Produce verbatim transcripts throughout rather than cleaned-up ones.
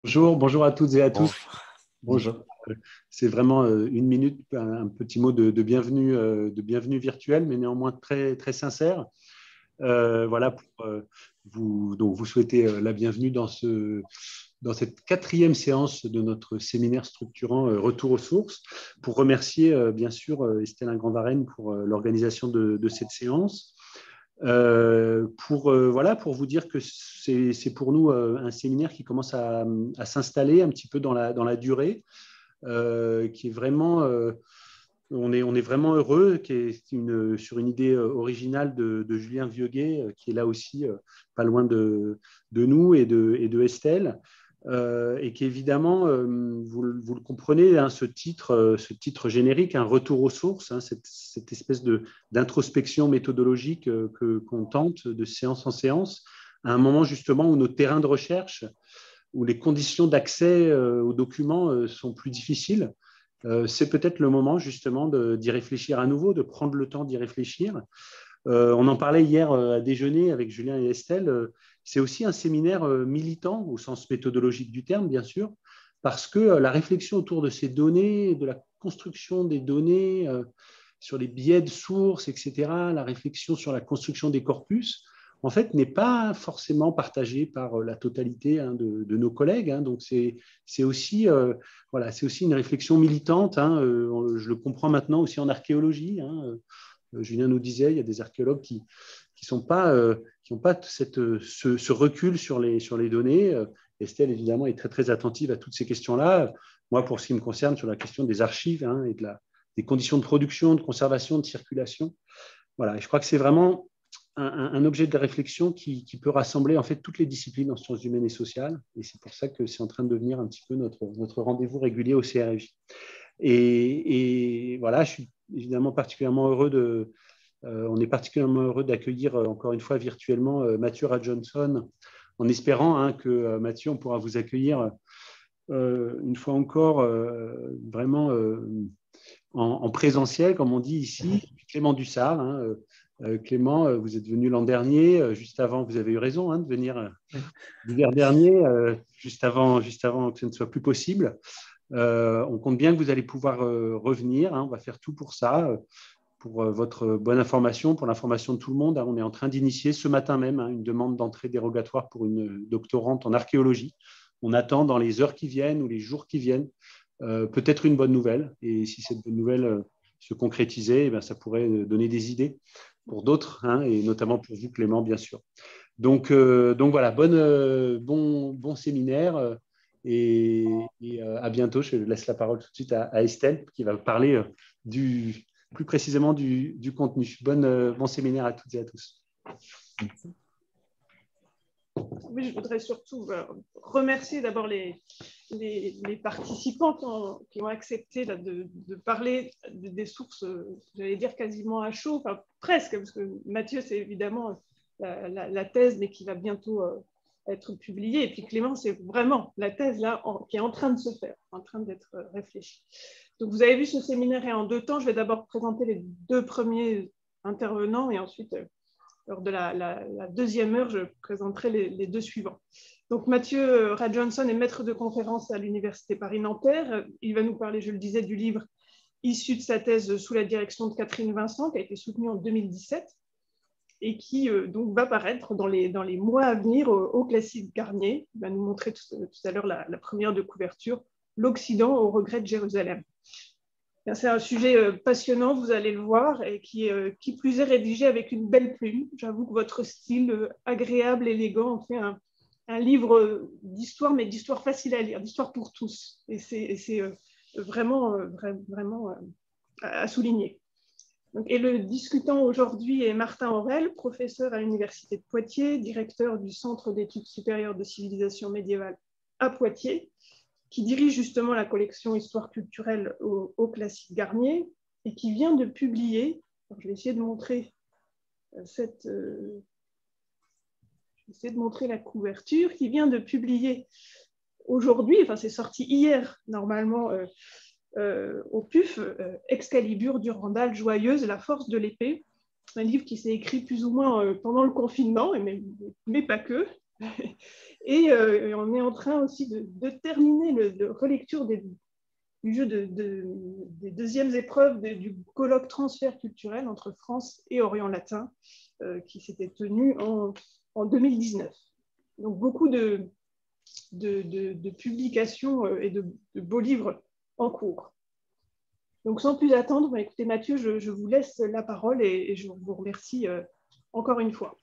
Bonjour, bonjour à toutes et à tous. Bonjour. Bonjour. C'est vraiment une minute, un petit mot de, de bienvenue, de bienvenue virtuelle, mais néanmoins très, très sincère. Euh, voilà, pour euh, vous, donc vous souhaiter la bienvenue dans, ce, dans cette quatrième séance de notre séminaire structurant euh, Retour aux sources, pour remercier euh, bien sûr Estelle Grand-Varenne pour euh, l'organisation de, de cette séance. Euh, pour, euh, voilà, pour vous dire que c'est pour nous euh, un séminaire qui commence à, à s'installer un petit peu dans la, dans la durée, euh, qui est vraiment, euh, on, est, on est vraiment heureux, qui est une, sur une idée originale de, de Julien Vieuguet, qui est là aussi euh, pas loin de, de nous et de, et de Estelle. Euh, et qui évidemment, euh, vous, vous le comprenez, hein, ce, titre, euh, ce titre générique, un retour aux sources, hein, cette, cette espèce d'introspection méthodologique euh, que, qu'on tente de séance en séance, à un moment justement où nos terrains de recherche, où les conditions d'accès euh, aux documents euh, sont plus difficiles. Euh, c'est peut-être le moment justement d'y réfléchir à nouveau, de prendre le temps d'y réfléchir. Euh, on en parlait hier à déjeuner avec Julien et Estelle. C'est aussi un séminaire militant au sens méthodologique du terme, bien sûr, parce que la réflexion autour de ces données, de la construction des données, euh, sur les biais de sources, et cetera, la réflexion sur la construction des corpus, en fait, n'est pas forcément partagée par la totalité hein, de, de nos collègues. Hein. Donc, c'est aussi, euh, voilà, c'est aussi une réflexion militante. Hein. Euh, je le comprends maintenant aussi en archéologie. Hein. Julien nous disait, il y a des archéologues qui qui n'ont pas, euh, qui ont pas cette, ce, ce recul sur les, sur les données. Estelle, évidemment, est très, très attentive à toutes ces questions-là. Moi, pour ce qui me concerne, sur la question des archives hein, et de la, des conditions de production, de conservation, de circulation. Voilà, et je crois que c'est vraiment un, un, objet de réflexion qui, qui peut rassembler en fait toutes les disciplines en sciences humaines et sociales. Et c'est pour ça que c'est en train de devenir un petit peu notre, notre rendez-vous régulier au C R F J. Et, et voilà, je suis évidemment particulièrement heureux de, euh, on est particulièrement heureux d'accueillir euh, encore une fois virtuellement euh, Mathieu Radjonsson, en espérant hein, que euh, Mathieu, on pourra vous accueillir euh, une fois encore euh, vraiment euh, en, en présentiel, comme on dit ici. Clément Dussard, hein, euh, Clément, euh, vous êtes venu l'an dernier, euh, juste avant, vous avez eu raison hein, de venir euh, l'hiver dernier, euh, juste, avant, juste avant que ce ne soit plus possible. Euh, on compte bien que vous allez pouvoir euh, revenir. Hein, on va faire tout pour ça, euh, pour euh, votre bonne information, pour l'information de tout le monde. Hein, on est en train d'initier ce matin même hein, une demande d'entrée dérogatoire pour une doctorante en archéologie. On attend dans les heures qui viennent ou les jours qui viennent euh, peut-être une bonne nouvelle. Et si cette bonne nouvelle euh, se concrétisait, eh bien, ça pourrait donner des idées pour d'autres, hein, et notamment pour vous, Clément, bien sûr. Donc, euh, donc voilà, bonne, euh, bon, bon séminaire. Euh, et, et euh, à bientôt. Je laisse la parole tout de suite à, à Estelle qui va parler euh, du, plus précisément du, du contenu. Bonne, euh, bon séminaire à toutes et à tous. Oui, je voudrais surtout euh, remercier d'abord les, les, les participants qui ont, qui ont accepté là, de, de parler de, des sources, euh, j'allais dire quasiment à chaud, enfin presque, parce que Mathieu, c'est évidemment la, la, la thèse, mais qui va bientôt euh, être publiée. Et puis Clément, c'est vraiment la thèse là en, qui est en train de se faire, en train d'être euh, réfléchie. Donc vous avez vu, ce séminaire est en deux temps. Je vais d'abord présenter les deux premiers intervenants et ensuite, euh, lors de la, la, la deuxième heure, je présenterai les, les deux suivants. Donc Mathieu Radjonsson est maître de conférence à l'Université Paris-Nanterre. Il va nous parler, je le disais, du livre issu de sa thèse sous la direction de Catherine Vincent, qui a été soutenue en deux mille dix-sept et qui euh, donc va paraître dans les, dans les mois à venir au, au Classique Garnier. Il va nous montrer tout, tout à l'heure la, la première de couverture, L'Occident au regret de Jérusalem. C'est un sujet passionnant, vous allez le voir, et qui, qui plus est rédigé avec une belle plume. J'avoue que votre style agréable, élégant, en fait un, un livre d'histoire, mais d'histoire facile à lire, d'histoire pour tous. Et c'est vraiment, vraiment à souligner. Donc, et le discutant aujourd'hui est Martin Aurel, professeur à l'Université de Poitiers, directeur du Centre d'études supérieures de civilisation médiévale à Poitiers, qui dirige justement la collection Histoire culturelle au, au Classique Garnier et qui vient de publier, alors je vais essayer de montrer cette, euh, je vais essayer de montrer la couverture, qui vient de publier aujourd'hui, enfin c'est sorti hier normalement euh, euh, au P U F, euh, Excalibur, Durandal, Joyeuse, la force de l'épée, un livre qui s'est écrit plus ou moins euh, pendant le confinement, mais, mais pas que. Et, euh, et on est en train aussi de, de terminer le, de relecture des, du jeu de, de, des deuxièmes épreuves de, du colloque transfert culturel entre France et Orient latin, euh, qui s'était tenu en, en deux mille dix-neuf. Donc beaucoup de, de, de, de publications et de, de beaux livres en cours. Donc sans plus attendre, bah, écoutez Mathieu, je, je vous laisse la parole et, et je vous remercie euh, encore une fois.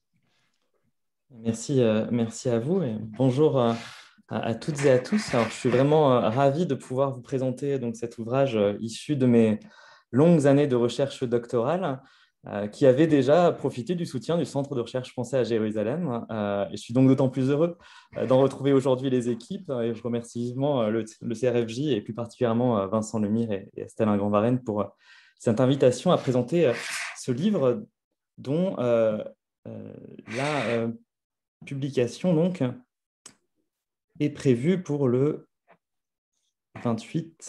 Merci, euh, merci à vous et bonjour à, à, à toutes et à tous. Alors, je suis vraiment euh, ravi de pouvoir vous présenter donc, cet ouvrage euh, issu de mes longues années de recherche doctorale euh, qui avait déjà profité du soutien du Centre de recherche français à Jérusalem. Euh, et je suis donc d'autant plus heureux euh, d'en retrouver aujourd'hui les équipes et je remercie vivement euh, le, le C R F J et plus particulièrement euh, Vincent Lemire et, et Estelle Ingrand-Varenne pour euh, cette invitation à présenter euh, ce livre dont euh, euh, la euh, publication donc est prévue pour le vingt-huit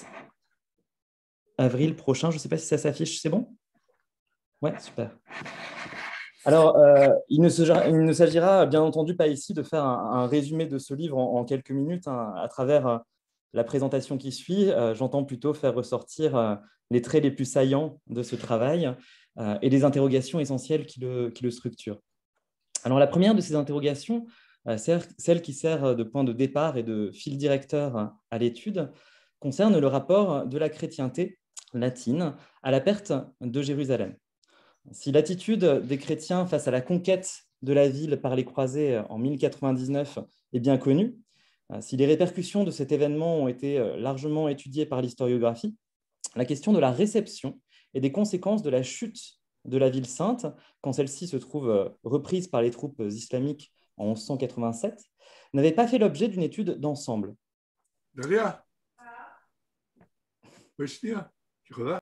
avril prochain. Je ne sais pas si ça s'affiche, c'est bon? Ouais, super. Alors, euh, il ne s'agira bien entendu pas ici de faire un, un résumé de ce livre en, en quelques minutes hein, à travers euh, la présentation qui suit. Euh, J'entends plutôt faire ressortir euh, les traits les plus saillants de ce travail euh, et les interrogations essentielles qui le, qui le structurent. Alors, la première de ces interrogations, celle qui sert de point de départ et de fil directeur à l'étude, concerne le rapport de la chrétienté latine à la perte de Jérusalem. Si l'attitude des chrétiens face à la conquête de la ville par les croisés en mille quatre-vingt-dix-neuf est bien connue, si les répercussions de cet événement ont été largement étudiées par l'historiographie, la question de la réception et des conséquences de la chute de la ville sainte, quand celle-ci se trouve reprise par les troupes islamiques en mille cent quatre-vingt-sept, n'avait pas fait l'objet d'une étude d'ensemble. Daria, tu reviens?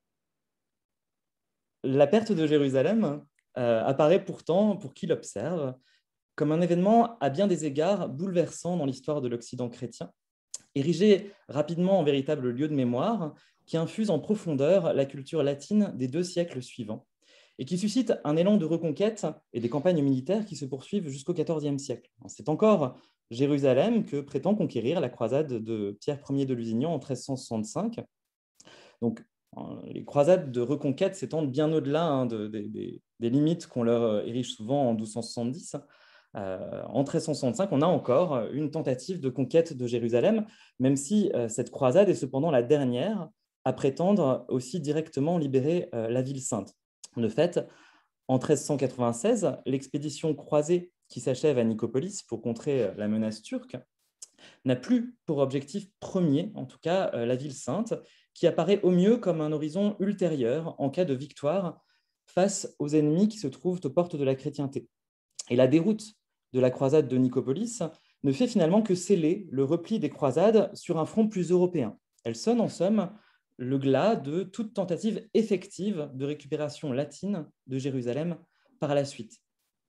La perte de Jérusalem euh, apparaît pourtant, pour qui l'observe, comme un événement à bien des égards bouleversant dans l'histoire de l'Occident chrétien, érigé rapidement en véritable lieu de mémoire, qui infuse en profondeur la culture latine des deux siècles suivants, et qui suscite un élan de reconquête et des campagnes militaires qui se poursuivent jusqu'au quatorzième siècle. C'est encore Jérusalem que prétend conquérir la croisade de Pierre Ier de Lusignan en treize cent soixante-cinq. Donc, les croisades de reconquête s'étendent bien au-delà hein, de, de, de, des limites qu'on leur érige souvent en douze cent soixante-dix. Euh, en treize cent soixante-cinq, on a encore une tentative de conquête de Jérusalem, même si euh, cette croisade est cependant la dernière à prétendre aussi directement libérer euh, la ville sainte. De fait, en treize cent quatre-vingt-seize, l'expédition croisée qui s'achève à Nicopolis pour contrer la menace turque n'a plus pour objectif premier, en tout cas, la ville sainte, qui apparaît au mieux comme un horizon ultérieur en cas de victoire face aux ennemis qui se trouvent aux portes de la chrétienté. Et la déroute de la croisade de Nicopolis ne fait finalement que sceller le repli des croisades sur un front plus européen. Elle sonne en somme le glas de toute tentative effective de récupération latine de Jérusalem par la suite.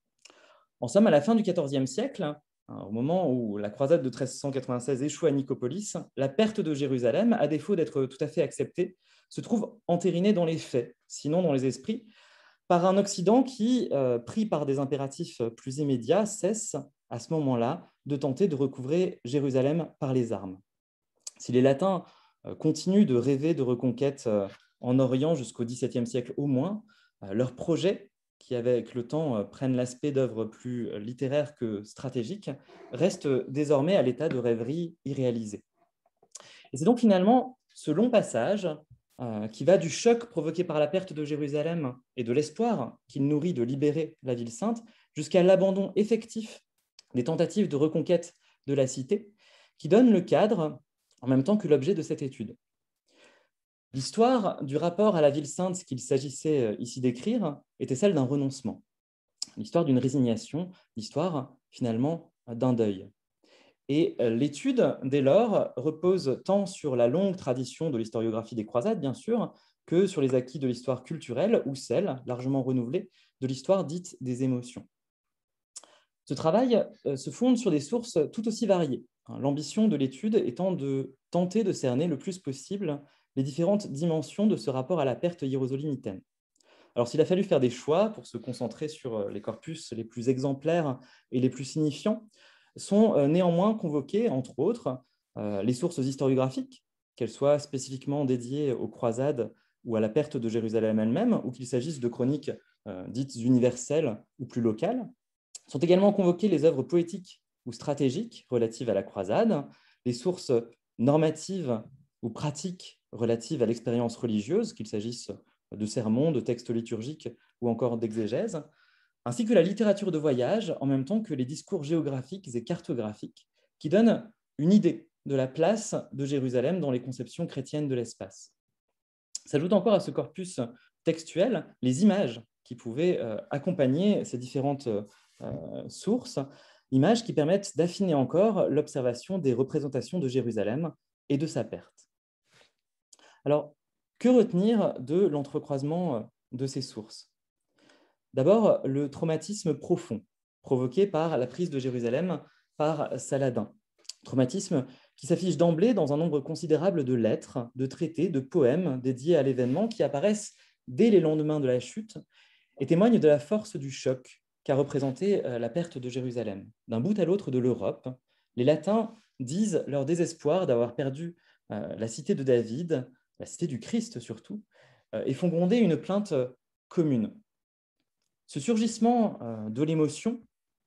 En somme, à la fin du quatorzième siècle, au moment où la croisade de treize cent quatre-vingt-seize échoue à Nicopolis, la perte de Jérusalem, à défaut d'être tout à fait acceptée, se trouve entérinée dans les faits, sinon dans les esprits, par un Occident qui, euh, pris par des impératifs plus immédiats, cesse à ce moment-là de tenter de recouvrer Jérusalem par les armes. Si les Latins euh, continuent de rêver de reconquête euh, en Orient jusqu'au dix-septième siècle au moins, euh, leur projet, qui avec le temps prennent l'aspect d'œuvres plus littéraires que stratégiques, reste désormais à l'état de rêverie irréalisée. Et c'est donc finalement ce long passage euh, qui va du choc provoqué par la perte de Jérusalem et de l'espoir qu'il nourrit de libérer la ville sainte, jusqu'à l'abandon effectif des tentatives de reconquête de la cité, qui donne le cadre en même temps que l'objet de cette étude. L'histoire du rapport à la ville sainte qu'il s'agissait ici d'écrire était celle d'un renoncement, l'histoire d'une résignation, l'histoire finalement d'un deuil. Et l'étude, dès lors, repose tant sur la longue tradition de l'historiographie des croisades, bien sûr, que sur les acquis de l'histoire culturelle ou celle, largement renouvelée, de l'histoire dite des émotions. Ce travail se fonde sur des sources tout aussi variées, l'ambition de l'étude étant de tenter de cerner le plus possible les différentes dimensions de ce rapport à la perte hiérosolymitaine. Alors, s'il a fallu faire des choix pour se concentrer sur les corpus les plus exemplaires et les plus signifiants, sont néanmoins convoquées, entre autres, les sources historiographiques, qu'elles soient spécifiquement dédiées aux croisades ou à la perte de Jérusalem elle-même, ou qu'il s'agisse de chroniques euh, dites universelles ou plus locales. Sont également convoquées les œuvres poétiques ou stratégiques relatives à la croisade, les sources normatives ou pratiques relatives à l'expérience religieuse, qu'il s'agisse de sermons, de textes liturgiques ou encore d'exégèse, ainsi que la littérature de voyage, en même temps que les discours géographiques et cartographiques, qui donnent une idée de la place de Jérusalem dans les conceptions chrétiennes de l'espace. S'ajoutent encore à ce corpus textuel les images qui pouvaient euh, accompagner ces différentes euh, sources, images qui permettent d'affiner encore l'observation des représentations de Jérusalem et de sa perte. Alors, que retenir de l'entrecroisement de ces sources? D'abord, le traumatisme profond provoqué par la prise de Jérusalem par Saladin. Traumatisme qui s'affiche d'emblée dans un nombre considérable de lettres, de traités, de poèmes dédiés à l'événement qui apparaissent dès les lendemains de la chute et témoignent de la force du choc qu'a représenté la perte de Jérusalem. D'un bout à l'autre de l'Europe, les Latins disent leur désespoir d'avoir perdu la cité de David, la cité du Christ surtout, et font gronder une plainte commune. Ce surgissement de l'émotion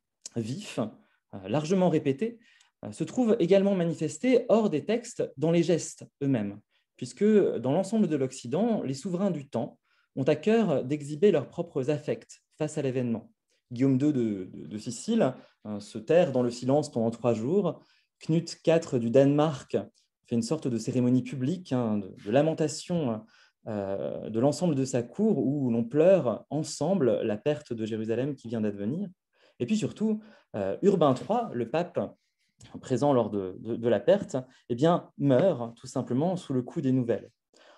vif, largement répété, se trouve également manifesté hors des textes dans les gestes eux-mêmes, puisque dans l'ensemble de l'Occident, les souverains du temps ont à cœur d'exhiber leurs propres affects face à l'événement. Guillaume deux de, de, de Sicile se terre dans le silence pendant trois jours. Knut quatre du Danemark fait une sorte de cérémonie publique, hein, de, de lamentation euh, de l'ensemble de sa cour où l'on pleure ensemble la perte de Jérusalem qui vient d'advenir. Et puis surtout, euh, Urbain trois, le pape présent lors de, de, de la perte, eh bien, meurt tout simplement sous le coup des nouvelles.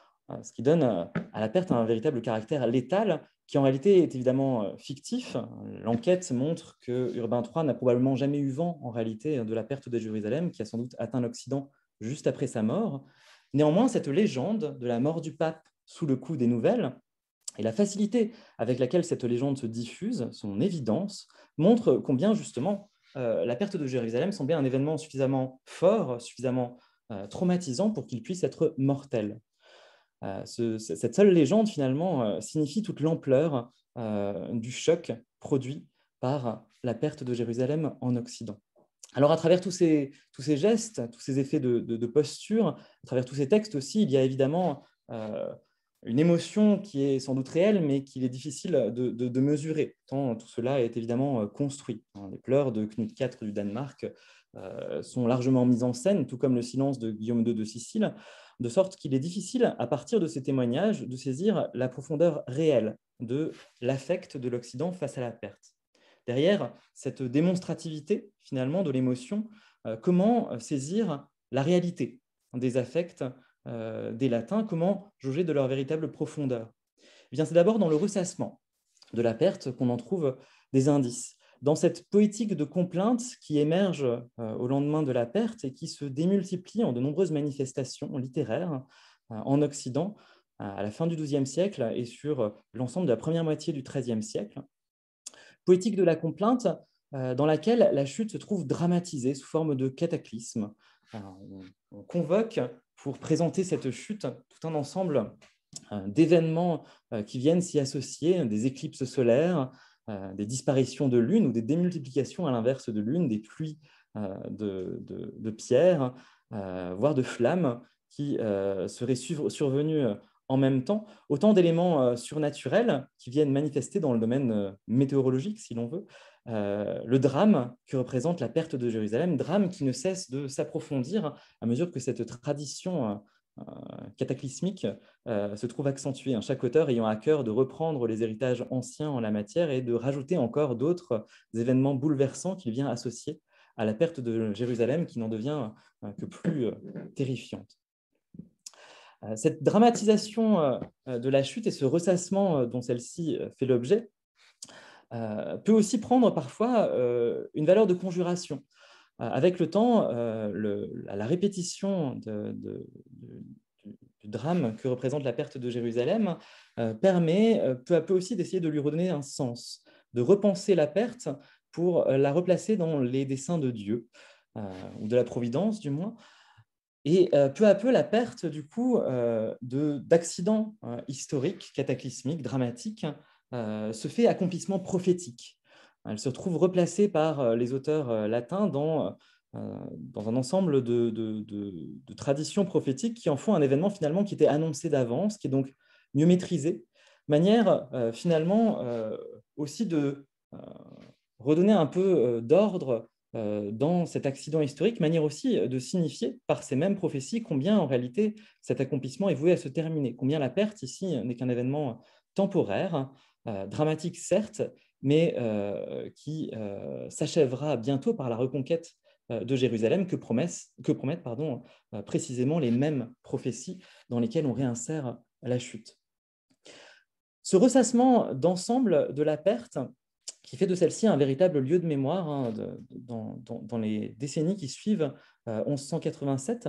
Ce qui donne à la perte un véritable caractère létal qui en réalité est évidemment fictif. L'enquête montre que Urbain trois n'a probablement jamais eu vent en réalité de la perte de Jérusalem qui a sans doute atteint l'Occident juste après sa mort. Néanmoins, cette légende de la mort du pape sous le coup des nouvelles et la facilité avec laquelle cette légende se diffuse, son évidence, montre combien justement euh, la perte de Jérusalem semblait un événement suffisamment fort, suffisamment euh, traumatisant pour qu'il puisse être mortel. Euh, ce, cette seule légende, finalement, euh, signifie toute l'ampleur euh, du choc produit par la perte de Jérusalem en Occident. Alors, à travers tous ces, tous ces gestes, tous ces effets de, de, de posture, à travers tous ces textes aussi, il y a évidemment euh, une émotion qui est sans doute réelle, mais qu'il est difficile de, de, de mesurer, tant tout cela est évidemment construit. Les pleurs de Knut quatre du Danemark euh, sont largement mis en scène, tout comme le silence de Guillaume deux de Sicile, de sorte qu'il est difficile, à partir de ces témoignages, de saisir la profondeur réelle de l'affect de l'Occident face à la perte. Derrière cette démonstrativité, finalement, de l'émotion, euh, comment saisir la réalité des affects euh, des Latins, comment jauger de leur véritable profondeur? Eh bien, c'est d'abord dans le ressassement de la perte qu'on en trouve des indices. Dans cette poétique de complainte qui émerge euh, au lendemain de la perte et qui se démultiplie en de nombreuses manifestations littéraires euh, en Occident à la fin du douzième siècle et sur l'ensemble de la première moitié du treizième siècle. Poétique de la complainte euh, dans laquelle la chute se trouve dramatisée sous forme de cataclysme. Alors, on, on convoque pour présenter cette chute tout un ensemble euh, d'événements euh, qui viennent s'y associer, des éclipses solaires, Euh, des disparitions de lune ou des démultiplications à l'inverse de lune, des pluies euh, de, de, de pierres, euh, voire de flammes qui euh, seraient survenues en même temps. Autant d'éléments euh, surnaturels qui viennent manifester dans le domaine euh, météorologique, si l'on veut, euh, le drame que représente la perte de Jérusalem, drame qui ne cesse de s'approfondir à mesure que cette tradition euh, Euh, cataclysmique euh, se trouve accentué, hein, chaque auteur ayant à cœur de reprendre les héritages anciens en la matière et de rajouter encore d'autres événements bouleversants qu'il vient associer à la perte de Jérusalem qui n'en devient euh, que plus euh, terrifiante. Euh, cette dramatisation euh, de la chute et ce ressassement euh, dont celle-ci fait l'objet euh, peut aussi prendre parfois euh, une valeur de conjuration. Avec le temps, euh, le, la répétition de, de, de, du drame que représente la perte de Jérusalem euh, permet euh, peu à peu aussi d'essayer de lui redonner un sens, de repenser la perte pour la replacer dans les desseins de Dieu, euh, ou de la providence du moins. Et euh, peu à peu, la perte du coup euh, d'accidents euh, historiques, cataclysmiques, dramatiques, euh, se fait accomplissement prophétique. Elle se retrouve replacée par euh, les auteurs euh, latins dans, euh, dans un ensemble de, de, de, de traditions prophétiques qui en font un événement finalement qui était annoncé d'avance, qui est donc mieux maîtrisé, manière euh, finalement euh, aussi de euh, redonner un peu euh, d'ordre dans cet accident historique, manière aussi de signifier par ces mêmes prophéties combien en réalité cet accomplissement est voué à se terminer, combien la perte ici n'est qu'un événement temporaire, euh, dramatique certes, mais euh, qui euh, s'achèvera bientôt par la reconquête euh, de Jérusalem que, promesse, que promettent pardon, euh, précisément les mêmes prophéties dans lesquelles on réinsère la chute. Ce ressassement d'ensemble de la perte qui fait de celle-ci un véritable lieu de mémoire hein, de, dans, dans, dans les décennies qui suivent euh, mille cent quatre-vingt-sept,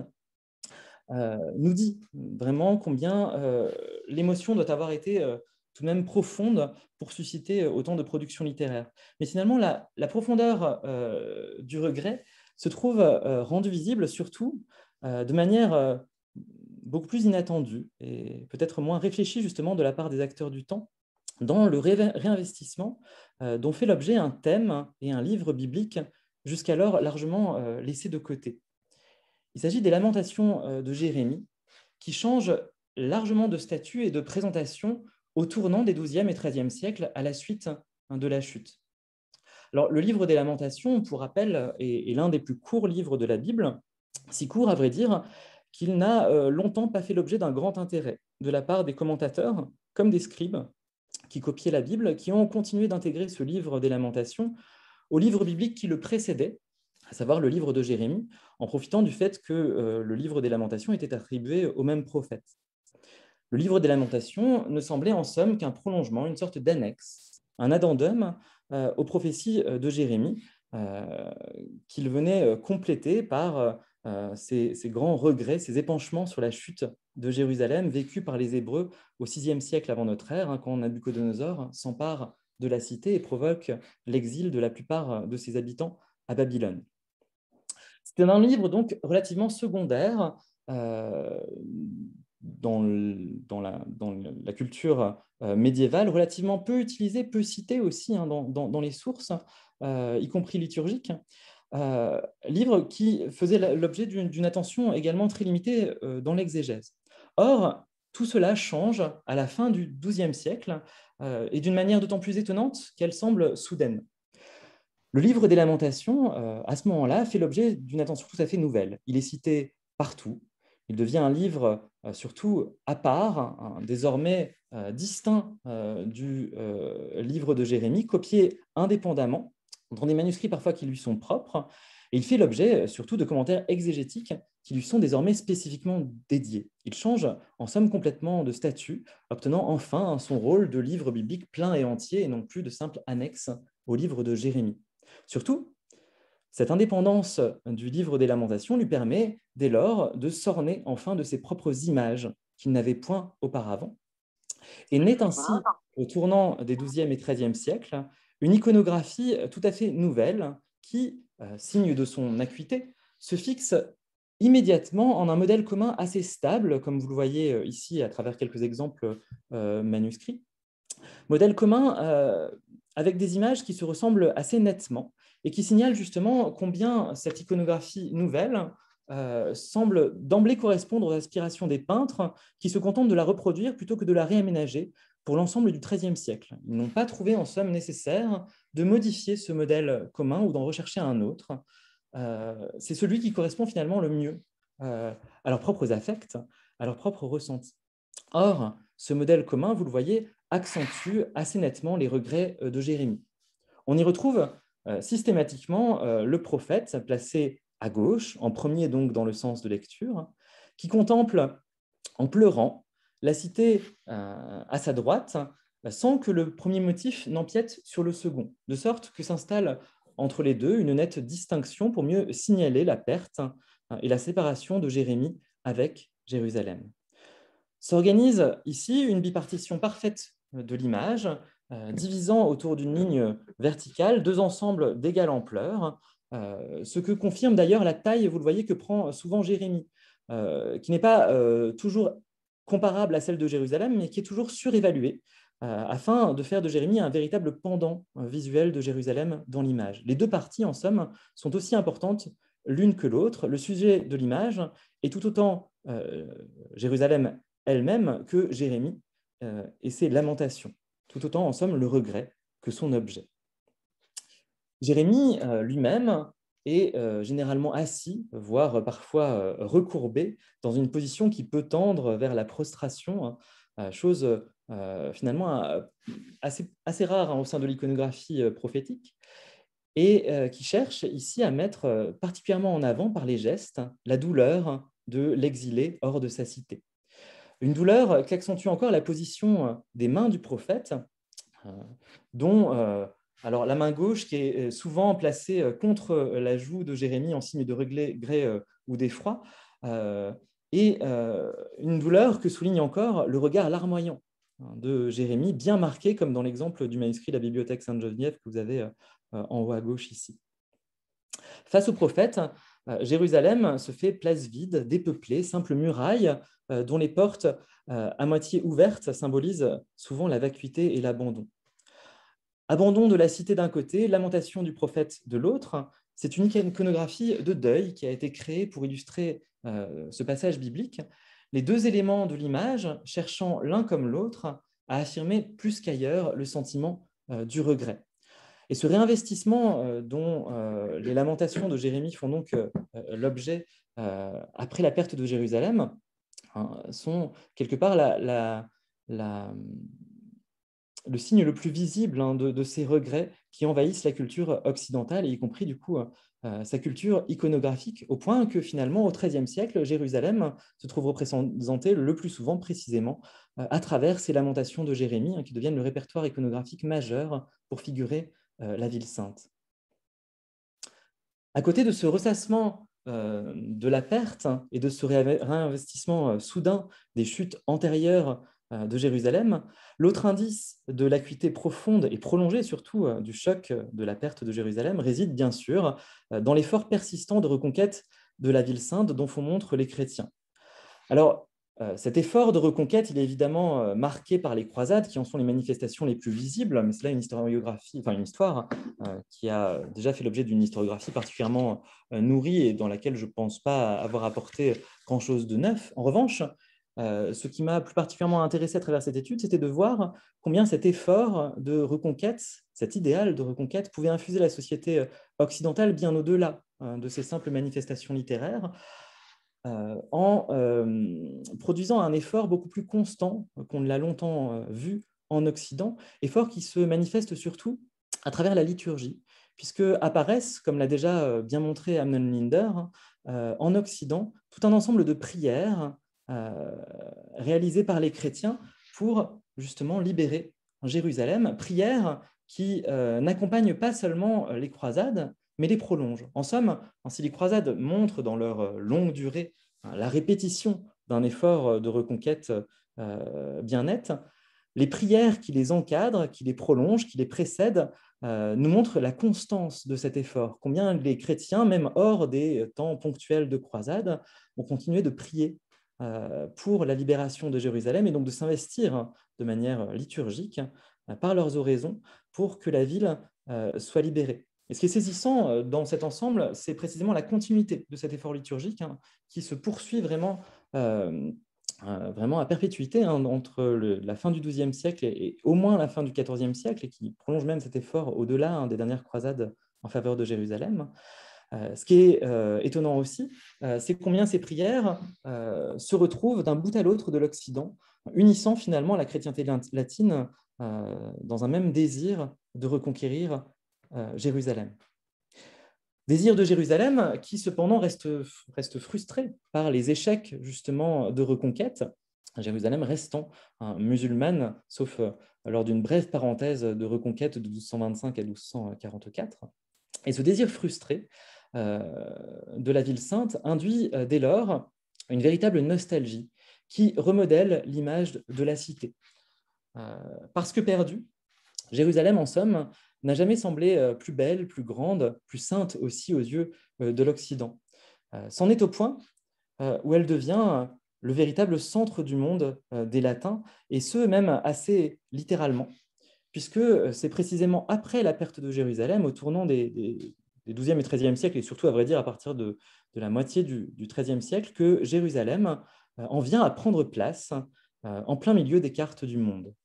euh, nous dit vraiment combien euh, l'émotion doit avoir été euh, tout de même profonde pour susciter autant de productions littéraires. Mais finalement, la, la profondeur euh, du regret se trouve euh, rendue visible surtout euh, de manière euh, beaucoup plus inattendue et peut-être moins réfléchie justement de la part des acteurs du temps, dans le réinvestissement euh, dont fait l'objet un thème et un livre biblique jusqu'alors largement euh, laissés de côté. Il s'agit des Lamentations euh, de Jérémie, qui changent largement de statut et de présentation au tournant des douzième et treizième siècles à la suite hein, de la chute. Alors, le livre des Lamentations, pour rappel, est, est l'un des plus courts livres de la Bible, si court à vrai dire qu'il n'a euh, longtemps pas fait l'objet d'un grand intérêt de la part des commentateurs comme des scribes qui copiaient la Bible, qui ont continué d'intégrer ce livre des Lamentations au livre biblique qui le précédait, à savoir le livre de Jérémie, en profitant du fait que euh, le livre des Lamentations était attribué au même prophète. Le livre des Lamentations ne semblait en somme qu'un prolongement, une sorte d'annexe, un addendum euh, aux prophéties de Jérémie, euh, qu'il venait compléter par euh, ces, ces grands regrets, ces épanchements sur la chute de Jérusalem vécus par les Hébreux au sixième siècle avant notre ère, hein, quand Nabuchodonosor s'empare de la cité et provoque l'exil de la plupart de ses habitants à Babylone. C'était un livre donc relativement secondaire euh, dans, le, dans, la, dans la culture euh, médiévale, relativement peu utilisé, peu cité aussi hein, dans, dans, dans les sources, euh, y compris liturgiques. Euh, livre qui faisait l'objet d'une attention également très limitée euh, dans l'exégèse. Or, tout cela change à la fin du douzième siècle euh, et d'une manière d'autant plus étonnante qu'elle semble soudaine. Le livre des Lamentations, euh, à ce moment-là, fait l'objet d'une attention tout à fait nouvelle. Il est cité partout. Il devient un livre euh, surtout à part, hein, désormais euh, distinct euh, du euh, livre de Jérémie, copié indépendamment, dans des manuscrits parfois qui lui sont propres. Et il fait l'objet surtout de commentaires exégétiques qui lui sont désormais spécifiquement dédiés. Il change en somme complètement de statut, obtenant enfin son rôle de livre biblique plein et entier et non plus de simple annexe au livre de Jérémie. Surtout, cette indépendance du livre des Lamentations lui permet dès lors de s'orner enfin de ses propres images qu'il n'avait point auparavant. Et naît ainsi, au tournant des douzième et treizième siècles, une iconographie tout à fait nouvelle qui, signe de son acuité, se fixe immédiatement en un modèle commun assez stable, comme vous le voyez ici à travers quelques exemples euh, manuscrits. Modèle commun euh, avec des images qui se ressemblent assez nettement et qui signalent justement combien cette iconographie nouvelle euh, semble d'emblée correspondre aux aspirations des peintres qui se contentent de la reproduire plutôt que de la réaménager pour l'ensemble du treizième siècle. Ils n'ont pas trouvé en somme nécessaire de modifier ce modèle commun ou d'en rechercher un autre. Euh, c'est celui qui correspond finalement le mieux euh, à leurs propres affects, à leurs propres ressentis. Or, ce modèle commun, vous le voyez, accentue assez nettement les regrets de Jérémie. On y retrouve euh, systématiquement euh, le prophète placé à gauche, en premier donc dans le sens de lecture, qui contemple en pleurant la cité euh, à sa droite, sans que le premier motif n'empiète sur le second, de sorte que s'installe entre les deux une nette distinction pour mieux signaler la perte et la séparation de Jérémie avec Jérusalem. S'organise ici une bipartition parfaite de l'image euh, divisant autour d'une ligne verticale deux ensembles d'égale ampleur, euh, ce que confirme d'ailleurs la taille, vous le voyez, que prend souvent Jérémie, euh, qui n'est pas euh, toujours comparable à celle de Jérusalem, mais qui est toujours surévaluée, euh, afin de faire de Jérémie un véritable pendant visuel de Jérusalem dans l'image. Les deux parties, en somme, sont aussi importantes l'une que l'autre. Le sujet de l'image est tout autant euh, Jérusalem elle-même que Jérémie euh, et ses lamentations, tout autant, en somme, le regret que son objet. Jérémie euh, lui-même est euh, généralement assis, voire parfois euh, recourbé, dans une position qui peut tendre vers la prostration, hein, chose euh, finalement euh, assez, assez rare, hein, au sein de l'iconographie euh, prophétique, et euh, qui cherche ici à mettre euh, particulièrement en avant par les gestes la douleur de l'exilé hors de sa cité. Une douleur qui accentue encore la position des mains du prophète, euh, dont euh, alors, la main gauche qui est souvent placée contre la joue de Jérémie en signe de regret euh, ou d'effroi, euh, et euh, une douleur que souligne encore le regard larmoyant de Jérémie, bien marqué comme dans l'exemple du manuscrit de la bibliothèque Sainte-Geneviève que vous avez euh, en haut à gauche ici. Face au prophète, euh, Jérusalem se fait place vide, dépeuplée, simple muraille euh, dont les portes euh, à moitié ouvertes symbolisent souvent la vacuité et l'abandon. Abandon de la cité d'un côté, lamentation du prophète de l'autre, c'est une iconographie de deuil qui a été créée pour illustrer euh, ce passage biblique. Les deux éléments de l'image cherchant l'un comme l'autre à affirmer plus qu'ailleurs le sentiment euh, du regret. Et ce réinvestissement euh, dont euh, les lamentations de Jérémie font donc euh, l'objet euh, après la perte de Jérusalem, hein, sont quelque part la, la, la le signe le plus visible, hein, de, de ces regrets qui envahissent la culture occidentale, et y compris du coup euh, sa culture iconographique, au point que finalement au treizième siècle, Jérusalem se trouve représentée le plus souvent précisément euh, à travers ces lamentations de Jérémie, hein, qui deviennent le répertoire iconographique majeur pour figurer euh, la ville sainte. À côté de ce ressassement euh, de la perte et de ce réinvestissement euh, soudain des chutes antérieures de Jérusalem, l'autre indice de l'acuité profonde et prolongée surtout du choc de la perte de Jérusalem réside bien sûr dans l'effort persistant de reconquête de la ville sainte dont font montre les chrétiens. Alors, cet effort de reconquête, il est évidemment marqué par les croisades qui en sont les manifestations les plus visibles, mais c'est là une historiographie, enfin une histoire qui a déjà fait l'objet d'une historiographie particulièrement nourrie et dans laquelle je ne pense pas avoir apporté grand-chose de neuf. En revanche, Euh, ce qui m'a plus particulièrement intéressé à travers cette étude, c'était de voir combien cet effort de reconquête, cet idéal de reconquête, pouvait infuser la société occidentale bien au-delà hein, de ces simples manifestations littéraires, euh, en euh, produisant un effort beaucoup plus constant qu'on ne l'a longtemps euh, vu en Occident, effort qui se manifeste surtout à travers la liturgie, puisque apparaissent, comme l'a déjà bien montré Amnon Linder, euh, en Occident, tout un ensemble de prières Euh, réalisée par les chrétiens pour justement libérer Jérusalem, prière qui euh, n'accompagne pas seulement les croisades, mais les prolonge. En somme, si les croisades montrent dans leur longue durée hein, la répétition d'un effort de reconquête euh, bien net, les prières qui les encadrent, qui les prolongent, qui les précèdent, euh, nous montrent la constance de cet effort. Combien les chrétiens, même hors des temps ponctuels de croisade, ont continué de prier pour la libération de Jérusalem et donc de s'investir de manière liturgique par leurs oraisons pour que la ville soit libérée. Et ce qui est saisissant dans cet ensemble, c'est précisément la continuité de cet effort liturgique hein, qui se poursuit vraiment, euh, vraiment à perpétuité hein, entre le, la fin du douzième siècle et, et au moins la fin du quatorzième siècle et qui prolonge même cet effort au-delà hein, des dernières croisades en faveur de Jérusalem. Euh, ce qui est euh, étonnant aussi, euh, c'est combien ces prières euh, se retrouvent d'un bout à l'autre de l'Occident, unissant finalement la chrétienté latine euh, dans un même désir de reconquérir euh, Jérusalem. Désir de Jérusalem qui cependant reste, reste frustré par les échecs justement de reconquête, Jérusalem restant hein, musulmane, sauf euh, lors d'une brève parenthèse de reconquête de douze cent vingt-cinq à douze cent quarante-quatre. Et ce désir frustré de la ville sainte induit dès lors une véritable nostalgie qui remodèle l'image de la cité. Parce que perdue, Jérusalem, en somme, n'a jamais semblé plus belle, plus grande, plus sainte aussi aux yeux de l'Occident. C'en est au point où elle devient le véritable centre du monde des Latins, et ce, même assez littéralement, puisque c'est précisément après la perte de Jérusalem, au tournant des, des, des douzième et treizième siècles, et surtout, à vrai dire, à partir de, de la moitié du, du treizième siècle, que Jérusalem en vient à prendre place en plein milieu des cartes du monde.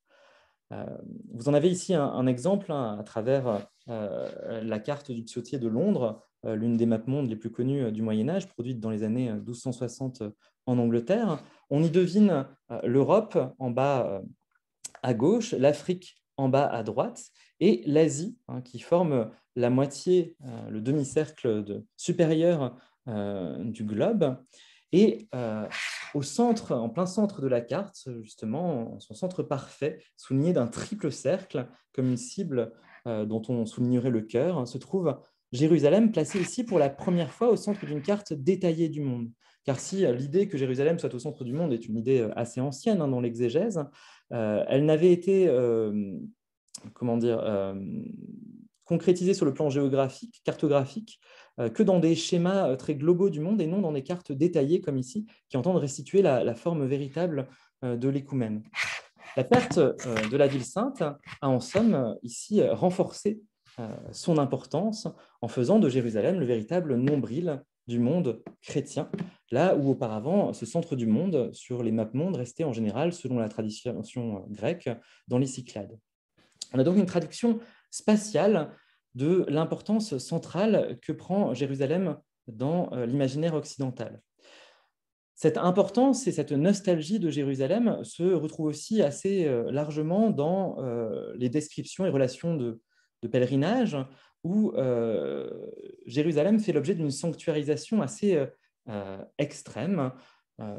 Vous en avez ici un, un exemple hein, à travers euh, la carte du Psautier de Londres, euh, l'une des mapes-mondes les plus connues du Moyen-Âge, produite dans les années douze cent soixante en Angleterre. On y devine euh, l'Europe en bas euh, à gauche, l'Afrique en bas à droite, et l'Asie, hein, qui forme la moitié, euh, le demi-cercle de, supérieur euh, du globe. Et euh, au centre, en plein centre de la carte, justement, en son centre parfait, souligné d'un triple cercle, comme une cible euh, dont on soulignerait le cœur, se trouve Jérusalem, placée ici pour la première fois au centre d'une carte détaillée du monde. Car si l'idée que Jérusalem soit au centre du monde est une idée assez ancienne hein, dans l'exégèse, euh, elle n'avait été euh, comment dire, euh, concrétisée sur le plan géographique, cartographique, euh, que dans des schémas très globaux du monde et non dans des cartes détaillées comme ici, qui entendent restituer la, la forme véritable euh, de l'écoumène. La perte euh, de la ville sainte a en somme ici renforcé euh, son importance en faisant de Jérusalem le véritable nombril du monde chrétien, là où auparavant ce centre du monde sur les mapes-mondes restait en général, selon la tradition grecque, dans les Cyclades. On a donc une traduction spatiale de l'importance centrale que prend Jérusalem dans l'imaginaire occidental. Cette importance et cette nostalgie de Jérusalem se retrouvent aussi assez largement dans les descriptions et relations de, de pèlerinage, où euh, Jérusalem fait l'objet d'une sanctuarisation assez euh, extrême. Euh,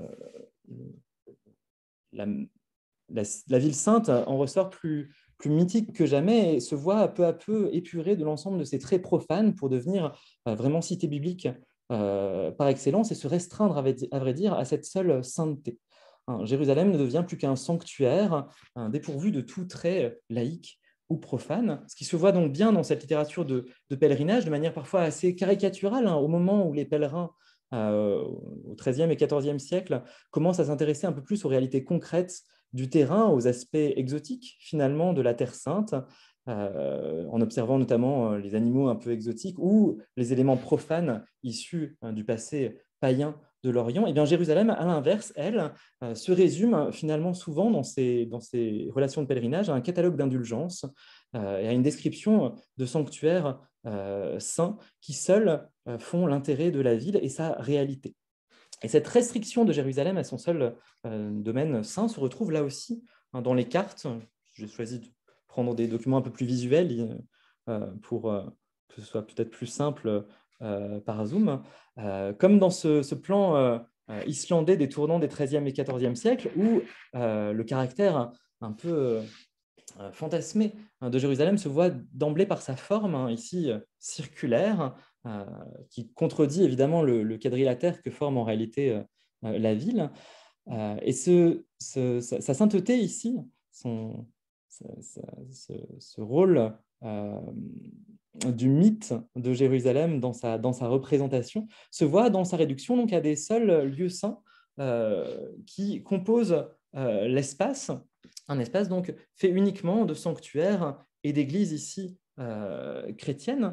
la, la, la ville sainte en ressort plus, plus mythique que jamais et se voit peu à peu épurée de l'ensemble de ses traits profanes pour devenir euh, vraiment cité biblique euh, par excellence et se restreindre, à vrai dire, à cette seule sainteté. Hein, Jérusalem ne devient plus qu'un sanctuaire hein, dépourvu de tout trait laïque ou profane, ce qui se voit donc bien dans cette littérature de, de pèlerinage, de manière parfois assez caricaturale, hein, au moment où les pèlerins, euh, au treizième et quatorzième siècle, commencent à s'intéresser un peu plus aux réalités concrètes du terrain, aux aspects exotiques, finalement, de la Terre Sainte, euh, en observant notamment les animaux un peu exotiques ou les éléments profanes issus hein, du passé païen de l'Orient. Et bien Jérusalem, à l'inverse, elle, euh, se résume finalement souvent dans ses, dans ses relations de pèlerinage à un catalogue d'indulgences euh, et à une description de sanctuaires euh, saints qui seuls euh, font l'intérêt de la ville et sa réalité. Et cette restriction de Jérusalem à son seul euh, domaine saint se retrouve là aussi hein, dans les cartes. J'ai choisi de prendre des documents un peu plus visuels euh, pour euh, que ce soit peut-être plus simple euh, par Zoom. Euh, comme dans ce, ce plan euh, islandais des tournants des treizième et quatorzième siècles, où euh, le caractère un peu euh, fantasmé hein, de Jérusalem se voit d'emblée par sa forme, hein, ici circulaire, euh, qui contredit évidemment le, le quadrilatère que forme en réalité euh, la ville. Euh, et ce, ce, sa, sa sainteté ici, son, sa, sa, ce, ce rôle euh, du mythe de Jérusalem dans sa, dans sa représentation, se voit dans sa réduction donc, à des seuls lieux saints euh, qui composent euh, l'espace, un espace donc fait uniquement de sanctuaires et d'églises ici euh, chrétiennes,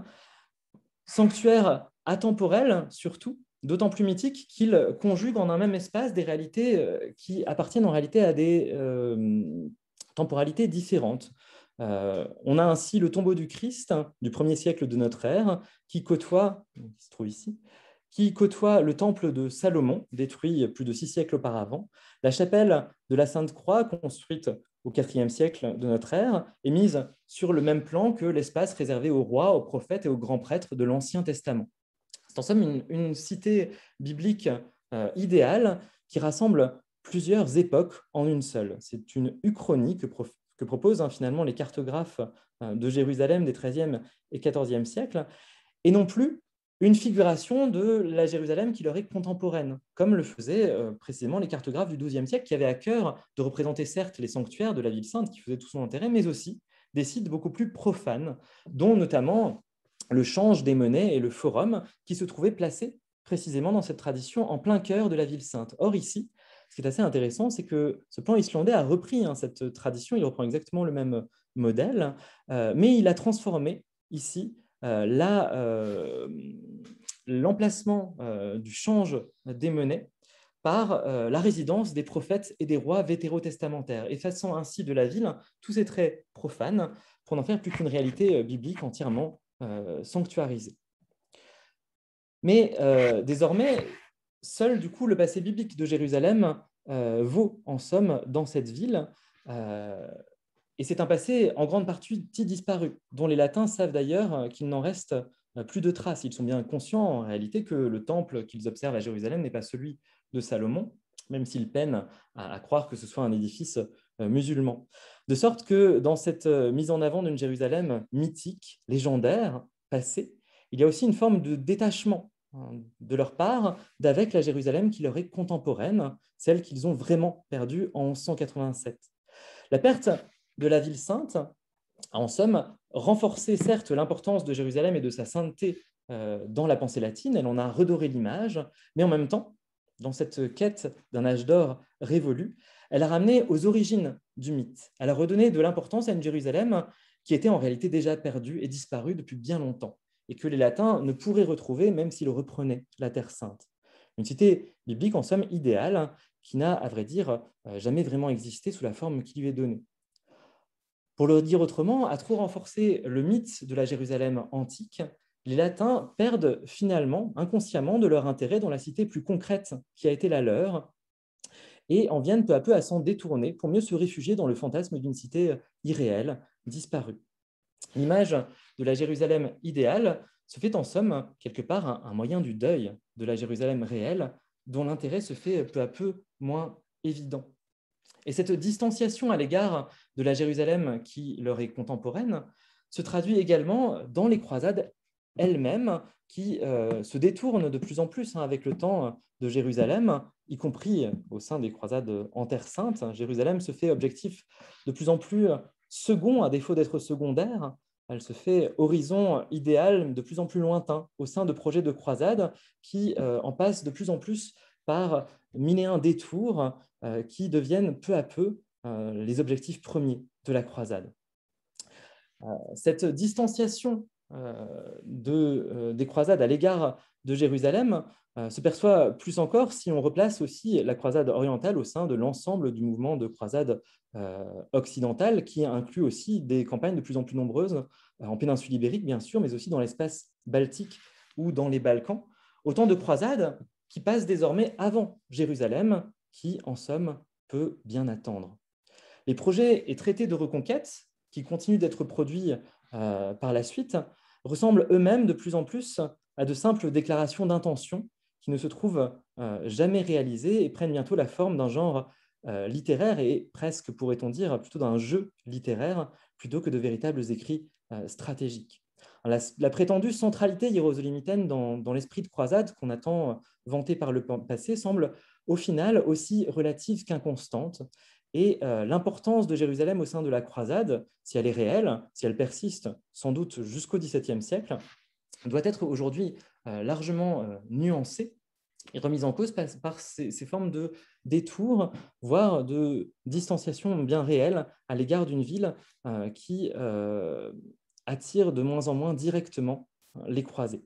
sanctuaires atemporels surtout, d'autant plus mythiques qu'ils conjuguent en un même espace des réalités qui appartiennent en réalité à des euh, temporalités différentes. Euh, on a ainsi le tombeau du Christ du premier siècle de notre ère qui côtoie, qui se trouve ici, qui côtoie le temple de Salomon, détruit plus de six siècles auparavant, la chapelle de la Sainte Croix, construite au quatrième siècle de notre ère, est mise sur le même plan que l'espace réservé aux rois, aux prophètes et aux grands prêtres de l'Ancien Testament. C'est en somme une, une cité biblique euh, idéale qui rassemble plusieurs époques en une seule. C'est une uchronie que, prof, que proposent hein, finalement les cartographes euh, de Jérusalem des treizième et quatorzième siècles, et non plus une figuration de la Jérusalem qui leur est contemporaine, comme le faisaient euh, précisément les cartographes du douzième siècle, qui avaient à cœur de représenter certes les sanctuaires de la ville sainte, qui faisaient tout son intérêt, mais aussi des sites beaucoup plus profanes, dont notamment le change des monnaies et le forum, qui se trouvaient placés précisément dans cette tradition en plein cœur de la ville sainte. Or, ici, ce qui est assez intéressant, c'est que ce plan islandais a repris hein, cette tradition, il reprend exactement le même modèle, euh, mais il a transformé ici euh, la, euh, l'emplacement euh, du change des monnaies par euh, la résidence des prophètes et des rois vétérotestamentaires, effaçant ainsi de la ville tous ces traits profanes pour n'en faire plus qu'une réalité biblique entièrement euh, sanctuarisée. Mais euh, désormais, seul du coup le passé biblique de Jérusalem euh, vaut en somme dans cette ville, euh, et c'est un passé en grande partie disparu, dont les Latins savent d'ailleurs qu'il n'en reste plus de traces. Ils sont bien conscients en réalité que le temple qu'ils observent à Jérusalem n'est pas celui de Salomon, même s'ils peinent à, à croire que ce soit un édifice euh, musulman. De sorte que dans cette euh, mise en avant d'une Jérusalem mythique, légendaire, passée, il y a aussi une forme de détachement hein, de leur part d'avec la Jérusalem qui leur est contemporaine, celle qu'ils ont vraiment perdue en mille cent quatre-vingt-sept. La perte de la ville sainte a en somme renforcé certes l'importance de Jérusalem et de sa sainteté euh, dans la pensée latine, elle en a redoré l'image, mais en même temps, dans cette quête d'un âge d'or révolu, elle a ramené aux origines du mythe. Elle a redonné de l'importance à une Jérusalem qui était en réalité déjà perdue et disparue depuis bien longtemps, et que les Latins ne pourraient retrouver même s'ils reprenaient la Terre sainte. Une cité biblique en somme idéale, qui n'a, à vrai dire, jamais vraiment existé sous la forme qui lui est donnée. Pour le dire autrement, à trop renforcer le mythe de la Jérusalem antique, les Latins perdent finalement, inconsciemment, de leur intérêt dans la cité plus concrète qui a été la leur, et en viennent peu à peu à s'en détourner pour mieux se réfugier dans le fantasme d'une cité irréelle, disparue. L'image de la Jérusalem idéale se fait en somme quelque part un, un moyen du deuil de la Jérusalem réelle, dont l'intérêt se fait peu à peu moins évident. Et cette distanciation à l'égard de la Jérusalem qui leur est contemporaine se traduit également dans les croisades elles-mêmes qui euh, se détournent de plus en plus hein, avec le temps de Jérusalem, y compris au sein des croisades en Terre Sainte. Jérusalem se fait objectif de plus en plus second, à défaut d'être secondaire. Elle se fait horizon idéal de plus en plus lointain au sein de projets de croisades qui euh, en passent de plus en plus par mille et un détours euh, qui deviennent peu à peu euh, les objectifs premiers de la croisade. Euh, cette distanciation euh, de, euh, des croisades à l'égard de Jérusalem euh, se perçoit plus encore si on replace aussi la croisade orientale au sein de l'ensemble du mouvement de croisade euh, occidentale qui inclut aussi des campagnes de plus en plus nombreuses euh, en péninsule ibérique, bien sûr, mais aussi dans l'espace baltique ou dans les Balkans. Autant de croisades qui passent désormais avant Jérusalem, qui, en somme, peut bien attendre. Les projets et traités de reconquête, qui continuent d'être produits euh, par la suite, ressemblent eux-mêmes de plus en plus à de simples déclarations d'intention qui ne se trouvent euh, jamais réalisées et prennent bientôt la forme d'un genre euh, littéraire et presque, pourrait-on dire, plutôt d'un jeu littéraire plutôt que de véritables écrits euh, stratégiques. La, la prétendue centralité hiérosolymitaine dans, dans l'esprit de croisade qu'on a tant vanté par le passé semble au final aussi relative qu'inconstante. Et euh, l'importance de Jérusalem au sein de la croisade, si elle est réelle, si elle persiste sans doute jusqu'au dix-septième siècle, doit être aujourd'hui euh, largement euh, nuancée et remise en cause par, par ces, ces formes de détours, voire de distanciation bien réelle à l'égard d'une ville euh, qui euh, attire de moins en moins directement les croisés.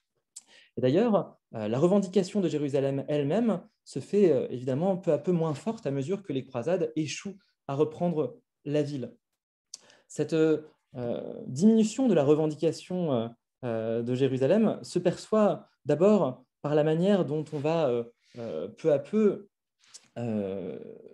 Et d'ailleurs, euh, la revendication de Jérusalem elle-même se fait euh, évidemment peu à peu moins forte à mesure que les croisades échouent à reprendre la ville. Cette euh, diminution de la revendication euh, euh, de Jérusalem se perçoit d'abord par la manière dont on va euh, euh, peu à peu euh,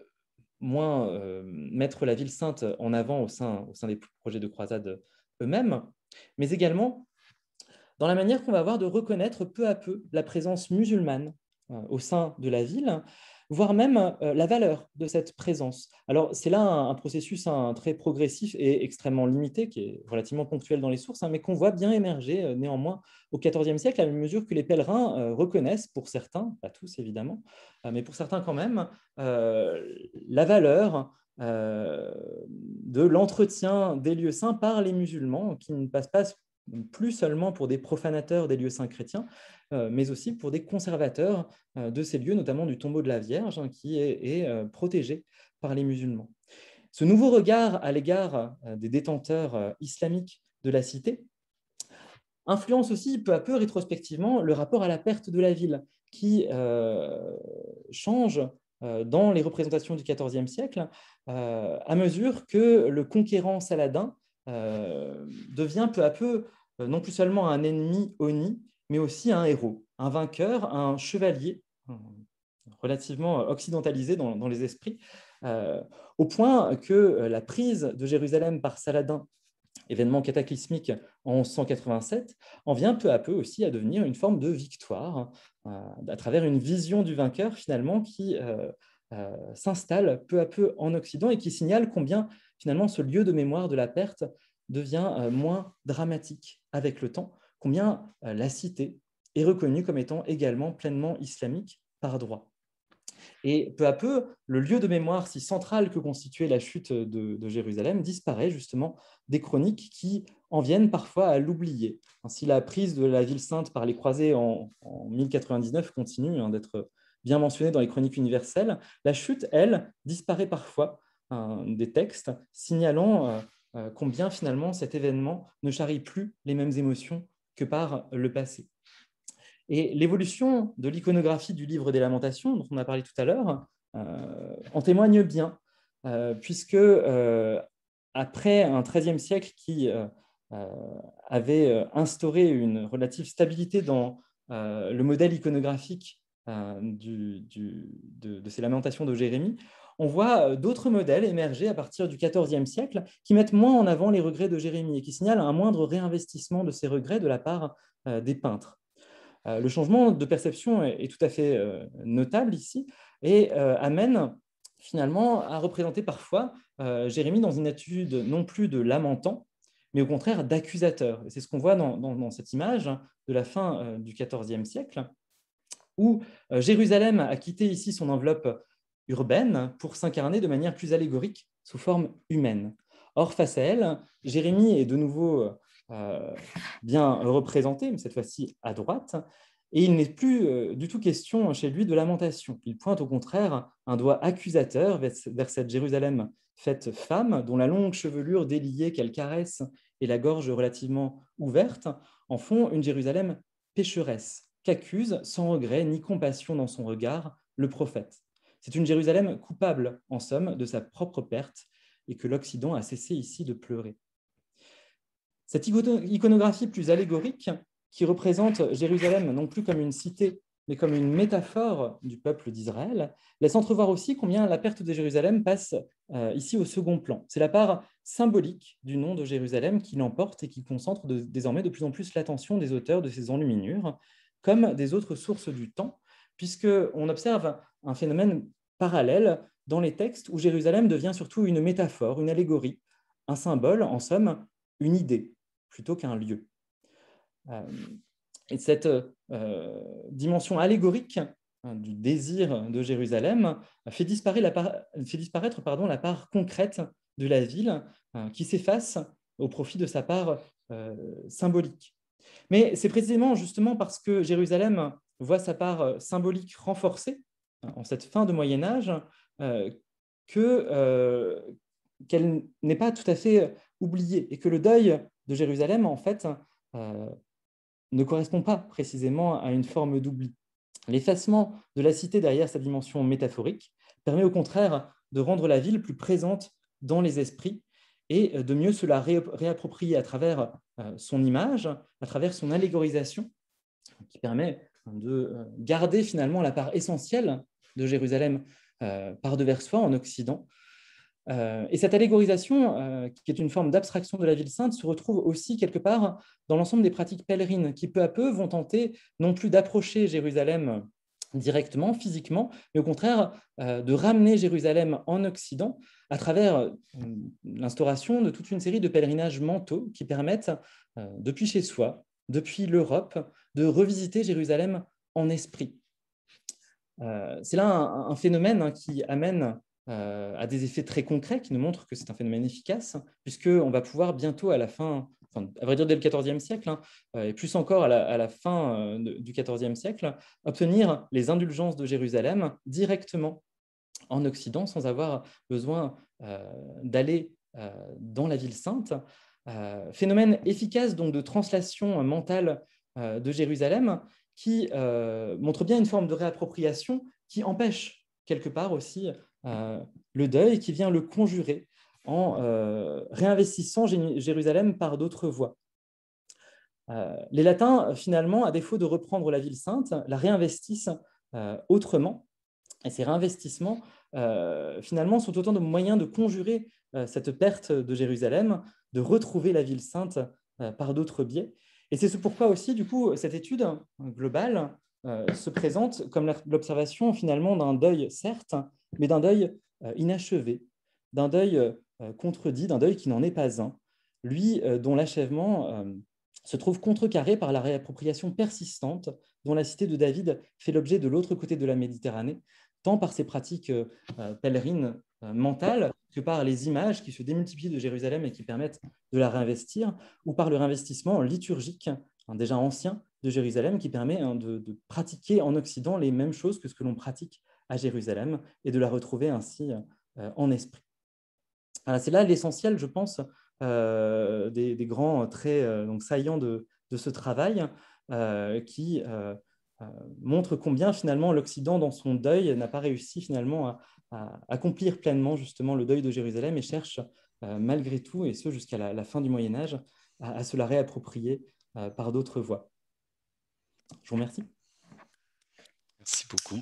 moins euh, mettre la ville sainte en avant au sein, au sein des projets de croisade eux-mêmes, mais également dans la manière qu'on va avoir de reconnaître peu à peu la présence musulmane euh, au sein de la ville, voire même euh, la valeur de cette présence. Alors, c'est là un, un processus un, très progressif et extrêmement limité, qui est relativement ponctuel dans les sources, hein, mais qu'on voit bien émerger euh, néanmoins au quatorzième siècle, à mesure que les pèlerins euh, reconnaissent, pour certains, pas tous évidemment, euh, mais pour certains quand même, euh, la valeur euh, de l'entretien des lieux saints par les musulmans, qui ne passent pas plus seulement pour des profanateurs des lieux saints chrétiens, euh, mais aussi pour des conservateurs euh, de ces lieux, notamment du tombeau de la Vierge, hein, qui est, est euh, protégé par les musulmans. Ce nouveau regard à l'égard euh, des détenteurs euh, islamiques de la cité influence aussi peu à peu rétrospectivement le rapport à la perte de la ville, qui euh, change euh, dans les représentations du quatorzième siècle euh, à mesure que le conquérant Saladin euh, devient peu à peu euh, non plus seulement un ennemi honni, mais aussi un héros, un vainqueur, un chevalier relativement occidentalisé dans, dans les esprits, euh, au point que la prise de Jérusalem par Saladin, événement cataclysmique en onze cent quatre-vingt-sept, en vient peu à peu aussi à devenir une forme de victoire, euh, à travers une vision du vainqueur finalement qui euh, euh, s'installe peu à peu en Occident et qui signale combien finalement ce lieu de mémoire de la perte devient euh, moins dramatique avec le temps, combien euh, la cité est reconnue comme étant également pleinement islamique par droit. Et peu à peu, le lieu de mémoire si central que constituait la chute de, de Jérusalem disparaît justement des chroniques qui en viennent parfois à l'oublier. Ainsi, la prise de la ville sainte par les croisés en, en mille quatre-vingt-dix-neuf continue hein, d'être bien mentionnée dans les chroniques universelles. La chute, elle, disparaît parfois hein, des textes signalant euh, euh, combien finalement cet événement ne charrie plus les mêmes émotions que par le passé. Et l'évolution de l'iconographie du livre des Lamentations, dont on a parlé tout à l'heure, euh, en témoigne bien, euh, puisque euh, après un treizième siècle qui euh, euh, avait instauré une relative stabilité dans euh, le modèle iconographique euh, du, du, de, de ces Lamentations de Jérémie, on voit d'autres modèles émerger à partir du quatorzième siècle qui mettent moins en avant les regrets de Jérémie et qui signalent un moindre réinvestissement de ces regrets de la part euh, des peintres. Le changement de perception est tout à fait notable ici et amène finalement à représenter parfois Jérémie dans une attitude non plus de lamentant, mais au contraire d'accusateur. Et c'est ce qu'on voit dans, dans, dans cette image de la fin du quatorzième siècle, où Jérusalem a quitté ici son enveloppe urbaine pour s'incarner de manière plus allégorique sous forme humaine. Or, face à elle, Jérémie est de nouveau Euh, bien représenté, mais cette fois-ci à droite, et il n'est plus euh, du tout question chez lui de lamentation. Il pointe au contraire un doigt accusateur vers, vers cette Jérusalem faite femme, dont la longue chevelure déliée qu'elle caresse et la gorge relativement ouverte en font une Jérusalem pécheresse, qu'accuse sans regret ni compassion dans son regard le prophète. C'est une Jérusalem coupable, en somme, de sa propre perte, et que l'Occident a cessé ici de pleurer. Cette iconographie plus allégorique, qui représente Jérusalem non plus comme une cité, mais comme une métaphore du peuple d'Israël, laisse entrevoir aussi combien la perte de Jérusalem passe euh, ici au second plan. C'est la part symbolique du nom de Jérusalem qui l'emporte et qui concentre de, désormais de plus en plus l'attention des auteurs de ces enluminures, comme des autres sources du temps, puisqu'on observe un phénomène parallèle dans les textes où Jérusalem devient surtout une métaphore, une allégorie, un symbole, en somme, une idée, plutôt qu'un lieu. Euh, et cette euh, dimension allégorique hein, du désir de Jérusalem fait disparaître la part, fait disparaître, pardon, la part concrète de la ville hein, qui s'efface au profit de sa part euh, symbolique. Mais c'est précisément justement parce que Jérusalem voit sa part symbolique renforcée hein, en cette fin de Moyen-Âge euh, que, euh, qu'elle n'est pas tout à fait oubliée et que le deuil de Jérusalem, en fait, euh, ne correspond pas précisément à une forme d'oubli. L'effacement de la cité derrière sa dimension métaphorique permet au contraire de rendre la ville plus présente dans les esprits et de mieux se la réapproprier à travers son image, à travers son allégorisation, qui permet de garder finalement la part essentielle de Jérusalem par devers soi en Occident. Euh, et cette allégorisation, euh, qui est une forme d'abstraction de la ville sainte, se retrouve aussi quelque part dans l'ensemble des pratiques pèlerines qui, peu à peu, vont tenter non plus d'approcher Jérusalem directement, physiquement, mais au contraire euh, de ramener Jérusalem en Occident à travers euh, l'instauration de toute une série de pèlerinages mentaux qui permettent, euh, depuis chez soi, depuis l'Europe, de revisiter Jérusalem en esprit. Euh, c'est là un, un phénomène hein, qui amène euh, a des effets très concrets qui nous montrent que c'est un phénomène efficace, puisqu'on va pouvoir bientôt à la fin, enfin, à vrai dire dès le quatorzième siècle, hein, et plus encore à la, à la fin euh, de, du quatorzième siècle, obtenir les indulgences de Jérusalem directement en Occident sans avoir besoin euh, d'aller euh, dans la ville sainte. Euh, phénomène efficace donc de translation mentale euh, de Jérusalem qui euh, montre bien une forme de réappropriation qui empêche quelque part aussi euh, le deuil, qui vient le conjurer en euh, réinvestissant Jérusalem par d'autres voies. Euh, les Latins, finalement, à défaut de reprendre la ville sainte, la réinvestissent euh, autrement. Et ces réinvestissements, euh, finalement, sont autant de moyens de conjurer euh, cette perte de Jérusalem, de retrouver la ville sainte euh, par d'autres biais. Et c'est pourquoi aussi, du coup, cette étude globale euh, se présente comme l'observation, finalement, d'un deuil, certes, mais d'un deuil euh, inachevé, d'un deuil euh, contredit, d'un deuil qui n'en est pas un, lui euh, dont l'achèvement euh, se trouve contrecarré par la réappropriation persistante dont la cité de David fait l'objet de l'autre côté de la Méditerranée, tant par ses pratiques euh, pèlerines euh, mentales que par les images qui se démultiplient de Jérusalem et qui permettent de la réinvestir, ou par le réinvestissement liturgique, hein, déjà ancien, de Jérusalem, qui permet hein, de, de pratiquer en Occident les mêmes choses que ce que l'on pratique à Jérusalem et de la retrouver ainsi euh, en esprit. Voilà, c'est là l'essentiel, je pense, euh, des, des grands traits euh, donc, saillants de, de ce travail euh, qui euh, euh, montre combien finalement l'Occident, dans son deuil, n'a pas réussi finalement à, à accomplir pleinement justement le deuil de Jérusalem et cherche euh, malgré tout, et ce jusqu'à la, la fin du Moyen-Âge, à, à se la réapproprier euh, par d'autres voies. Je vous remercie. Merci beaucoup.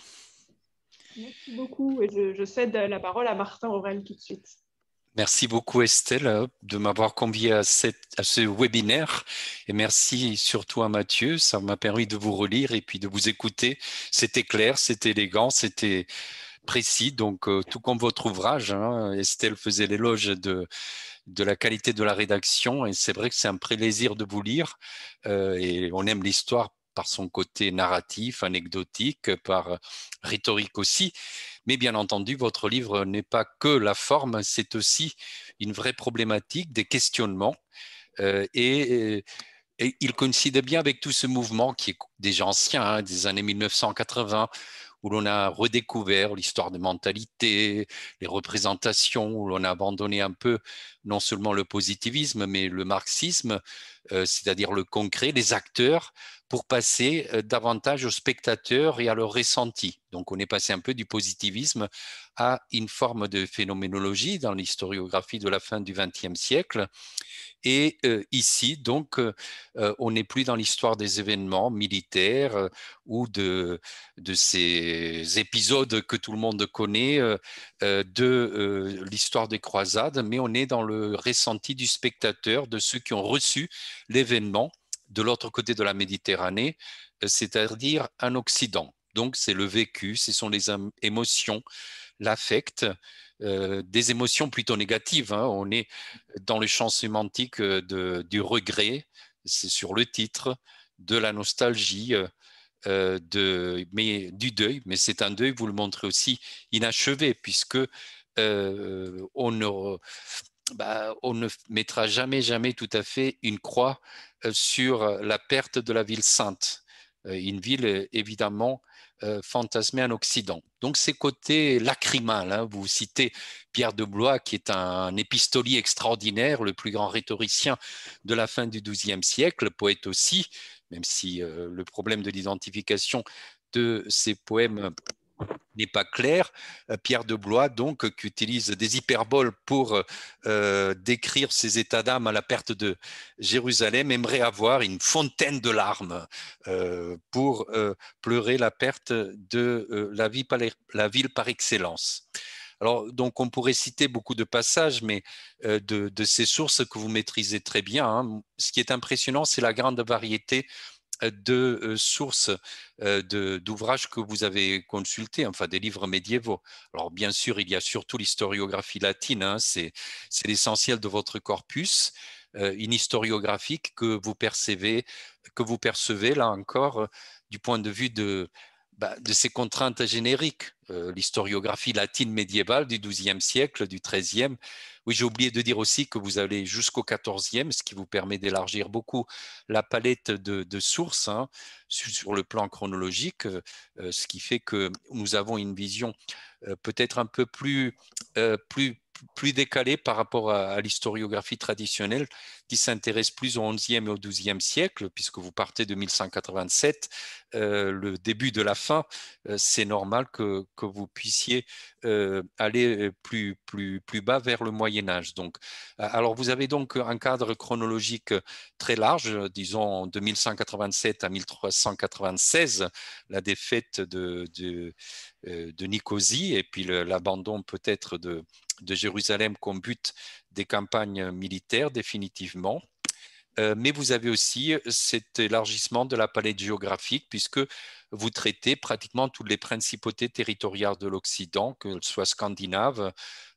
Merci beaucoup. Et je, je cède la parole à Martin Aurel tout de suite. Merci beaucoup Estelle de m'avoir convié à, cette, à ce webinaire et merci surtout à Mathieu, ça m'a permis de vous relire et puis de vous écouter. C'était clair, c'était élégant, c'était précis, donc euh, tout comme votre ouvrage, hein, Estelle faisait l'éloge de, de la qualité de la rédaction et c'est vrai que c'est un plaisir de vous lire euh, et on aime l'histoire par son côté narratif, anecdotique, par rhétorique aussi. Mais bien entendu, votre livre n'est pas que la forme, c'est aussi une vraie problématique, des questionnements. Euh, et, et il coïncide bien avec tout ce mouvement qui est déjà ancien, hein, des années mille neuf cent quatre-vingts, où l'on a redécouvert l'histoire des mentalités, les représentations, où l'on a abandonné un peu non seulement le positivisme, mais le marxisme, euh, c'est-à-dire le concret, les acteurs, pour passer euh, davantage aux spectateurs et à leur ressenti. Donc on est passé un peu du positivisme à une forme de phénoménologie dans l'historiographie de la fin du vingtième siècle. Et euh, ici, donc, euh, on n'est plus dans l'histoire des événements militaires euh, ou de, de ces épisodes que tout le monde connaît euh, de euh, l'histoire des croisades, mais on est dans le ressenti du spectateur, de ceux qui ont reçu l'événement de l'autre côté de la Méditerranée, c'est-à-dire en Occident. Donc, c'est le vécu, ce sont les émotions, l'affect, euh, des émotions plutôt négatives. Hein. On est dans le champ sémantique de, du regret, c'est sur le titre, de la nostalgie, euh, de, mais, du deuil, mais c'est un deuil, vous le montrez aussi, inachevé, puisque euh, on, ne, bah, on ne mettra jamais, jamais tout à fait une croix euh, sur la perte de la ville sainte. Euh, une ville, évidemment, Euh, fantasmé en Occident. Donc ces côtés lacrymales, hein, vous citez Pierre de Blois qui est un épistolier extraordinaire, le plus grand rhétoricien de la fin du douzième siècle, poète aussi, même si euh, le problème de l'identification de ces poèmes n'est pas clair. Pierre de Blois, donc, qui utilise des hyperboles pour euh, décrire ses états d'âme à la perte de Jérusalem, aimerait avoir une fontaine de larmes euh, pour euh, pleurer la perte de euh, la, vie par, la ville par excellence. Alors, donc, on pourrait citer beaucoup de passages, mais euh, de, de ces sources que vous maîtrisez très bien. Hein. Ce qui est impressionnant, c'est la grande variété de euh, sources euh, d'ouvrages que vous avez consultés, enfin des livres médiévaux. Alors bien sûr, il y a surtout l'historiographie latine, hein, c'est l'essentiel de votre corpus, euh, une historiographie que vous percevez, que vous percevez là encore euh, du point de vue de, bah, de ces contraintes génériques. Euh, l'historiographie latine médiévale du douzième siècle, du treizième. Oui, j'ai oublié de dire aussi que vous allez jusqu'au quatorzième, ce qui vous permet d'élargir beaucoup la palette de, de sources hein, sur, sur le plan chronologique, euh, ce qui fait que nous avons une vision euh, peut-être un peu plus, euh, plus, plus décalée par rapport à, à l'historiographie traditionnelle qui s'intéresse plus au onzième et au douzième siècle, puisque vous partez de mille cent quatre-vingt-sept, euh, le début de la fin, euh, c'est normal que, que vous puissiez euh, aller plus, plus, plus bas vers le Moyen-Âge. Donc, alors, vous avez donc un cadre chronologique très large, disons de mille cent quatre-vingt-sept à mille trois cent quatre-vingt-seize, la défaite de, de, de Nicosie et puis l'abandon peut-être de, de Jérusalem comme but des campagnes militaires définitivement. Euh, mais vous avez aussi cet élargissement de la palette géographique puisque vous traitez pratiquement toutes les principautés territoriales de l'Occident, qu'elles soient scandinaves,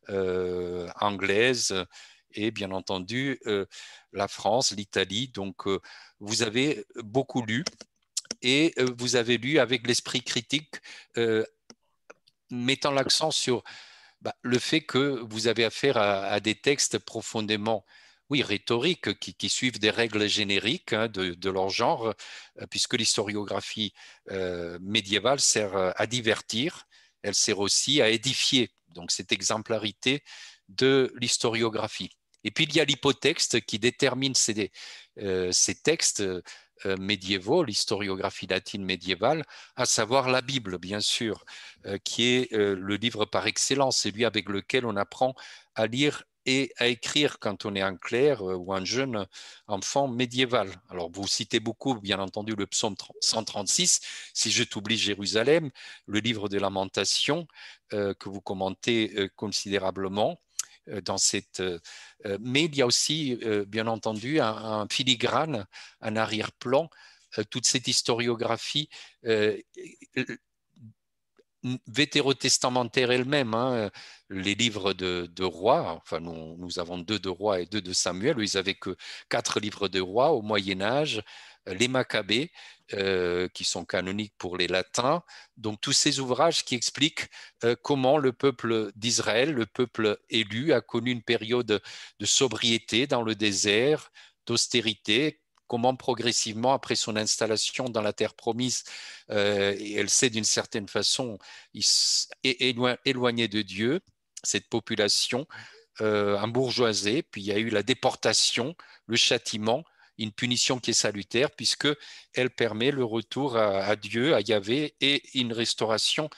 euh, anglaises et bien entendu euh, la France, l'Italie. Donc euh, vous avez beaucoup lu et euh, vous avez lu avec l'esprit critique euh, mettant l'accent sur bah, le fait que vous avez affaire à, à des textes profondément, oui, rhétoriques, qui, qui suivent des règles génériques hein, de, de leur genre, euh, puisque l'historiographie euh, médiévale sert à divertir, elle sert aussi à édifier. Donc, cette exemplarité de l'historiographie. Et puis, il y a l'hypotexte qui détermine ces, euh, ces textes euh, médiévaux, l'historiographie latine médiévale, à savoir la Bible, bien sûr, euh, qui est euh, le livre par excellence, celui avec lequel on apprend à lire et à écrire quand on est un clerc euh, ou un jeune enfant médiéval. Alors, vous citez beaucoup, bien entendu, le psaume cent trente-six, si je t'oublie Jérusalem, le livre des Lamentations, euh, que vous commentez euh, considérablement dans cette... Euh, mais il y a aussi, euh, bien entendu, un, un filigrane, un arrière-plan, euh, toute cette historiographie euh, vétérotestamentaire elle-même, hein, les livres de, de rois, enfin nous, nous avons deux de rois et deux de Samuel, ils n'avaient que quatre livres de rois au Moyen-Âge, les Maccabées, euh, qui sont canoniques pour les latins, donc tous ces ouvrages qui expliquent euh, comment le peuple d'Israël, le peuple élu, a connu une période de sobriété dans le désert, d'austérité, comment progressivement, après son installation dans la terre promise, euh, et elle s'est d'une certaine façon éloignée de Dieu, cette population, euh, embourgeoisée, puis il y a eu la déportation, le châtiment, une punition qui est salutaire, puisqu'elle permet le retour à, à Dieu, à Yahvé, et une restauration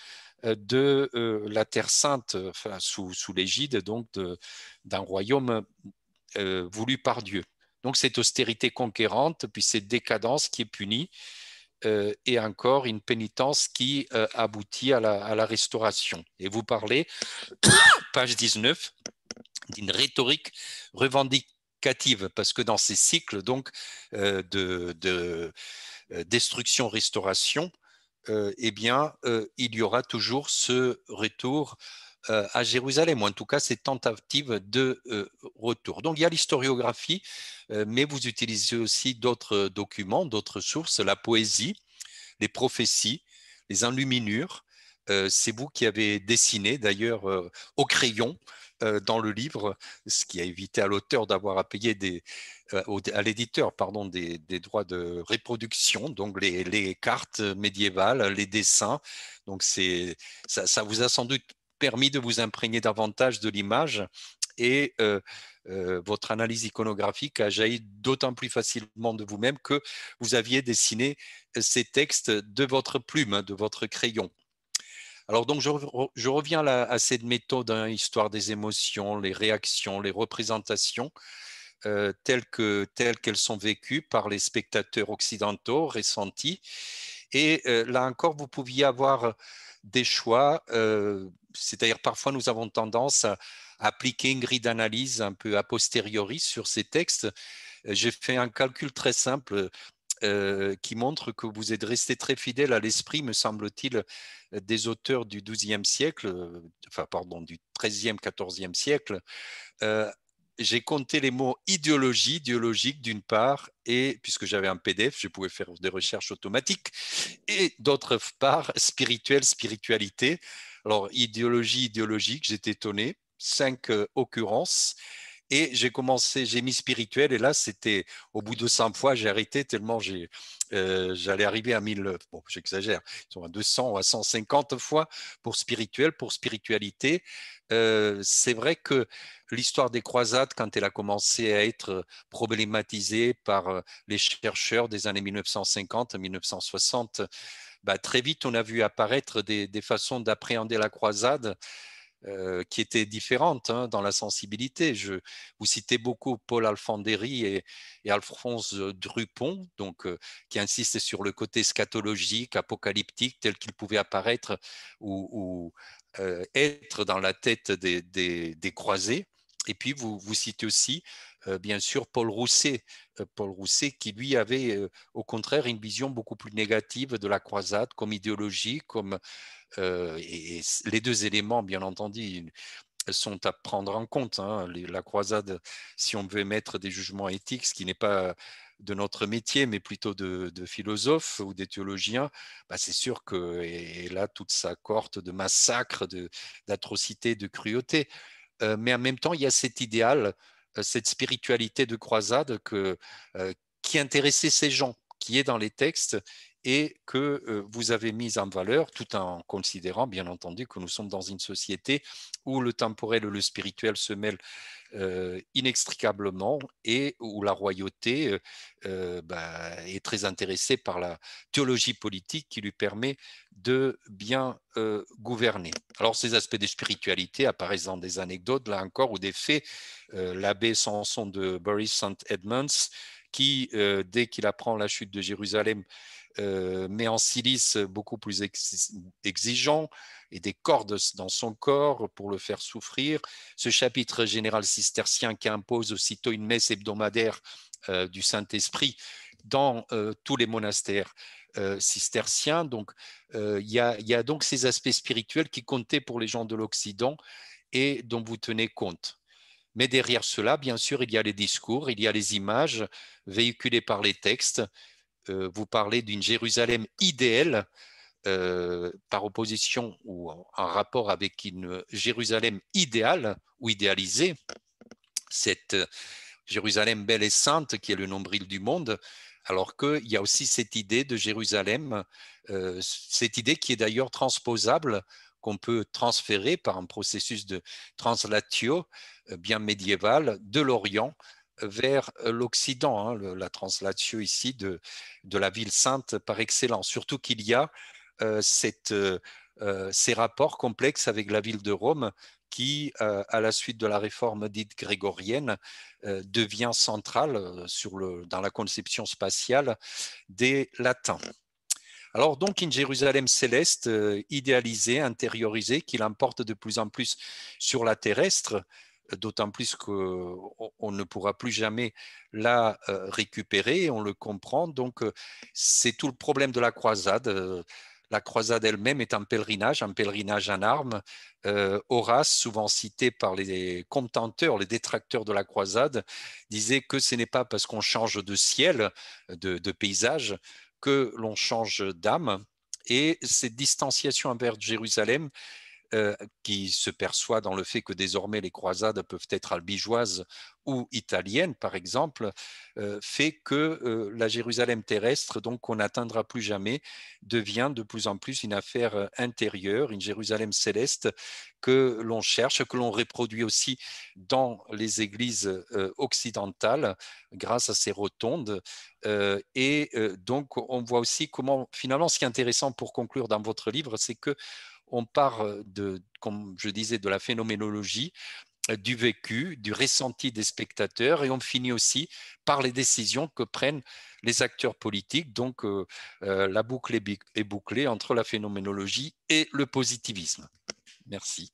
de euh, la Terre Sainte, enfin, sous, sous l'égide donc d'un royaume euh, voulu par Dieu. Donc cette austérité conquérante, puis cette décadence qui est punie, euh, et encore une pénitence qui euh, aboutit à la, à la restauration. Et vous parlez, page dix-neuf, d'une rhétorique revendicative, parce que dans ces cycles donc, euh, de, de euh, destruction-restauration, euh, eh bien, euh, il y aura toujours ce retour euh, à Jérusalem, ou en tout cas cette tentative de euh, retour. Donc il y a l'historiographie, euh, mais vous utilisez aussi d'autres documents, d'autres sources, la poésie, les prophéties, les enluminures. Euh, c'est vous qui avez dessiné d'ailleurs euh, au crayon euh, dans le livre, ce qui a évité à l'auteur d'avoir à payer des, euh, à l'éditeur pardon, des, des droits de reproduction, donc les, les cartes médiévales, les dessins. Donc c'est, ça, ça vous a sans doute permis de vous imprégner davantage de l'image et euh, euh, votre analyse iconographique a jailli d'autant plus facilement de vous-même que vous aviez dessiné ces textes de votre plume, de votre crayon. Alors donc je, je reviens là, à cette méthode, hein, histoire des émotions, les réactions, les représentations, euh, telles que, telles qu'elles sont vécues par les spectateurs occidentaux, ressentis. Et euh, là encore, vous pouviez avoir des choix, euh, c'est-à-dire parfois nous avons tendance à appliquer une grille d'analyse un peu a posteriori sur ces textes. J'ai fait un calcul très simple euh, qui montre que vous êtes resté très fidèle à l'esprit, me semble-t-il, des auteurs du douzième siècle, enfin pardon, du treizième, quatorzième siècle, euh, j'ai compté les mots idéologie, idéologique d'une part, et puisque j'avais un P D F, je pouvais faire des recherches automatiques, et d'autre part, spirituel, spiritualité. Alors, idéologie, idéologique, j'étais étonné, cinq euh, occurrences. Et j'ai commencé, j'ai mis spirituel, et là, c'était au bout de cent fois, j'ai arrêté tellement j'ai, euh, j'allais arriver à mille, bon, j'exagère, ils sont à deux cents ou à cent cinquante fois pour spirituel, pour spiritualité. Euh, c'est vrai que l'histoire des croisades, quand elle a commencé à être problématisée par les chercheurs des années mille neuf cent cinquante à mille neuf cent soixante, bah, très vite, on a vu apparaître des, des façons d'appréhender la croisade Euh, qui étaient différentes hein, dans la sensibilité. Je, vous citez beaucoup Paul Alfandéry et, et Alphonse Drupon, donc, euh, qui insistent sur le côté scatologique, apocalyptique, tel qu'il pouvait apparaître ou, ou euh, être dans la tête des, des, des croisés. Et puis, vous, vous citez aussi, euh, bien sûr, Paul Rousset, euh, Paul Rousset qui, lui, avait euh, au contraire une vision beaucoup plus négative de la croisade comme idéologie, comme euh, et, et les deux éléments, bien entendu, sont à prendre en compte. Hein. La croisade, si on veut émettre des jugements éthiques, ce qui n'est pas de notre métier, mais plutôt de, de philosophes ou des théologiens, bah c'est sûr que, et, et là, toute sa cohorte de massacres, de, d'atrocités, de cruauté. Euh, mais en même temps, il y a cet idéal, euh, cette spiritualité de croisade que, euh, qui intéressait ces gens, qui est dans les textes et que euh, vous avez mise en valeur, tout en considérant, bien entendu, que nous sommes dans une société où le temporel et le spirituel se mêlent euh, inextricablement et où la royauté euh, bah, est très intéressée par la théologie politique qui lui permet de bien euh, gouverner. Alors, ces aspects de spiritualité apparaissent dans des anecdotes, là encore, ou des faits. Euh, L'abbé Samson de Bury Saint Edmunds, qui, euh, dès qu'il apprend la chute de Jérusalem, euh, met en silice beaucoup plus ex exigeant et des cordes dans son corps pour le faire souffrir. Ce chapitre général cistercien qui impose aussitôt une messe hebdomadaire euh, du Saint-Esprit dans euh, tous les monastères euh, cisterciens. Donc, euh, il y a, y a donc ces aspects spirituels qui comptaient pour les gens de l'Occident et dont vous tenez compte. Mais derrière cela, bien sûr, il y a les discours, il y a les images véhiculées par les textes. Euh, vous parlez d'une Jérusalem idéale, euh, par opposition ou en, en rapport avec une Jérusalem idéale ou idéalisée, cette Jérusalem belle et sainte qui est le nombril du monde, alors qu'il y a aussi cette idée de Jérusalem, euh, cette idée qui est d'ailleurs transposable, qu'on peut transférer par un processus de translatio euh, bien médiéval de l'Orient vers l'Occident, hein, le, la translatio ici de, de la ville sainte par excellence, surtout qu'il y a euh, cette, euh, ces rapports complexes avec la ville de Rome qui, euh, à la suite de la réforme dite grégorienne, euh, devient centrale sur le, dans la conception spatiale des Latins. Alors donc une Jérusalem céleste euh, idéalisée, intériorisée, qui l'emporte de plus en plus sur la terrestre, d'autant plus qu'on ne pourra plus jamais la euh, récupérer, on le comprend. Donc euh, c'est tout le problème de la croisade. Euh, la croisade elle-même est un pèlerinage, un pèlerinage en armes. Euh, Horace, souvent cité par les contenteurs, les détracteurs de la croisade, disait que ce n'est pas parce qu'on change de ciel, de, de paysage, que l'on change d'âme. Et cette distanciation envers Jérusalem, euh, qui se perçoit dans le fait que désormais les croisades peuvent être albigeoises ou italiennes, par exemple, euh, fait que euh, la Jérusalem terrestre, donc qu'on n'atteindra plus jamais, devient de plus en plus une affaire intérieure, une Jérusalem céleste que l'on cherche, que l'on reproduit aussi dans les églises euh, occidentales grâce à ces rotondes. Euh, et euh, donc, on voit aussi comment, finalement, ce qui est intéressant pour conclure dans votre livre, c'est que on part de, comme je disais, de la phénoménologie, du vécu, du ressenti des spectateurs, et on finit aussi par les décisions que prennent les acteurs politiques. Donc, euh, euh, la boucle est bouclée entre la phénoménologie et le positivisme. Merci.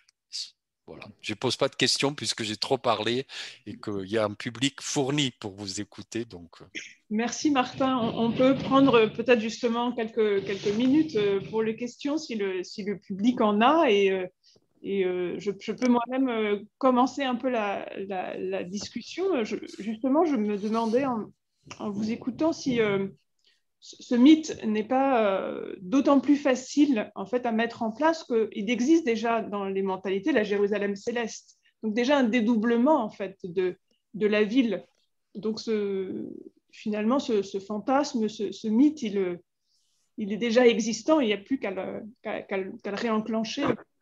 Voilà. Je ne pose pas de questions puisque j'ai trop parlé et qu'il y a un public fourni pour vous écouter. Donc... Merci Martin. On peut prendre peut-être justement quelques, quelques minutes pour les questions si le, si le public en a. Et et euh, je, je peux moi-même euh, commencer un peu la, la, la discussion. Je, justement, je me demandais en, en vous écoutant si euh, ce mythe n'est pas euh, d'autant plus facile en fait à mettre en place qu'il existe déjà dans les mentalités la Jérusalem céleste. Donc déjà un dédoublement en fait de, de la ville. Donc ce, finalement ce, ce fantasme, ce, ce mythe, il, il est déjà existant. Il n'y a plus qu'à le, qu'à, qu'à le, qu'à le réenclencher.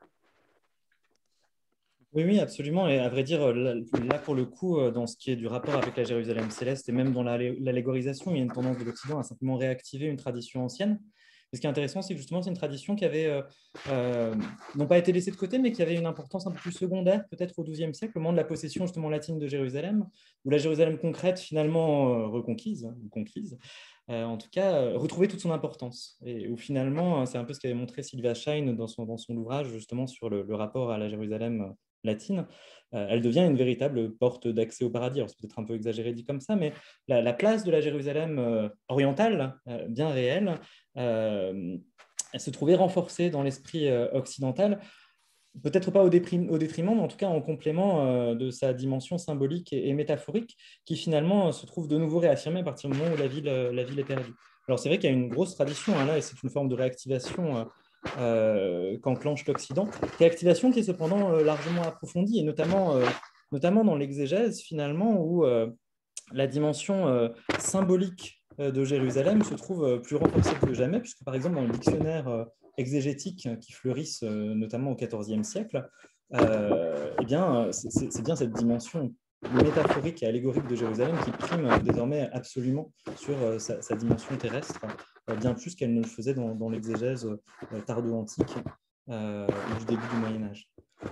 Oui, oui, absolument. Et à vrai dire, là, là, pour le coup, dans ce qui est du rapport avec la Jérusalem céleste et même dans l'allégorisation, il y a une tendance de l'Occident à simplement réactiver une tradition ancienne. Et ce qui est intéressant, c'est que justement, c'est une tradition qui avait, euh, euh, non pas été laissée de côté, mais qui avait une importance un peu plus secondaire, peut-être au douzième siècle, au moment de la possession justement latine de Jérusalem, où la Jérusalem concrète, finalement euh, reconquise, ou conquise, euh, en tout cas, euh, retrouvait toute son importance. Et où finalement, c'est un peu ce qu'avait montré Sylvia Schein dans son, dans son ouvrage, justement, sur le, le rapport à la Jérusalem latine, euh, elle devient une véritable porte d'accès au paradis. C'est peut-être un peu exagéré dit comme ça, mais la, la place de la Jérusalem euh, orientale, euh, bien réelle, euh, elle se trouvait renforcée dans l'esprit euh, occidental, peut-être pas au, déprim, au détriment, mais en tout cas en complément euh, de sa dimension symbolique et, et métaphorique, qui finalement euh, se trouve de nouveau réaffirmée à partir du moment où la ville, euh, la ville est perdue. Alors c'est vrai qu'il y a une grosse tradition hein, là, et c'est une forme de réactivation euh, Euh, qu'enclenche l'Occident. Réactivation qui est cependant euh, largement approfondie, et notamment, euh, notamment dans l'exégèse, finalement, où euh, la dimension euh, symbolique euh, de Jérusalem se trouve euh, plus renforcée que jamais, puisque par exemple, dans le dictionnaire euh, exégétique qui fleurissent euh, notamment au quatorzième siècle, euh, eh bien, c'est bien cette dimension métaphorique et allégorique de Jérusalem qui prime désormais absolument sur euh, sa, sa dimension terrestre, euh, bien plus qu'elle ne le faisait dans, dans l'exégèse euh, tardo-antique euh, du début du Moyen-Âge.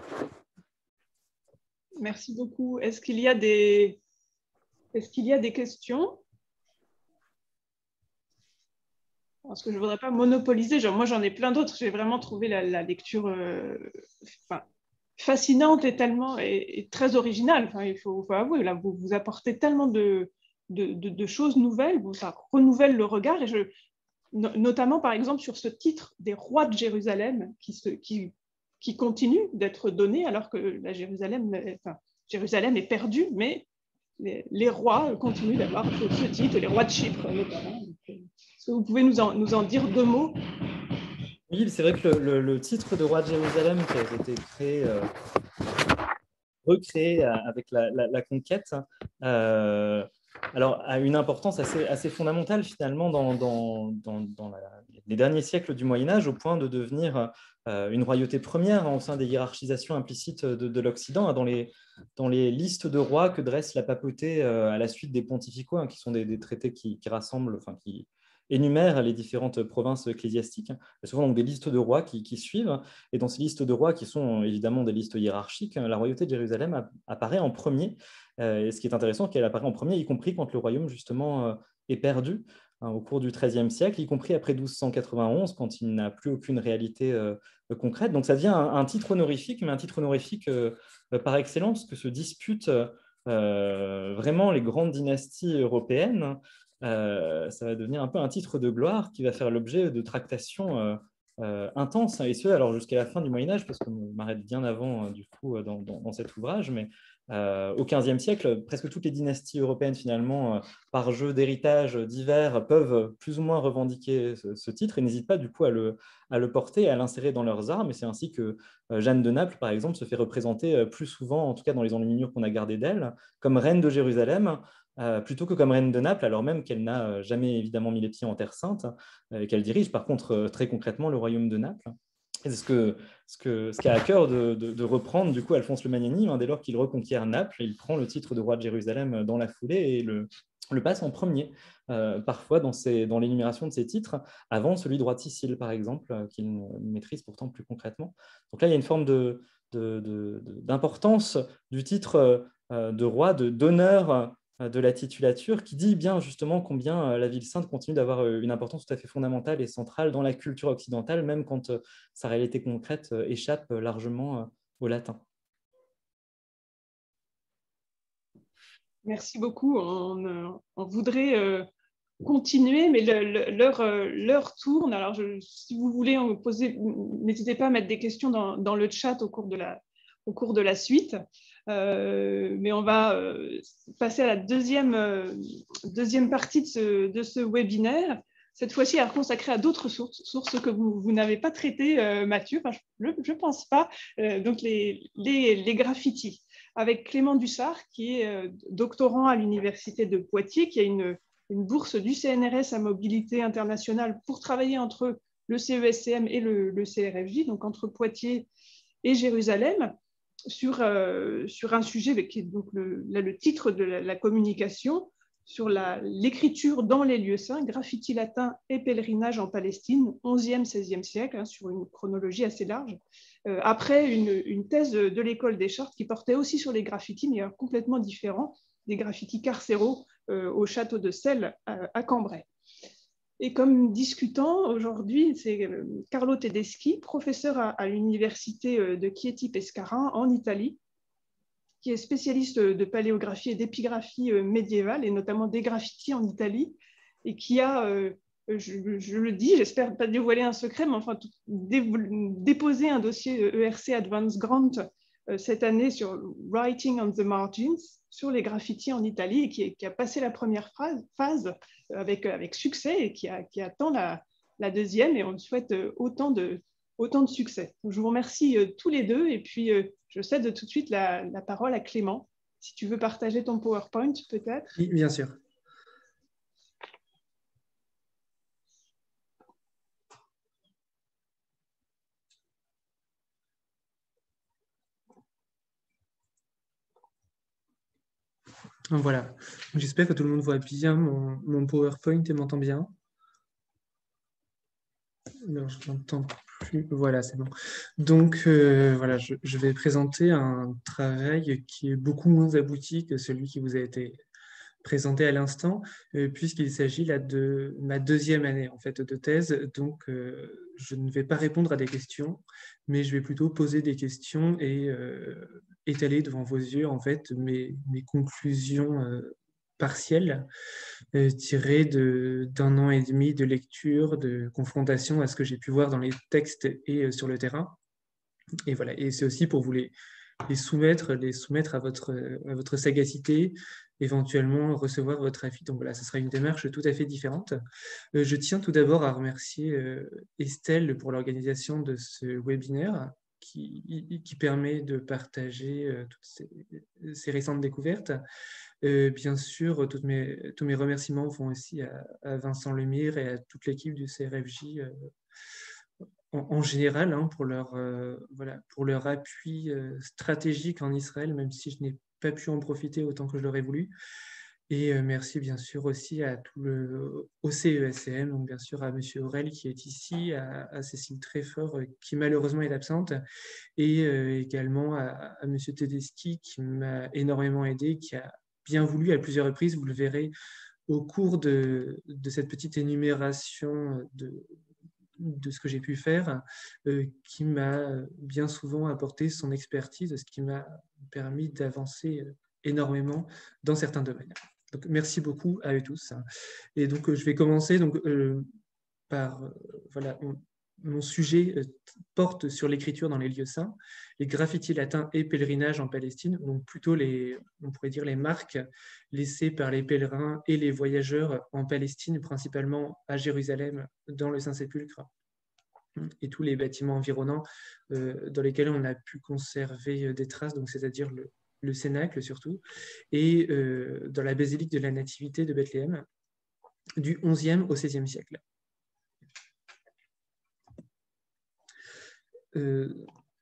Merci beaucoup. Est-ce qu'il y a des, est-ce qu'il y a des questions? Parce que je ne voudrais pas monopoliser. Genre, moi, j'en ai plein d'autres. J'ai vraiment trouvé la, la lecture euh, enfin, fascinante et tellement et, et très originale. Enfin, il faut, faut avouer, là, vous, vous apportez tellement de, de, de, de choses nouvelles. Vous, ça renouvelle le regard. Et je, no, notamment, par exemple, sur ce titre des rois de Jérusalem qui, se, qui, qui continue d'être donné alors que la Jérusalem, enfin, Jérusalem est perdue, mais les, les rois continuent d'avoir ce, ce titre, les rois de Chypre notamment. Est-ce que vous pouvez nous en, nous en dire deux mots? Oui, c'est vrai que le, le, le titre de roi de Jérusalem qui a été créé, euh, recréé avec la, la, la conquête, euh, alors, a une importance assez, assez fondamentale finalement dans, dans, dans, dans la, les derniers siècles du Moyen-Âge, au point de devenir euh, une royauté première hein, au sein des hiérarchisations implicites de, de l'Occident, hein, dans, les, dans les listes de rois que dresse la papauté euh, à la suite des pontificaux, hein, qui sont des, des traités qui, qui rassemblent, enfin qui énumèrent les différentes provinces ecclésiastiques. Il y a souvent donc des listes de rois qui, qui suivent, et dans ces listes de rois, qui sont évidemment des listes hiérarchiques, la royauté de Jérusalem apparaît en premier. Et ce qui est intéressant, c'est qu'elle apparaît en premier, y compris quand le royaume justement est perdu hein, au cours du treizième siècle, y compris après douze cent quatre-vingt-onze, quand il n'a plus aucune réalité euh, concrète. Donc ça devient un, un titre honorifique, mais un titre honorifique euh, par excellence, que se disputent euh, vraiment les grandes dynasties européennes. Euh, ça va devenir un peu un titre de gloire qui va faire l'objet de tractations euh, euh, intenses, et ce, alors jusqu'à la fin du Moyen-Âge, parce qu'on m'arrête bien avant, du coup, dans, dans, dans cet ouvrage, mais Euh, au quinzième siècle, presque toutes les dynasties européennes, finalement, euh, par jeu d'héritage divers, peuvent plus ou moins revendiquer ce, ce titre et n'hésitent pas, du coup, à le, à le porter, à l'insérer dans leurs armes. Et c'est ainsi que euh, Jeanne de Naples, par exemple, se fait représenter euh, plus souvent, en tout cas dans les enluminures qu'on a gardées d'elle, comme reine de Jérusalem, euh, plutôt que comme reine de Naples, alors même qu'elle n'a jamais évidemment mis les pieds en Terre Sainte, euh, et qu'elle dirige, par contre, euh, très concrètement le royaume de Naples. C'est ce que ce que ce qu'a à cœur de, de, de reprendre du coup Alphonse le Magnanime hein, dès lors qu'il reconquiert Naples, il prend le titre de roi de Jérusalem dans la foulée et le, le passe en premier, euh, parfois dans, ses, dans l'énumération de ses titres, avant celui de roi de Sicile par exemple, euh, qu'il maîtrise pourtant plus concrètement. Donc là il y a une forme de, de, de, d'importance du titre euh, de roi, de, d'honneur de la titulature, qui dit bien justement combien la ville sainte continue d'avoir une importance tout à fait fondamentale et centrale dans la culture occidentale, même quand sa réalité concrète échappe largement au latin. Merci beaucoup. On, on voudrait euh, continuer, mais l'heure l'heure tourne. Alors, je, si vous voulez en poser, n'hésitez pas à mettre des questions dans, dans le chat au cours de la, au cours de la suite. Euh, mais on va euh, passer à la deuxième, euh, deuxième partie de ce, de ce webinaire, cette fois-ci consacrée à d'autres sources, sources que vous, vous n'avez pas traitées, euh, Mathieu, enfin, je ne pense pas, euh, donc les, les, les graffitis, avec Clément Dussard, qui est euh, doctorant à l'Université de Poitiers, qui a une, une bourse du C N R S à mobilité internationale pour travailler entre le C E S C M et le, le C R F J, donc entre Poitiers et Jérusalem, sur, euh, sur un sujet qui est donc le, là, le titre de la, la communication, sur l'écriture dans les lieux saints, graffiti latin et pèlerinage en Palestine, onzième seizième siècle, hein, sur une chronologie assez large, euh, après une, une thèse de l'école des Chartes qui portait aussi sur les graffitis, mais complètement différents, des graffitis carcéraux euh, au château de Celles à, à Cambrai. Et comme discutant aujourd'hui, c'est Carlo Tedeschi, professeur à, à l'université de Chieti Pescara en Italie, qui est spécialiste de paléographie et d'épigraphie médiévale, et notamment des graffitis en Italie, et qui a, euh, je, je le dis, j'espère pas dévoiler un secret, mais enfin, dé, déposé un dossier E R C Advanced Grant euh, cette année sur Writing on the Margins, sur les graffitis en Italie, et qui, qui a passé la première phase, phase avec, avec succès, et qui, a, qui attend la, la deuxième, et on souhaite autant de, autant de succès. Donc, je vous remercie euh, tous les deux, et puis euh, je cède tout de suite la, la parole à Clément. Si tu veux partager ton PowerPoint, peut-être. Oui, bien sûr. Voilà. J'espère que tout le monde voit bien mon, mon PowerPoint et m'entend bien. Non, je n'entends plus. Voilà, c'est bon. Donc, euh, voilà, je, je vais présenter un travail qui est beaucoup moins abouti que celui qui vous a été présenté à l'instant, euh, puisqu'il s'agit là de ma deuxième année en fait de thèse. Donc, euh, je ne vais pas répondre à des questions, mais je vais plutôt poser des questions et euh, étaler devant vos yeux en fait mes, mes conclusions euh, partielles euh, tirées d'un an et demi de lecture, de confrontation à ce que j'ai pu voir dans les textes et euh, sur le terrain. Et voilà. Et c'est aussi pour vous les, les soumettre, les soumettre à votre, à votre sagacité, éventuellement recevoir votre avis. Donc voilà, ce sera une démarche tout à fait différente. Euh, je tiens tout d'abord à remercier euh, Estelle pour l'organisation de ce webinaire qui, qui permet de partager euh, toutes ces, ces récentes découvertes. Euh, bien sûr, toutes mes, tous mes remerciements vont aussi à, à Vincent Lemire et à toute l'équipe du C R F J euh, en, en général hein, pour, leur, euh, voilà, pour leur appui euh, stratégique en Israël, même si je n'ai pas pu en profiter autant que je l'aurais voulu. Et euh, merci bien sûr aussi à tout le, au C E S C M, donc bien sûr à M. Aurel qui est ici, à, à Cécile Tréfort euh, qui malheureusement est absente, et euh, également à, à M. Tedeschi qui m'a énormément aidé, qui a bien voulu à plusieurs reprises, vous le verrez au cours de, de cette petite énumération de, de ce que j'ai pu faire, euh, qui m'a bien souvent apporté son expertise, ce qui m'a permis d'avancer énormément dans certains domaines. Donc, merci beaucoup à eux tous. Et donc, je vais commencer donc, euh, par, euh, voilà, mon, mon sujet euh, porte sur l'écriture dans les lieux saints, les graffitis latins et pèlerinages en Palestine, donc plutôt les, on pourrait dire les marques laissées par les pèlerins et les voyageurs en Palestine, principalement à Jérusalem, dans le Saint-Sépulcre, et tous les bâtiments environnants euh, dans lesquels on a pu conserver des traces, donc c'est-à-dire le, le Cénacle surtout, et euh, dans la basilique de la Nativité de Bethléem, du onzième au seizième siècle. Euh,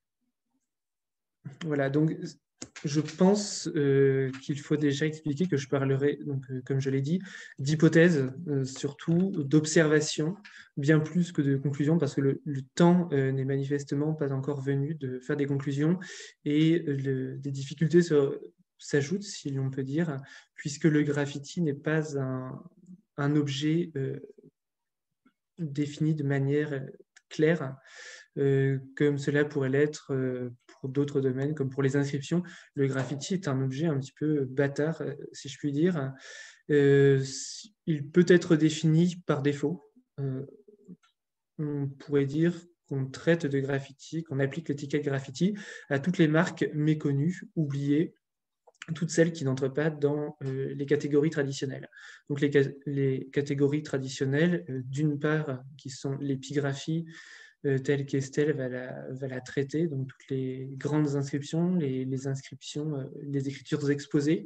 voilà, donc je pense euh, qu'il faut déjà expliquer que je parlerai, donc, euh, comme je l'ai dit, d'hypothèses, euh, surtout d'observations, bien plus que de conclusions, parce que le, le temps euh, n'est manifestement pas encore venu de faire des conclusions, et le, des difficultés s'ajoutent, si l'on peut dire, puisque le graffiti n'est pas un, un objet euh, défini de manière claire, Euh, comme cela pourrait l'être euh, pour d'autres domaines, comme pour les inscriptions. Le graffiti est un objet un petit peu bâtard, euh, si je puis dire, Euh, il peut être défini par défaut. Euh, on pourrait dire qu'on traite de graffiti, qu'on applique l'étiquette graffiti à toutes les marques méconnues, oubliées, toutes celles qui n'entrent pas dans euh, les catégories traditionnelles. Donc les, les catégories traditionnelles, euh, d'une part, qui sont l'épigraphie, euh, telle qu'Estelle va la, va la traiter, donc toutes les grandes inscriptions, les, les inscriptions, euh, les écritures exposées,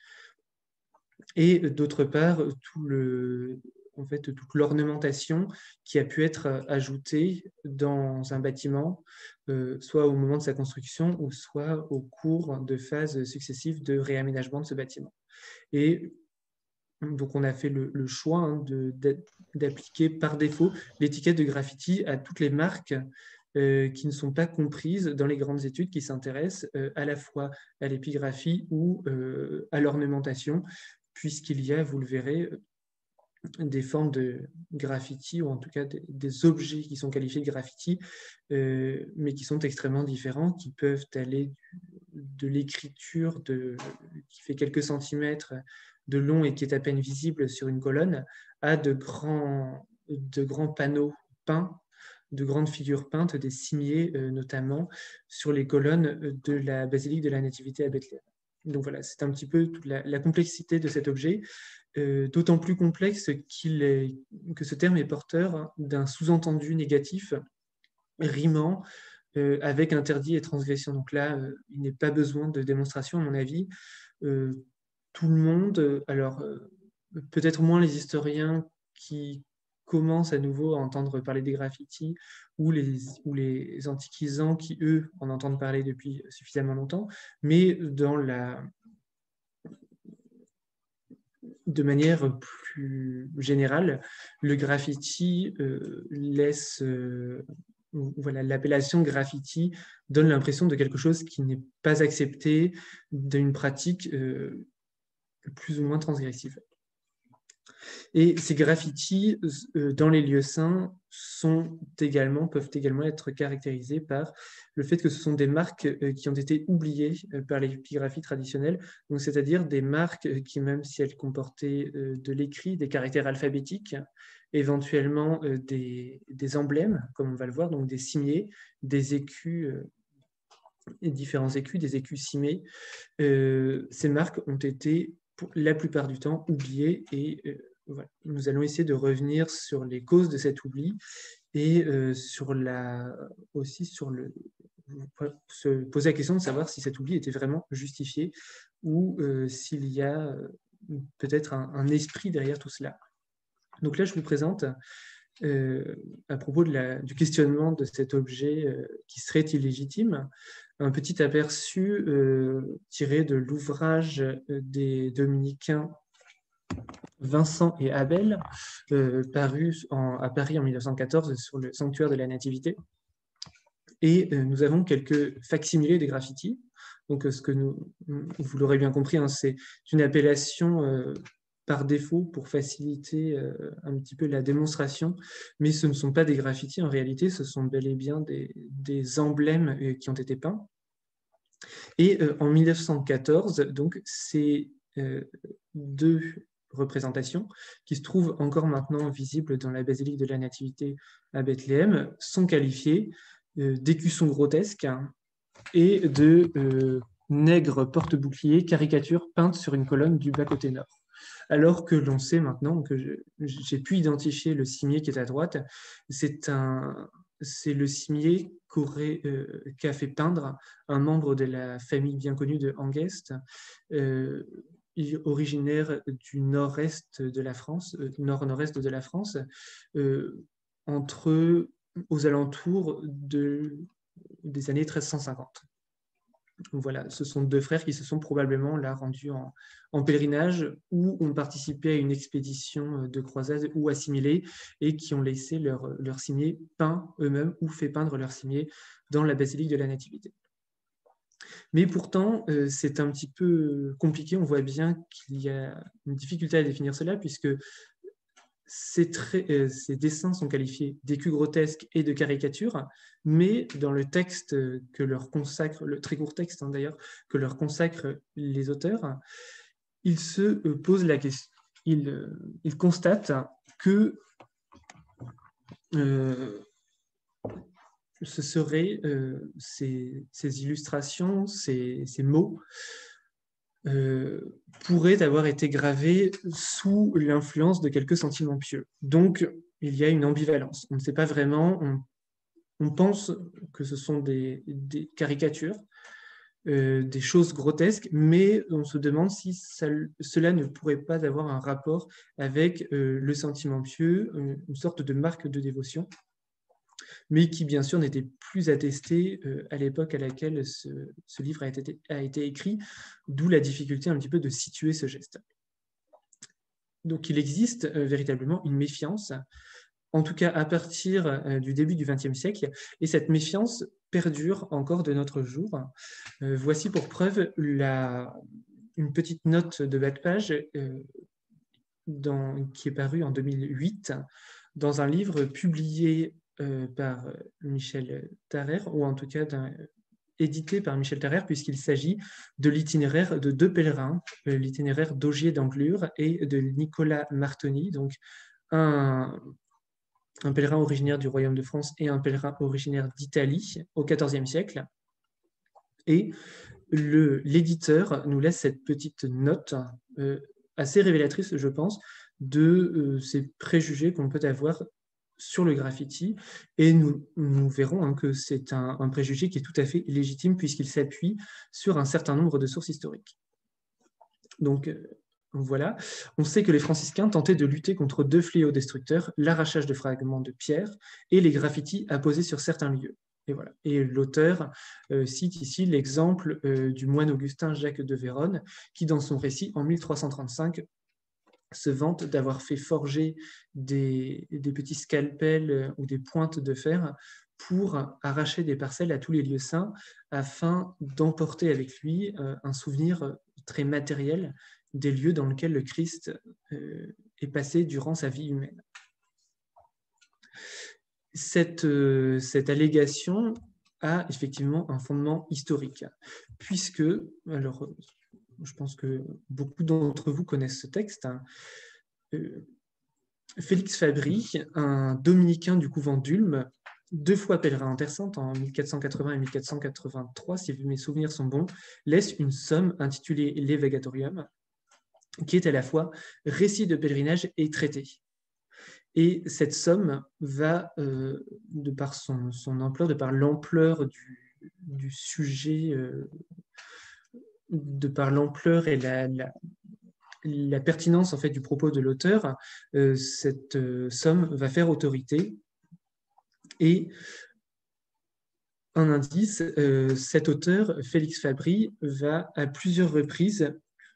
et d'autre part, tout le, en fait, toute l'ornementation qui a pu être ajoutée dans un bâtiment, euh, soit au moment de sa construction ou soit au cours de phases successives de réaménagement de ce bâtiment. Et donc, on a fait le, le choix hein, d'appliquer par défaut l'étiquette de graffiti à toutes les marques euh, qui ne sont pas comprises dans les grandes études qui s'intéressent euh, à la fois à l'épigraphie ou euh, à l'ornementation, puisqu'il y a, vous le verrez, des formes de graffiti, ou en tout cas des, des objets qui sont qualifiés de graffiti, euh, mais qui sont extrêmement différents, qui peuvent aller du, de l'écriture qui fait quelques centimètres de long et qui est à peine visible sur une colonne, à de grands, de grands panneaux peints, de grandes figures peintes, des cimiers euh, notamment, sur les colonnes de la basilique de la Nativité à Bethléem. Donc voilà, c'est un petit peu toute la, la complexité de cet objet, euh, d'autant plus complexe qu'il est, que ce terme est porteur d'un sous-entendu négatif rimant euh, avec interdit et transgression. Donc là, euh, il n'est pas besoin de démonstration, à mon avis. Euh, tout le monde, alors euh, peut-être moins les historiens qui commencent à nouveau à entendre parler des graffitis, ou les, ou les antiquisants qui, eux, en entendent parler depuis suffisamment longtemps, mais dans la... de manière plus générale, le graffiti euh, laisse... Euh, voilà, l'appellation graffiti donne l'impression de quelque chose qui n'est pas accepté, d'une pratique euh, plus ou moins transgressive. Et ces graffitis euh, dans les lieux saints sont également, peuvent également être caractérisés par le fait que ce sont des marques euh, qui ont été oubliées euh, par l'épigraphie traditionnelle, donc c'est-à-dire des marques qui, même si elles comportaient euh, de l'écrit, des caractères alphabétiques, éventuellement euh, des, des emblèmes, comme on va le voir, donc des cimiers, des écus, euh, et différents écus, des écus cimés, euh, ces marques ont été pour la plupart du temps oubliées et euh, voilà. Nous allons essayer de revenir sur les causes de cet oubli et euh, sur la, aussi sur le, se poser la question de savoir si cet oubli était vraiment justifié ou euh, s'il y a euh, peut-être un, un esprit derrière tout cela. Donc là, je vous présente euh, à propos de la, du questionnement de cet objet euh, qui serait illégitime, un petit aperçu euh, tiré de l'ouvrage des dominicains Vincent et Abel, euh, paru en, à Paris en mille neuf cent quatorze sur le sanctuaire de la Nativité. Et euh, nous avons quelques facsimilés des graffitis. Donc, euh, ce que nous, vous l'aurez bien compris, hein, c'est une appellation euh, par défaut pour faciliter euh, un petit peu la démonstration, mais ce ne sont pas des graffitis en réalité, ce sont bel et bien des, des emblèmes euh, qui ont été peints. Et euh, en mille neuf cent quatorze, donc, ces euh, deux représentations qui se trouvent encore maintenant visibles dans la basilique de la Nativité à Bethléem sont qualifiées euh, d'écussons grotesques et de euh, nègres porte-boucliers caricatures peintes sur une colonne du bas-côté nord. Alors que l'on sait maintenant, que j'ai pu identifier le cimier qui est à droite, c'est un, c'est le cimier qu'aurait, euh, qu'a fait peindre un membre de la famille bien connue de Hangest, euh, originaire du nord-est de la France, euh, nord-nord-est de la France, euh, entre, aux alentours de, des années treize cent cinquante. Voilà, ce sont deux frères qui se sont probablement là rendus en, en pèlerinage ou ont participé à une expédition de croisade ou assimilés et qui ont laissé leur, leur cimier peint eux-mêmes ou fait peindre leur cimier dans la basilique de la Nativité. Mais pourtant, euh, c'est un petit peu compliqué. On voit bien qu'il y a une difficulté à définir cela puisque Ces, traits, euh, ces dessins sont qualifiés d'écus grotesques et de caricatures, mais dans le texte que leur consacre, le très court texte hein, d'ailleurs, que leur consacrent les auteurs, ils se euh, posent la question, il, il constate que euh, ce seraient euh, ces, ces illustrations, ces, ces mots, euh, pourraient avoir été gravés sous l'influence de quelques sentiments pieux. Donc, il y a une ambivalence. On ne sait pas vraiment, on, on pense que ce sont des, des caricatures, euh, des choses grotesques, mais on se demande si ça, cela ne pourrait pas avoir un rapport avec euh, le sentiment pieux, une sorte de marque de dévotion, mais qui bien sûr n'était plus attesté euh, à l'époque à laquelle ce, ce livre a été, a été écrit, d'où la difficulté un petit peu de situer ce geste. Donc il existe euh, véritablement une méfiance, en tout cas à partir euh, du début du vingtième siècle, et cette méfiance perdure encore de notre jour. Euh, voici pour preuve la, une petite note de bas de page euh, dans, qui est parue en deux mille huit dans un livre publié Euh, par Michel Tarère, ou en tout cas édité par Michel Tarère, puisqu'il s'agit de l'itinéraire de deux pèlerins, euh, l'itinéraire d'Augier d'Anglure et de Nicolas Martoni, donc un, un pèlerin originaire du Royaume de France et un pèlerin originaire d'Italie au quatorzième siècle. Et l'éditeur nous laisse cette petite note euh, assez révélatrice, je pense, de euh, ces préjugés qu'on peut avoir sur le graffiti, et nous, nous verrons hein, que c'est un, un préjugé qui est tout à fait légitime puisqu'il s'appuie sur un certain nombre de sources historiques. Donc euh, voilà, on sait que les franciscains tentaient de lutter contre deux fléaux destructeurs, l'arrachage de fragments de pierre et les graffitis apposés sur certains lieux. Et, voilà. Et l'auteur euh, cite ici l'exemple euh, du moine augustin Jacques de Vérone, qui dans son récit en mille trois cent trente-cinq se vante d'avoir fait forger des, des petits scalpels ou des pointes de fer pour arracher des parcelles à tous les lieux saints afin d'emporter avec lui euh, un souvenir très matériel des lieux dans lesquels le Christ euh, est passé durant sa vie humaine. Cette, euh, cette allégation a effectivement un fondement historique, puisque, alors, je pense que beaucoup d'entre vous connaissent ce texte. Euh, Félix Fabry, un dominicain du couvent d'Ulm, deux fois pèlerin en Terre Sainte en mille quatre cent quatre-vingts et mille quatre cent quatre-vingt-trois, si mes souvenirs sont bons, laisse une somme intitulée Levagatorium, qui est à la fois récit de pèlerinage et traité. Et cette somme va, euh, de par son, son ampleur, de par l'ampleur du, du sujet, euh, de par l'ampleur et la, la, la pertinence en fait, du propos de l'auteur, euh, cette euh, somme va faire autorité. Et un indice, euh, cet auteur, Félix Fabry, va à plusieurs reprises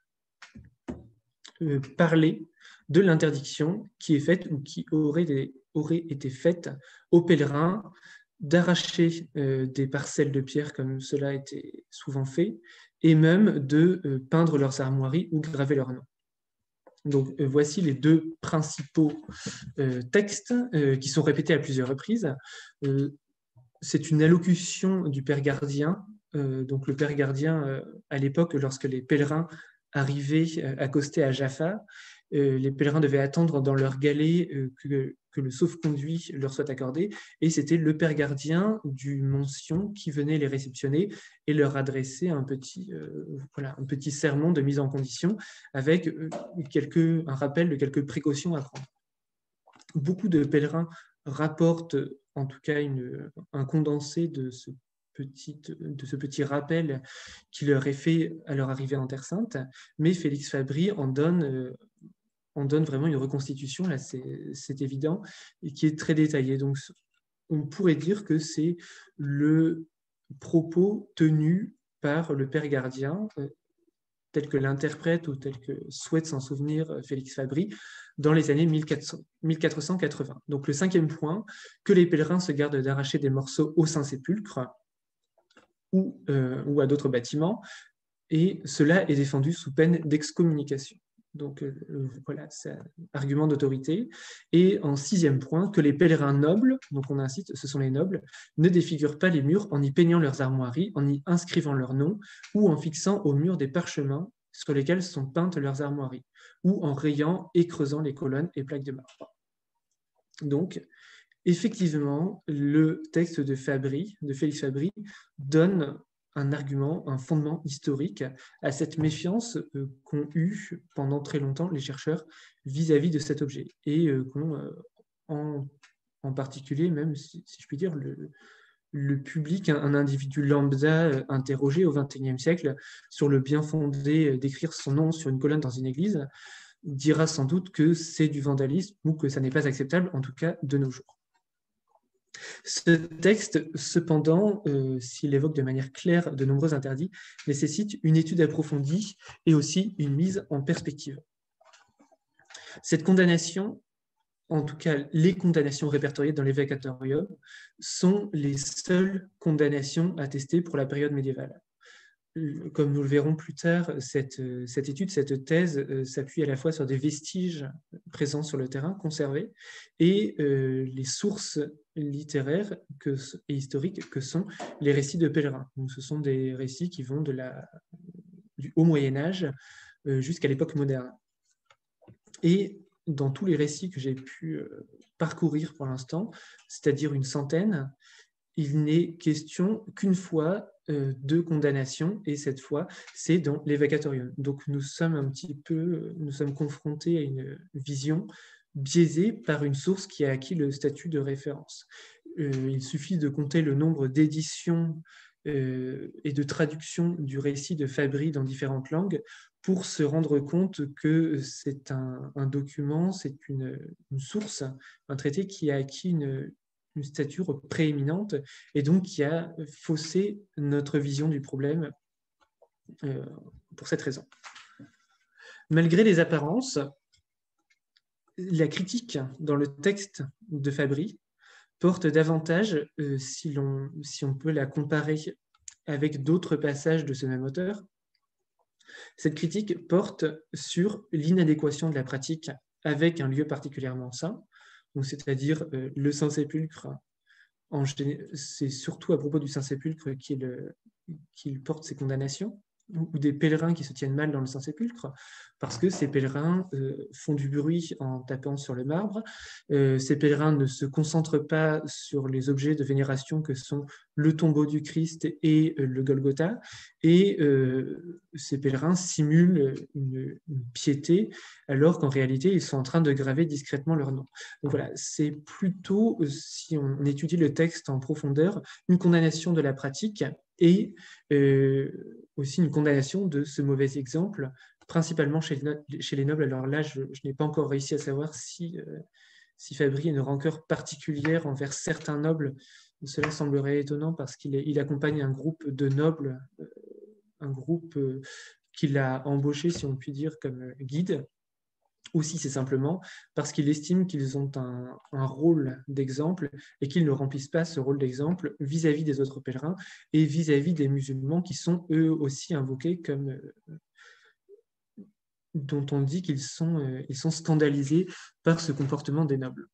euh, parler de l'interdiction qui est faite ou qui aurait, des, aurait été faite aux pèlerins d'arracher euh, des parcelles de pierre comme cela a été souvent fait, et même de euh, peindre leurs armoiries ou graver leurs noms. Donc euh, voici les deux principaux euh, textes euh, qui sont répétés à plusieurs reprises. Euh, c'est une allocution du père gardien. Euh, donc le père gardien, euh, à l'époque, lorsque les pèlerins arrivaient euh, accostés à Jaffa, euh, les pèlerins devaient attendre dans leur galet euh, que, que le sauf-conduit leur soit accordé, et c'était le père gardien du Mont Sion qui venait les réceptionner et leur adresser un petit, euh, voilà, un petit sermon de mise en condition avec euh, quelques, un rappel de quelques précautions à prendre. Beaucoup de pèlerins rapportent en tout cas une, un condensé de ce, petit, de ce petit rappel qui leur est fait à leur arrivée en Terre Sainte, mais Félix Fabry en donne... Euh, on donne vraiment une reconstitution, là c'est évident, et qui est très détaillée. Donc on pourrait dire que c'est le propos tenu par le père gardien, euh, tel que l'interprète ou tel que souhaite s'en souvenir Félix Fabry, dans les années mille quatre cent quatre-vingts. Donc le cinquième point, que les pèlerins se gardent d'arracher des morceaux au Saint-Sépulcre ou, euh, ou à d'autres bâtiments, et cela est défendu sous peine d'excommunication. Donc euh, voilà, c'est un argument d'autorité. Et en sixième point, que les pèlerins nobles, donc on incite, ce sont les nobles, ne défigurent pas les murs en y peignant leurs armoiries, en y inscrivant leurs noms ou en fixant au mur des parchemins sur lesquelles sont peintes leurs armoiries, ou en rayant et creusant les colonnes et plaques de marbre. Donc, effectivement, le texte de Fabry, de Félix Fabry, donne un argument, un fondement historique à cette méfiance euh, qu'ont eu pendant très longtemps les chercheurs vis-à-vis de cet objet, et euh, qu'ont euh, en, en particulier, même si, si je puis dire, le, le public, un, un individu lambda euh, interrogé au vingt et unième siècle sur le bien fondé d'écrire son nom sur une colonne dans une église, dira sans doute que c'est du vandalisme ou que ça n'est pas acceptable, en tout cas de nos jours. Ce texte, cependant, euh, s'il évoque de manière claire de nombreux interdits, nécessite une étude approfondie et aussi une mise en perspective. Cette condamnation, en tout cas les condamnations répertoriées dans l'Eveccatorium, sont les seules condamnations attestées pour la période médiévale. Comme nous le verrons plus tard, cette, cette étude, cette thèse euh, s'appuie à la fois sur des vestiges présents sur le terrain, conservés, et euh, les sources littéraires que, et historiques que sont les récits de pèlerins. Donc, ce sont des récits qui vont de la, du haut Moyen-Âge euh, jusqu'à l'époque moderne. Et dans tous les récits que j'ai pu euh, parcourir pour l'instant, c'est-à-dire une centaine, il n'est question qu'une fois euh, de condamnation, et cette fois, c'est dans l'Eveccatorium. Donc, nous sommes un petit peu, nous sommes confrontés à une vision biaisée par une source qui a acquis le statut de référence. Euh, il suffit de compter le nombre d'éditions euh, et de traductions du récit de Fabry dans différentes langues pour se rendre compte que c'est un, un document, c'est une, une source, un traité qui a acquis une une stature prééminente, et donc qui a faussé notre vision du problème euh, pour cette raison. Malgré les apparences, la critique dans le texte de Fabry porte davantage, euh, si, l'on, si on peut la comparer avec d'autres passages de ce même auteur, cette critique porte sur l'inadéquation de la pratique avec un lieu particulièrement saint, c'est-à-dire euh, le Saint-Sépulcre. C'est surtout à propos du Saint-Sépulcre qu'il, qu'il porte ces condamnations, ou des pèlerins qui se tiennent mal dans le Saint-Sépulcre, parce que ces pèlerins euh, font du bruit en tapant sur le marbre, euh, ces pèlerins ne se concentrent pas sur les objets de vénération que sont le tombeau du Christ et euh, le Golgotha, et euh, ces pèlerins simulent une, une piété, alors qu'en réalité, ils sont en train de graver discrètement leur nom. Donc voilà, c'est plutôt, si on étudie le texte en profondeur, une condamnation de la pratique, et euh, aussi une condamnation de ce mauvais exemple, principalement chez les, no chez les nobles. Alors là, je, je n'ai pas encore réussi à savoir si, euh, si Fabry a une rancœur particulière envers certains nobles. Cela semblerait étonnant parce qu'il il accompagne un groupe de nobles, euh, un groupe euh, qu'il a embauché, si on peut dire, comme guide, ou si c'est simplement parce qu'il estime qu'ils ont un, un rôle d'exemple et qu'ils ne remplissent pas ce rôle d'exemple vis-à-vis des autres pèlerins et vis-à-vis des musulmans qui sont eux aussi invoqués comme euh, dont on dit qu'ils sont, euh, ils sont scandalisés par ce comportement des nobles.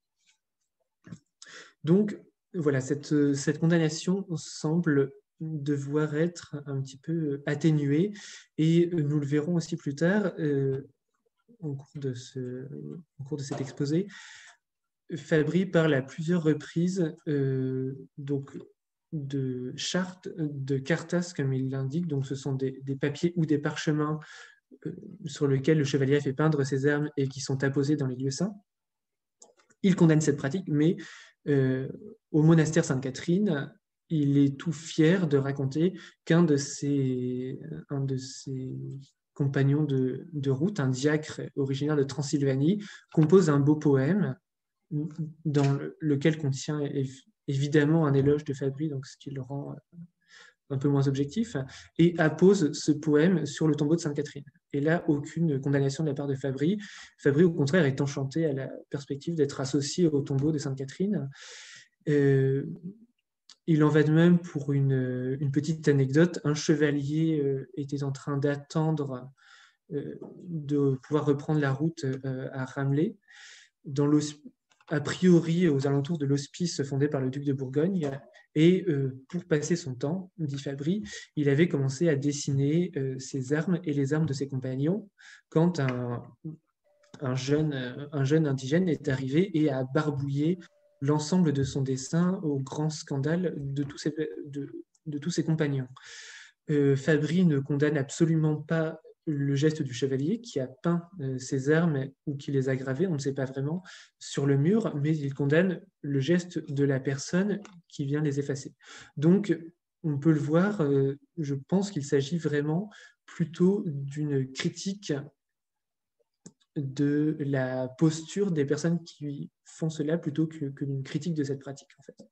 Donc voilà, cette, cette condamnation semble devoir être un petit peu atténuée, et nous le verrons aussi plus tard euh, Au cours, de ce, au cours de cet exposé. Fabry parle à plusieurs reprises euh, donc, de chartes, de cartas, comme il l'indique. Donc, ce sont des, des papiers ou des parchemins euh, sur lesquels le chevalier a fait peindre ses armes et qui sont apposés dans les lieux saints. Il condamne cette pratique, mais euh, au monastère Sainte-Catherine, il est tout fier de raconter qu'un de ses, un de ses compagnon de, de route, un diacre originaire de Transylvanie, compose un beau poème dans le, lequel contient évidemment un éloge de Fabry, donc ce qui le rend un peu moins objectif, et appose ce poème sur le tombeau de Sainte-Catherine. Et là, aucune condamnation de la part de Fabry. Fabry, au contraire, est enchanté à la perspective d'être associé au tombeau de Sainte-Catherine. Euh, Il en va de même pour une, une petite anecdote. Un chevalier euh, était en train d'attendre euh, de pouvoir reprendre la route euh, à Ramleh. Dans a priori aux alentours de l'hospice fondé par le duc de Bourgogne. Et euh, pour passer son temps, dit Fabry, il avait commencé à dessiner euh, ses armes et les armes de ses compagnons quand un, un, jeune, un jeune indigène est arrivé et a barbouillé l'ensemble de son dessin au grand scandale de tous ses, de, de tous ses compagnons. Euh, Fabry ne condamne absolument pas le geste du chevalier qui a peint euh, ses armes ou qui les a gravées, on ne sait pas vraiment, sur le mur, mais il condamne le geste de la personne qui vient les effacer. Donc, on peut le voir, euh, je pense qu'il s'agit vraiment plutôt d'une critique de la posture des personnes qui font cela plutôt que, que d'une critique de cette pratique, en fait.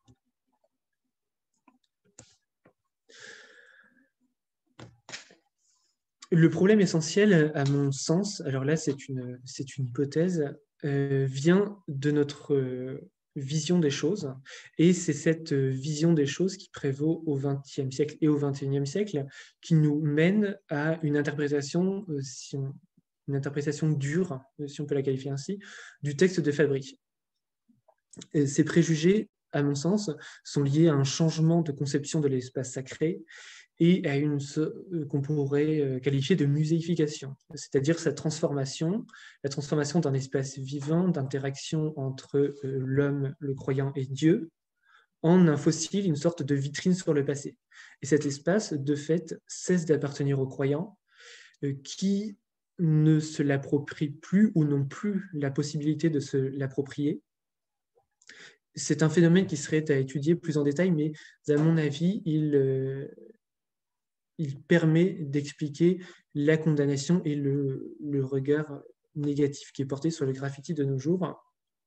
Le problème essentiel, à mon sens, alors là c'est une, c'est une hypothèse, euh, vient de notre euh, vision des choses, et c'est cette vision des choses qui prévaut au vingtième siècle et au vingt et unième siècle qui nous mène à une interprétation, euh, si on, une interprétation dure, si on peut la qualifier ainsi, du texte de Fabry. Et ces préjugés, à mon sens, sont liés à un changement de conception de l'espace sacré et à une qu'on pourrait qualifier de muséification, c'est-à-dire sa transformation, la transformation d'un espace vivant, d'interaction entre l'homme, le croyant et Dieu, en un fossile, une sorte de vitrine sur le passé. Et cet espace, de fait, cesse d'appartenir aux croyants qui ne se l'approprient plus ou n'ont plus la possibilité de se l'approprier. C'est un phénomène qui serait à étudier plus en détail, mais à mon avis, il... il permet d'expliquer la condamnation et le, le regard négatif qui est porté sur le graffiti de nos jours.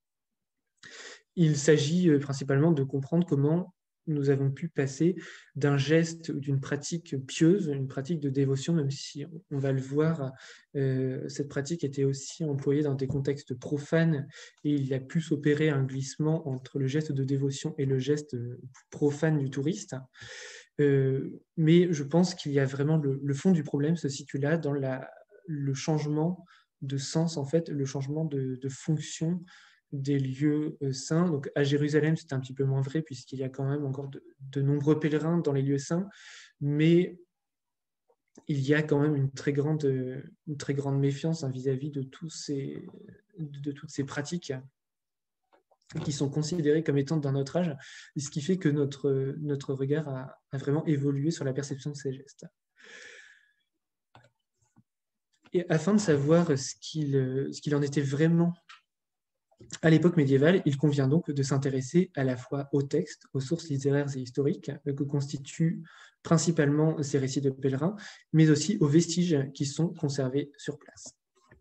Il s'agit principalement de comprendre comment nous avons pu passer d'un geste ou d'une pratique pieuse, une pratique de dévotion, même si on va le voir, euh, cette pratique était aussi employée dans des contextes profanes et il a pu s'opérer un glissement entre le geste de dévotion et le geste profane du touriste. Euh, mais je pense qu'il y a vraiment le, le fond du problème se situe là dans la, le changement de sens, en fait, le changement de, de fonction des lieux saints. Donc à Jérusalem, c'est un petit peu moins vrai puisqu'il y a quand même encore de, de nombreux pèlerins dans les lieux saints, mais il y a quand même une très grande, une très grande méfiance hein, vis-à-vis de, tous ces, de toutes ces pratiques qui sont considérées comme étant d'un autre âge, ce qui fait que notre, notre regard a, a vraiment évolué sur la perception de ces gestes. Et afin de savoir ce qu'il, ce qu'il en était vraiment à l'époque médiévale, il convient donc de s'intéresser à la fois aux textes, aux sources littéraires et historiques que constituent principalement ces récits de pèlerins, mais aussi aux vestiges qui sont conservés sur place.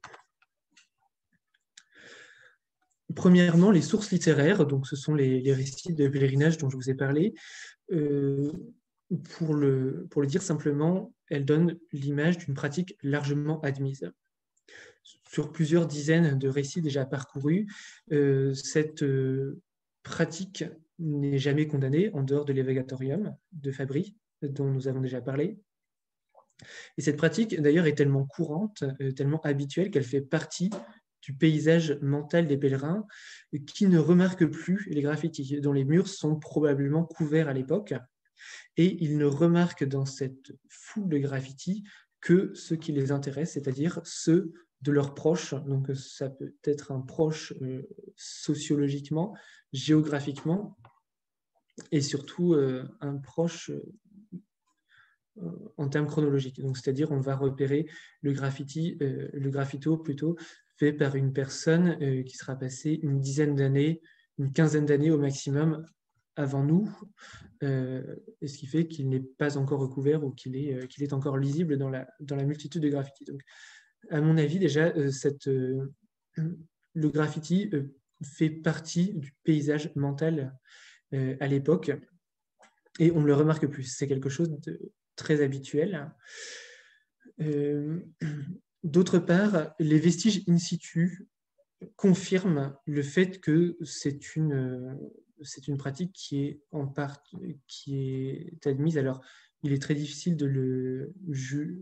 Premièrement, les sources littéraires, donc ce sont les, les récits de pèlerinage dont je vous ai parlé. Euh, pour, le, pour le dire simplement, elles donnent l'image d'une pratique largement admise. Sur plusieurs dizaines de récits déjà parcourus, euh, cette euh, pratique n'est jamais condamnée en dehors de l'Evagatorium de Fabry, dont nous avons déjà parlé. Et cette pratique, d'ailleurs, est tellement courante, euh, tellement habituelle qu'elle fait partie du paysage mental des pèlerins qui ne remarquent plus les graffitis, dont les murs sont probablement couverts à l'époque. Et ils ne remarquent dans cette foule de graffitis que ce qui les intéresse, c'est-à-dire ceux de leurs proches. Donc ça peut être un proche euh, sociologiquement, géographiquement, et surtout euh, un proche euh, en termes chronologiques. Donc c'est-à-dire on va repérer le graffiti, euh, le graffito plutôt, fait par une personne euh, qui sera passée une dizaine d'années, une quinzaine d'années au maximum avant nous, euh, ce qui fait qu'il n'est pas encore recouvert ou qu'il est, euh, qu'il est encore lisible dans la, dans la multitude de graffitis. Donc, à mon avis, déjà, euh, cette, euh, le graffiti euh, fait partie du paysage mental euh, à l'époque et on ne le remarque plus. C'est quelque chose de très habituel. Euh, D'autre part, les vestiges in situ confirment le fait que c'est une, c'est une pratique qui est en part, qui est admise. Alors, il est très difficile de le, ju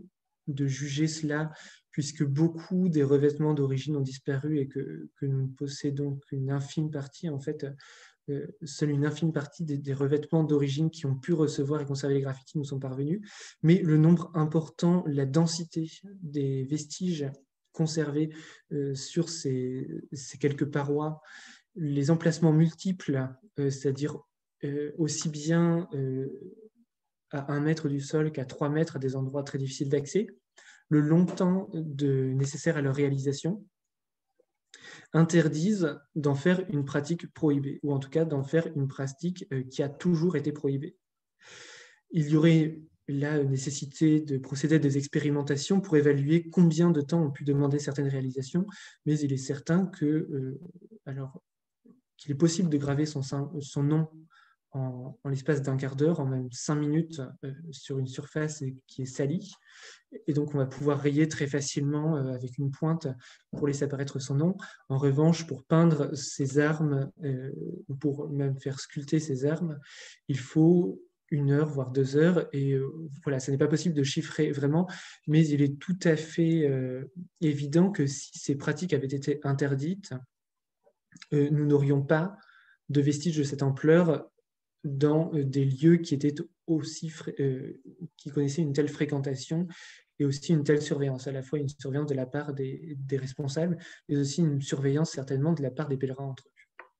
de juger cela, puisque beaucoup des revêtements d'origine ont disparu et que, que nous ne possédons qu'une infime partie, en fait, euh, seule une infime partie des, des revêtements d'origine qui ont pu recevoir et conserver les graffitis nous sont parvenus, mais le nombre important, la densité des vestiges conservés euh, sur ces, ces quelques parois, les emplacements multiples, euh, c'est-à-dire euh, aussi bien euh, à un mètre du sol qu'à trois mètres à des endroits très difficiles d'accès, le long temps de, nécessaire à leur réalisation, interdisent d'en faire une pratique prohibée, ou en tout cas d'en faire une pratique euh, qui a toujours été prohibée. Il y aurait la nécessité de procéder à des expérimentations pour évaluer combien de temps ont pu demander certaines réalisations, mais il est certain que, euh, alors, qu'il est possible de graver son, son nom en, en l'espace d'un quart d'heure, en même cinq minutes, euh, sur une surface qui est salie. Et donc, on va pouvoir rayer très facilement euh, avec une pointe pour laisser apparaître son nom. En revanche, pour peindre ses armes, euh, ou pour même faire sculpter ses armes, il faut une heure, voire deux heures. Et euh, voilà, ce n'est pas possible de chiffrer vraiment, mais il est tout à fait euh, évident que si ces pratiques avaient été interdites, euh, nous n'aurions pas de vestiges de cette ampleur dans euh, des lieux qui étaient aussi euh, qui connaissaient une telle fréquentation et aussi une telle surveillance, à la fois une surveillance de la part des, des responsables, mais aussi une surveillance certainement de la part des pèlerins entre eux.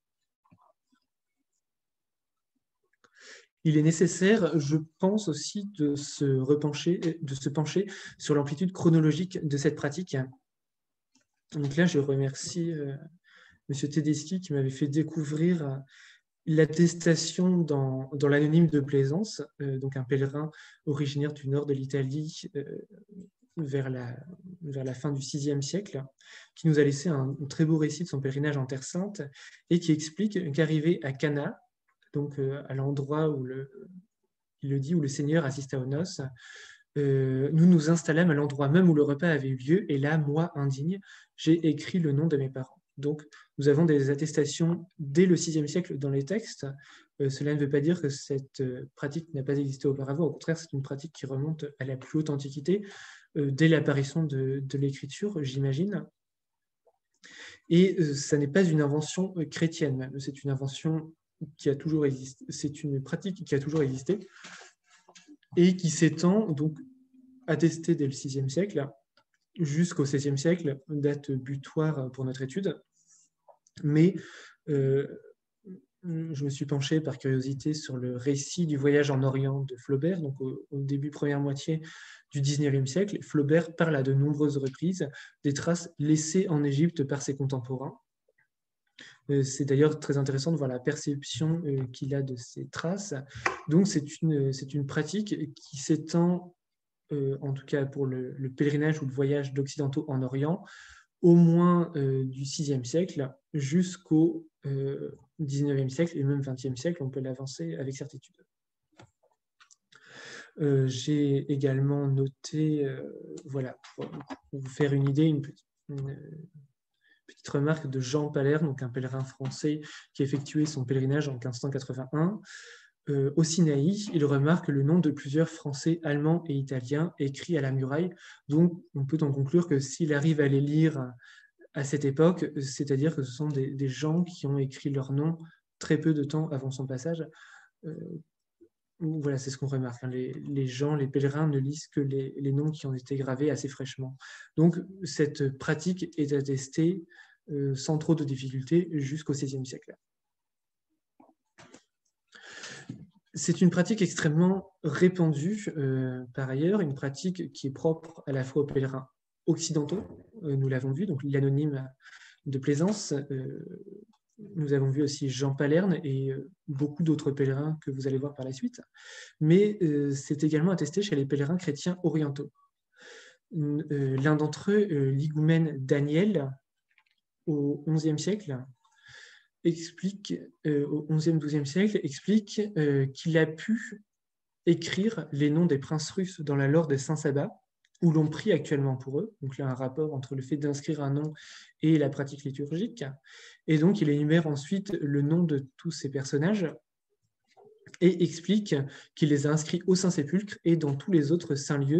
Il est nécessaire, je pense aussi, de se repencher, de se pencher sur l'amplitude chronologique de cette pratique. Donc là, je remercie euh, M. Tedeschi qui m'avait fait découvrir euh, l'attestation dans, dans l'anonyme de Plaisance, euh, donc un pèlerin originaire du nord de l'Italie euh, vers, la, vers la fin du sixième siècle, qui nous a laissé un, un très beau récit de son pèlerinage en Terre Sainte et qui explique qu'arrivé à Cana, donc euh, à l'endroit où le, il le dit, où le Seigneur assista aux noces, euh, nous nous installâmes à l'endroit même où le repas avait eu lieu, et là, moi, indigne, j'ai écrit le nom de mes parents. Donc, nous avons des attestations dès le sixième siècle dans les textes. Euh, cela ne veut pas dire que cette euh, pratique n'a pas existé auparavant. Au contraire, c'est une pratique qui remonte à la plus haute antiquité, euh, dès l'apparition de, de l'écriture, j'imagine. Et euh, ça n'est pas une invention euh, chrétienne, même. C'est une invention qui a toujours existé. C'est une pratique qui a toujours existé et qui s'étend, donc attestée dès le sixième siècle jusqu'au seizième siècle, date butoir pour notre étude. Mais euh, je me suis penché par curiosité sur le récit du voyage en Orient de Flaubert, donc au, au début première moitié du dix-neuvième siècle. Flaubert parle à de nombreuses reprises des traces laissées en Égypte par ses contemporains. Euh, c'est d'ailleurs très intéressant de voir la perception euh, qu'il a de ces traces. Donc c'est une, c'est une pratique qui s'étend, euh, en tout cas pour le, le pèlerinage ou le voyage d'occidentaux en Orient, au moins euh, du sixième siècle jusqu'au euh, dix-neuvième siècle et même vingtième siècle, on peut l'avancer avec certitude. Euh, j'ai également noté, euh, voilà, pour, pour vous faire une idée, une petite, une petite remarque de Jean Palerne, donc un pèlerin français qui a effectué son pèlerinage en quinze cent quatre-vingt-un. Euh, au Sinaï, il remarque le nom de plusieurs Français, Allemands et Italiens écrits à la muraille. Donc, on peut en conclure que s'il arrive à les lire à cette époque, c'est-à-dire que ce sont des, des gens qui ont écrit leur nom très peu de temps avant son passage. Euh, voilà, c'est ce qu'on remarque. Hein. Les, les gens, les pèlerins ne lisent que les, les noms qui ont été gravés assez fraîchement. Donc, cette pratique est attestée euh, sans trop de difficultés jusqu'au seizième siècle. C'est une pratique extrêmement répandue, euh, par ailleurs, une pratique qui est propre à la fois aux pèlerins occidentaux, euh, nous l'avons vu, donc l'anonyme de Plaisance. Euh, nous avons vu aussi Jean Palerne et euh, beaucoup d'autres pèlerins que vous allez voir par la suite, mais euh, c'est également attesté chez les pèlerins chrétiens orientaux. Euh, l'un d'entre eux, euh, l'higoumène Daniel, au onzième siècle, explique, euh, au onzième douzième siècle, explique euh, qu'il a pu écrire les noms des princes russes dans la lore des Saint-Sabbat, où l'on prie actuellement pour eux. Donc, il y a un rapport entre le fait d'inscrire un nom et la pratique liturgique. Et donc, il énumère ensuite le nom de tous ces personnages et explique qu'il les a inscrits au Saint-Sépulcre et dans tous les autres saints lieux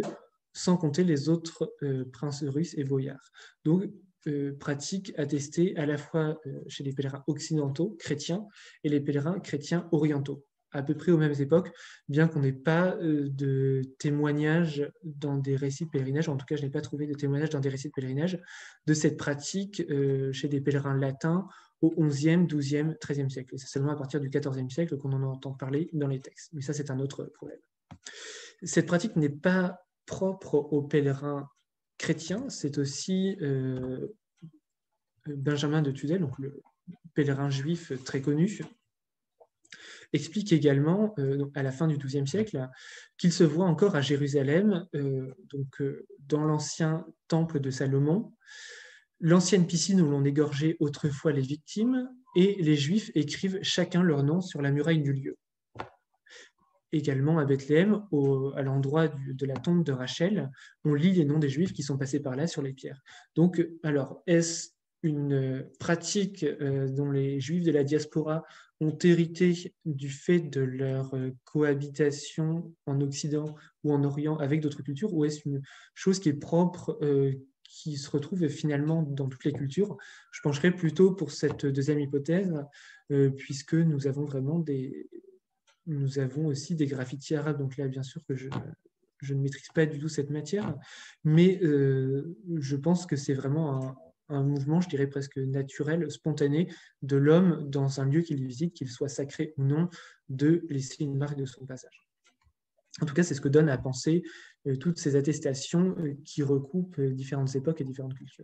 sans compter les autres euh, princes russes et boyards. Donc, euh, pratique attestée à la fois euh, chez les pèlerins occidentaux, chrétiens, et les pèlerins chrétiens orientaux, à peu près aux mêmes époques, bien qu'on n'ait pas euh, de témoignages dans des récits de pèlerinage, en tout cas je n'ai pas trouvé de témoignages dans des récits de pèlerinage, de cette pratique euh, chez des pèlerins latins au onzième, douzième, treizième siècle. Et c'est seulement à partir du quatorzième siècle qu'on en entend parler dans les textes. Mais ça, c'est un autre problème. Cette pratique n'est pas propre aux pèlerins chrétiens, c'est aussi euh, Benjamin de Tudel, donc le pèlerin juif très connu, explique également, euh, à la fin du douzième siècle, qu'il se voit encore à Jérusalem, euh, donc, euh, dans l'ancien temple de Salomon, l'ancienne piscine où l'on égorgeait autrefois les victimes, et les Juifs écrivent chacun leur nom sur la muraille du lieu. Également à Bethléem, au, à l'endroit du, de la tombe de Rachel, on lit les noms des Juifs qui sont passés par là sur les pierres. Donc, alors, est-ce une pratique euh, dont les Juifs de la diaspora ont hérité du fait de leur euh, cohabitation en Occident ou en Orient avec d'autres cultures, ou est-ce une chose qui est propre, euh, qui se retrouve finalement dans toutes les cultures? Je pencherais plutôt pour cette deuxième hypothèse, euh, puisque nous avons vraiment des... Nous avons aussi des graffitis arabes, donc là, bien sûr que je, je ne maîtrise pas du tout cette matière, mais euh, je pense que c'est vraiment un, un mouvement, je dirais presque naturel, spontané de l'homme dans un lieu qu'il visite, qu'il soit sacré ou non, de laisser une marque de son passage. En tout cas, c'est ce que donne à penser euh, toutes ces attestations euh, qui recoupent euh, différentes époques et différentes cultures.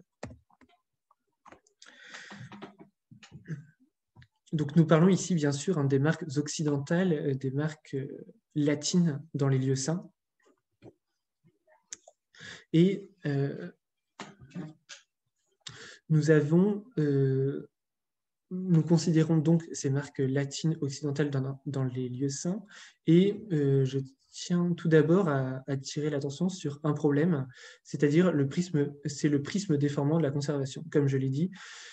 Donc, nous parlons ici, bien sûr, hein, des marques occidentales, euh, des marques euh, latines dans les lieux saints. Et euh, nous avons, euh, nous considérons donc ces marques latines occidentales dans, dans les lieux saints. Et euh, je tiens tout d'abord à attirer l'attention sur un problème, c'est-à-dire le prisme, c'est le prisme déformant de la conservation. Comme je l'ai dit,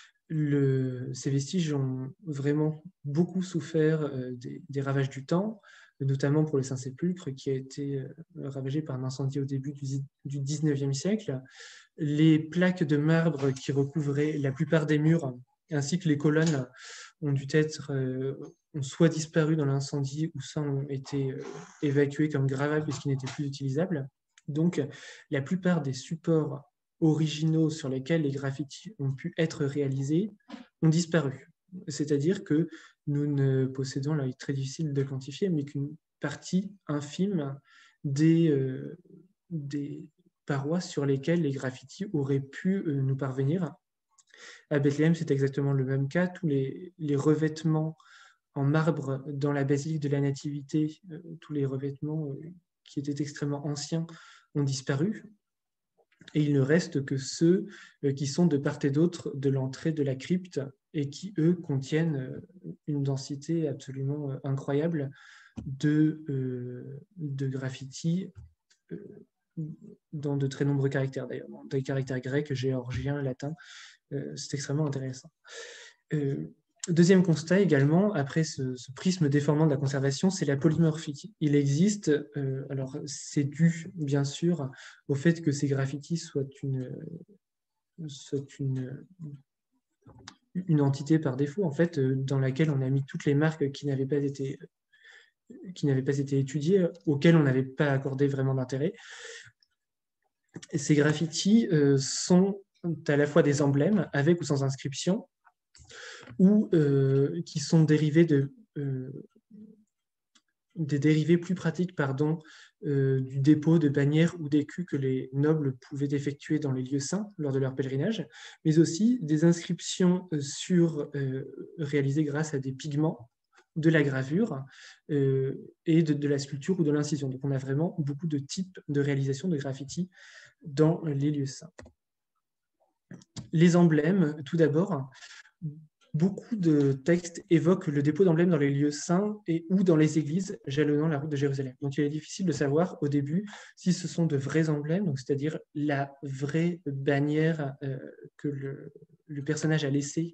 Le, ces vestiges ont vraiment beaucoup souffert euh, des, des ravages du temps, notamment pour le Saint-Sépulcre qui a été euh, ravagé par un incendie au début du, du dix-neuvième siècle. Les plaques de marbre qui recouvraient la plupart des murs, ainsi que les colonnes, ont dû être euh, ont soit disparu dans l'incendie ou soit ont été euh, évacuées comme gravables puisqu'ils n'étaient plus utilisables. Donc, la plupart des supports originaux sur lesquels les graffitis ont pu être réalisés ont disparu. C'est-à-dire que nous ne possédons, là il est très difficile de quantifier, mais qu'une partie infime des, euh, des parois sur lesquelles les graffitis auraient pu euh, nous parvenir. À Bethléem, c'est exactement le même cas. Tous les, les revêtements en marbre dans la basilique de la Nativité, euh, tous les revêtements euh, qui étaient extrêmement anciens ont disparu. Et il ne reste que ceux qui sont de part et d'autre de l'entrée de la crypte et qui, eux, contiennent une densité absolument incroyable de, euh, de graffitis euh, dans de très nombreux caractères, d'ailleurs, des caractères grecs, géorgiens, latins. Euh, c'est extrêmement intéressant. Euh, Deuxième constat également, après ce, ce prisme déformant de la conservation, c'est la polymorphie. Il existe, euh, alors c'est dû bien sûr au fait que ces graffitis soient une, soient une, une entité par défaut, en fait, dans laquelle on a mis toutes les marques qui n'avaient pas été, qui n'avaient pas été étudiées, auxquelles on n'avait pas accordé vraiment d'intérêt. Ces graffitis euh, sont à la fois des emblèmes, avec ou sans inscription, ou euh, qui sont dérivés de, euh, des dérivés plus pratiques pardon, euh, du dépôt de bannières ou d'écus que les nobles pouvaient effectuer dans les lieux saints lors de leur pèlerinage, mais aussi des inscriptions sur, euh, réalisées grâce à des pigments, de la gravure euh, et de, de la sculpture ou de l'incision. Donc on a vraiment beaucoup de types de réalisation de graffitis dans les lieux saints. Les emblèmes, tout d'abord. Beaucoup de textes évoquent le dépôt d'emblèmes dans les lieux saints et ou dans les églises jalonnant la route de Jérusalem. Donc il est difficile de savoir au début si ce sont de vrais emblèmes, c'est-à-dire la vraie bannière euh, que le, le personnage a laissée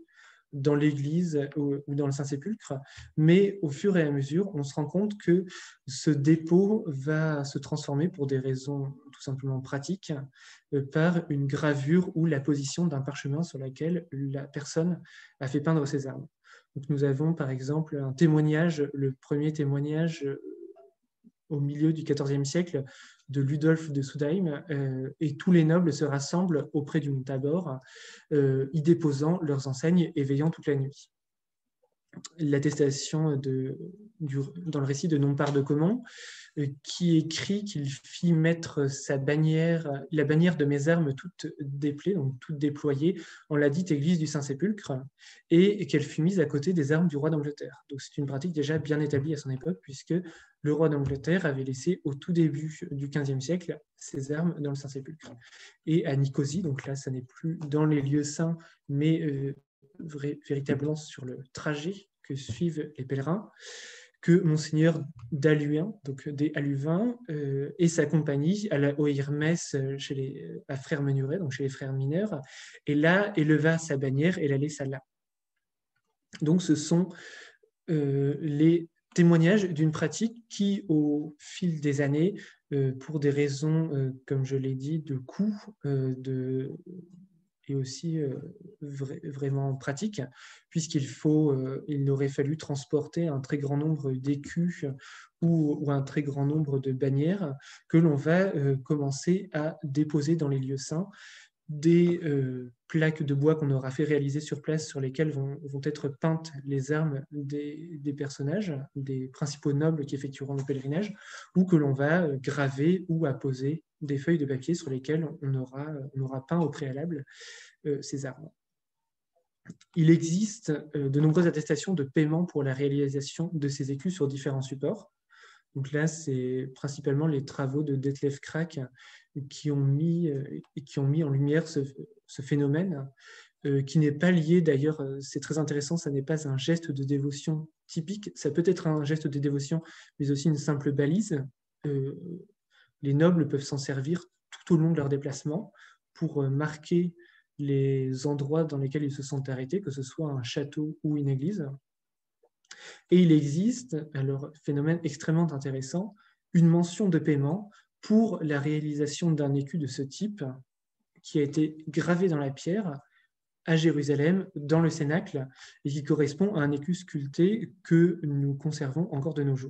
dans l'église ou, ou dans le Saint-Sépulcre, mais au fur et à mesure, on se rend compte que ce dépôt va se transformer pour des raisons tout simplement pratiques euh, par une gravure ou la position d'un parchemin sur laquelle la personne a fait peindre ses armes. Donc, nous avons par exemple un témoignage, le premier témoignage euh, au milieu du quatorzième siècle de Ludolphe de Soudheim, euh, et tous les nobles se rassemblent auprès du Mont Tabor, euh, y déposant leurs enseignes et veillant toute la nuit. L'attestation de, du, dans le récit de Nompart de Caumont, euh, qui écrit qu'il fit mettre sa bannière, la bannière de mes armes toute déplée, donc toute déployée, en la dite église du Saint-Sépulcre, et qu'elle fut mise à côté des armes du roi d'Angleterre. Donc c'est une pratique déjà bien établie à son époque, puisque le roi d'Angleterre avait laissé au tout début du quinzième siècle ses armes dans le Saint-Sépulcre. Et à Nicosie, donc là, ça n'est plus dans les lieux saints, mais euh, vrai, véritablement sur le trajet que suivent les pèlerins, que Monseigneur d'Aluin, donc des Aluvins, euh, et sa compagnie alla au Hermès chez les, à Frères Menuret, donc chez les frères mineurs, et là éleva sa bannière et la laissa là. Donc ce sont euh, les témoignages d'une pratique qui, au fil des années, euh, pour des raisons, euh, comme je l'ai dit, de coût, euh, de, et aussi euh, vra vraiment pratique, puisqu'il faut, euh, il aurait fallu transporter un très grand nombre d'écus ou, ou un très grand nombre de bannières que l'on va euh, commencer à déposer dans les lieux saints, des euh, plaques de bois qu'on aura fait réaliser sur place sur lesquelles vont, vont être peintes les armes des, des personnages, des principaux nobles qui effectueront le pèlerinage, ou que l'on va euh, graver ou apposer des feuilles de papier sur lesquelles on aura, on aura peint au préalable euh, ces armes. Il existe euh, de nombreuses attestations de paiement pour la réalisation de ces écus sur différents supports. Donc là, c'est principalement les travaux de Detlef Crac qui ont mis, qui ont mis en lumière ce, ce phénomène, euh, qui n'est pas lié, d'ailleurs, c'est très intéressant, ça n'est pas un geste de dévotion typique, ça peut être un geste de dévotion, mais aussi une simple balise. Euh, les nobles peuvent s'en servir tout au long de leur déplacement pour marquer les endroits dans lesquels ils se sont arrêtés, que ce soit un château ou une église. Et il existe, alors phénomène extrêmement intéressant, une mention de paiement pour la réalisation d'un écu de ce type qui a été gravé dans la pierre à Jérusalem, dans le Cénacle, et qui correspond à un écu sculpté que nous conservons encore de nos jours.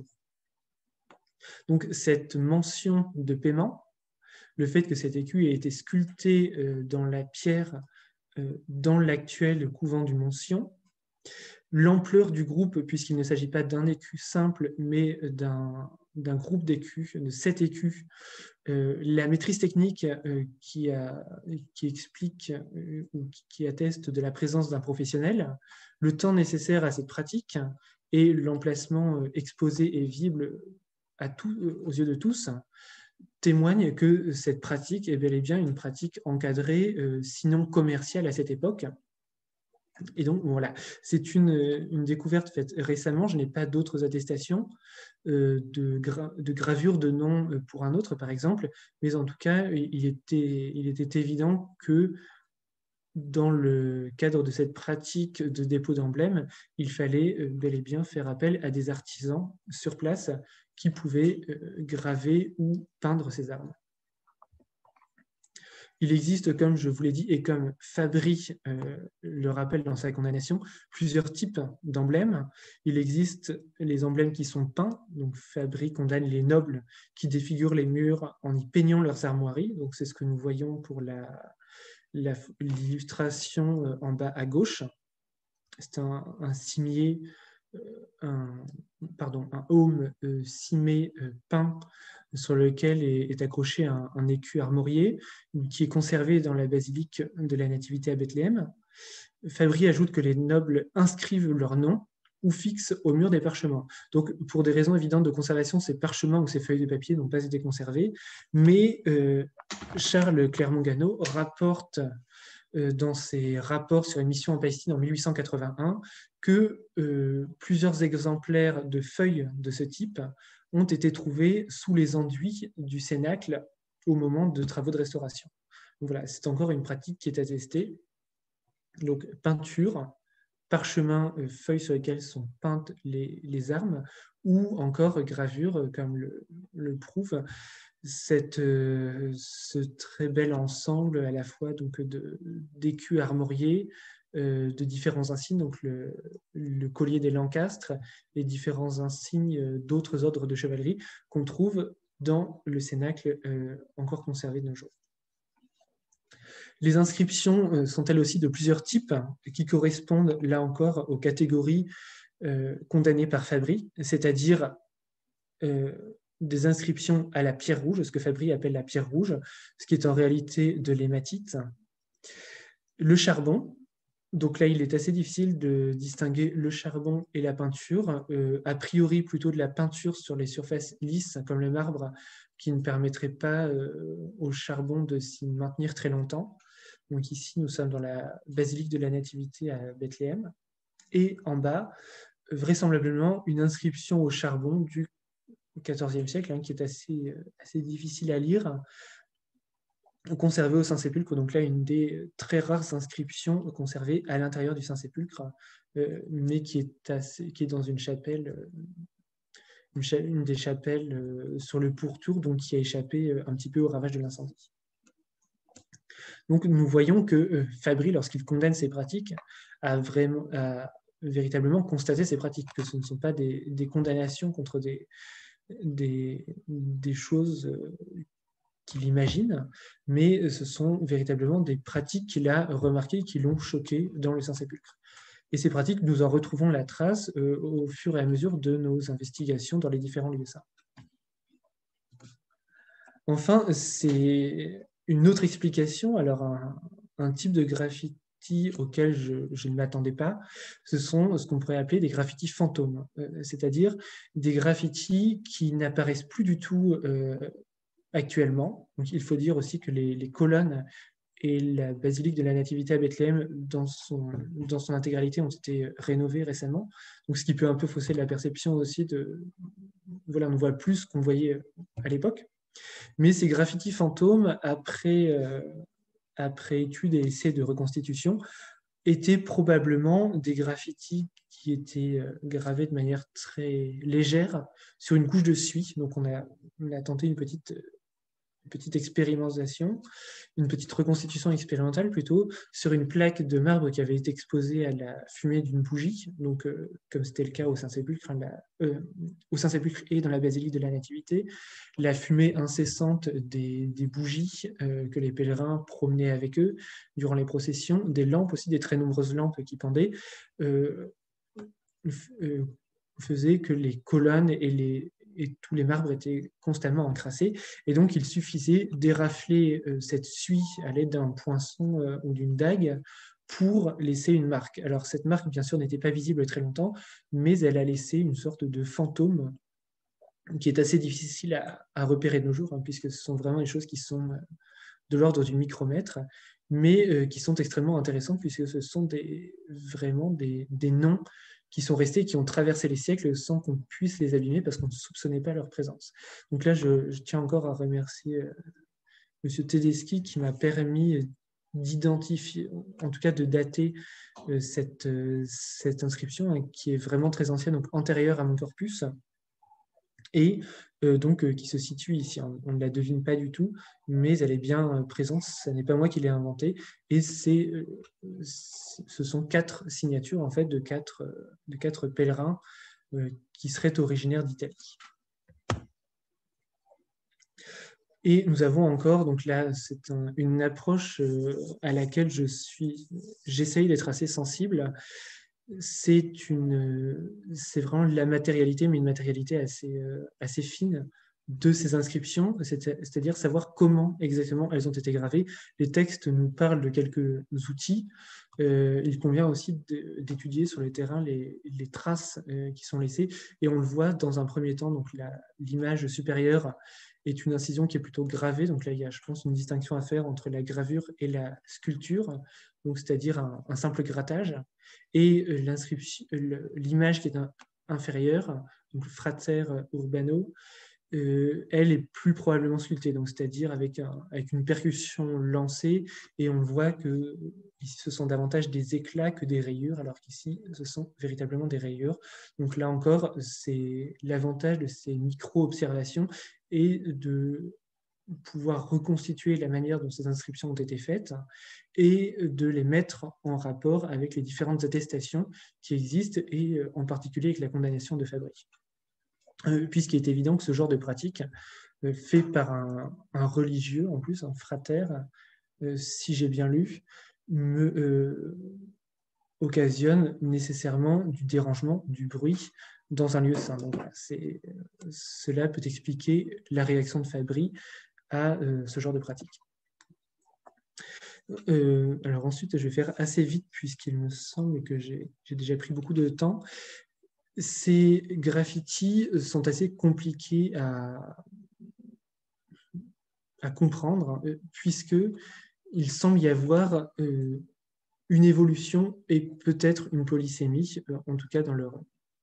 Donc cette mention de paiement, le fait que cet écu ait été sculpté dans la pierre dans l'actuel couvent du Mont-Sion, l'ampleur du groupe, puisqu'il ne s'agit pas d'un écu simple, mais d'un d'un groupe d'écus, de sept écus, euh, la maîtrise technique euh, qui, a, qui explique euh, ou qui atteste de la présence d'un professionnel, le temps nécessaire à cette pratique et l'emplacement euh, exposé et visible à tout, euh, aux yeux de tous, témoignent que cette pratique est bel et bien une pratique encadrée, euh, sinon commerciale à cette époque. Et donc, voilà, c'est une, une découverte faite récemment. Je n'ai pas d'autres attestations euh, de, gra de gravure de nom pour un autre, par exemple, mais en tout cas, il était, il était évident que dans le cadre de cette pratique de dépôt d'emblèmes, il fallait euh, bel et bien faire appel à des artisans sur place qui pouvaient euh, graver ou peindre ces armes. Il existe, comme je vous l'ai dit, et comme Fabry euh, le rappelle dans sa condamnation, plusieurs types d'emblèmes. Il existe les emblèmes qui sont peints, donc Fabry condamne les nobles qui défigurent les murs en y peignant leurs armoiries, donc c'est ce que nous voyons pour l'illustration en bas à gauche. C'est un, un cimier, euh, un, pardon, un aume euh, cimé euh, peint sur lequel est, est accroché un, un écu armorié qui est conservé dans la basilique de la Nativité à Bethléem. Fabry ajoute que les nobles inscrivent leur nom ou fixent au mur des parchemins. Donc, pour des raisons évidentes de conservation, ces parchemins ou ces feuilles de papier n'ont pas été conservés, mais euh, Charles Clermont-Ganneau rapporte euh, dans ses rapports sur une mission en Palestine en mille huit cent quatre-vingt-un que euh, plusieurs exemplaires de feuilles de ce type ont été trouvés sous les enduits du Cénacle au moment de travaux de restauration. Donc voilà, c'est encore une pratique qui est attestée. Donc, peinture, parchemins, euh, feuilles sur lesquelles sont peintes les, les armes, ou encore gravures, comme le, le prouve cette, euh, ce très bel ensemble à la fois donc, de, d'écus armoriés, euh, de différents insignes, donc le, le collier des Lancastres, les différents insignes d'autres ordres de chevalerie qu'on trouve dans le cénacle euh, encore conservé de nos jours. Les inscriptions euh, sont elles aussi de plusieurs types qui correspondent là encore aux catégories euh, condamnées par Fabry, c'est-à-dire euh, des inscriptions à la pierre rouge, ce que Fabry appelle la pierre rouge, ce qui est en réalité de l'hématite. Le charbon, donc là il est assez difficile de distinguer le charbon et la peinture, euh, a priori plutôt de la peinture sur les surfaces lisses comme le marbre, qui ne permettrait pas euh, au charbon de s'y maintenir très longtemps. Donc ici nous sommes dans la basilique de la Nativité à Bethléem, et en bas vraisemblablement une inscription au charbon du quatorzième siècle, hein, qui est assez, assez difficile à lire, conservée au Saint-Sépulcre. Donc là, une des très rares inscriptions conservées à l'intérieur du Saint-Sépulcre, euh, mais qui est, assez, qui est dans une chapelle, euh, une, cha une des chapelles euh, sur le pourtour, donc qui a échappé euh, un petit peu au ravage de l'incendie. Donc nous voyons que euh, Fabry, lorsqu'il condamne ces pratiques, a vraiment, a véritablement constaté ces pratiques, que ce ne sont pas des, des condamnations contre des Des, des choses qu'il imagine, mais ce sont véritablement des pratiques qu'il a remarquées, qui l'ont choqué dans le Saint-Sépulcre. Et ces pratiques, nous en retrouvons la trace euh, au fur et à mesure de nos investigations dans les différents lieux saints. Enfin, c'est une autre explication, alors un, un type de graffiti auquel je, je ne m'attendais pas, ce sont ce qu'on pourrait appeler des graffitis fantômes, euh, c'est-à-dire des graffitis qui n'apparaissent plus du tout euh, actuellement. Donc, il faut dire aussi que les, les colonnes et la basilique de la Nativité à Bethléem, dans son, dans son intégralité, ont été rénovées récemment, donc ce qui peut un peu fausser la perception aussi de... Voilà, on voit plus ce qu'on voyait à l'époque. Mais ces graffitis fantômes, après... Euh, après études et essais de reconstitution, étaient probablement des graffitis qui étaient gravés de manière très légère sur une couche de suie. Donc on a, on a tenté une petite, une petite expérimentation, une petite reconstitution expérimentale plutôt, sur une plaque de marbre qui avait été exposée à la fumée d'une bougie, donc euh, comme c'était le cas au Saint-Sépulcre, euh, au Saint-Sépulcre et dans la basilique de la Nativité, la fumée incessante des, des bougies euh, que les pèlerins promenaient avec eux durant les processions, des lampes aussi, des très nombreuses lampes qui pendaient, euh, euh, faisait que les colonnes et les et tous les marbres étaient constamment encrassés. Et donc, il suffisait d'érafler euh, cette suie à l'aide d'un poinçon euh, ou d'une dague pour laisser une marque. Alors, cette marque, bien sûr, n'était pas visible très longtemps, mais elle a laissé une sorte de fantôme qui est assez difficile à, à repérer de nos jours, hein, puisque ce sont vraiment des choses qui sont de l'ordre du micromètre, mais euh, qui sont extrêmement intéressantes, puisque ce sont des, vraiment des, des noms qui sont restés, qui ont traversé les siècles sans qu'on puisse les abîmer parce qu'on ne soupçonnait pas leur présence. Donc là, je, je tiens encore à remercier euh, M. Tedeschi qui m'a permis d'identifier, en tout cas de dater euh, cette, euh, cette inscription hein, qui est vraiment très ancienne, donc antérieure à mon corpus, et euh, donc euh, qui se situe ici. On ne la devine pas du tout, mais elle est bien euh, présente, ce n'est pas moi qui l'ai inventée, et c'est, euh, ce sont quatre signatures en fait, de, quatre, euh, de quatre pèlerins euh, qui seraient originaires d'Italie. Et nous avons encore, donc là c'est un, une approche euh, à laquelle je suis, j'essaye d'être assez sensible. C'est une, c'est vraiment la matérialité, mais une matérialité assez, euh, assez fine de ces inscriptions, c'est-à-dire savoir comment exactement elles ont été gravées. Les textes nous parlent de quelques outils. Euh, il convient aussi d'étudier sur le terrain les, les traces euh, qui sont laissées, et on le voit dans un premier temps. Donc l'image supérieure est une incision qui est plutôt gravée. Donc là, il y a, je pense, une distinction à faire entre la gravure et la sculpture, donc c'est-à-dire un, un simple grattage. Et l'inscription, l'image qui est inférieure, donc Frater Urbano, euh, elle est plus probablement sculptée, donc c'est-à-dire avec, un, avec une percussion lancée, et on voit que ici ce sont davantage des éclats que des rayures, alors qu'ici ce sont véritablement des rayures. Donc là encore, c'est l'avantage de ces micro-observations et de pouvoir reconstituer la manière dont ces inscriptions ont été faites et de les mettre en rapport avec les différentes attestations qui existent, et en particulier avec la condamnation de Fabry. Euh, puisqu'il est évident que ce genre de pratique euh, fait par un, un religieux, en plus, un frater, euh, si j'ai bien lu, me euh, occasionne nécessairement du dérangement, du bruit dans un lieu saint. Donc, voilà, c'est, cela peut expliquer la réaction de Fabry à euh, ce genre de pratique. Euh, alors ensuite, je vais faire assez vite puisqu'il me semble que j'ai, j'ai déjà pris beaucoup de temps. Ces graffitis sont assez compliqués à, à comprendre puisqu'il semble y avoir euh, une évolution et peut-être une polysémie, en tout cas dans leur,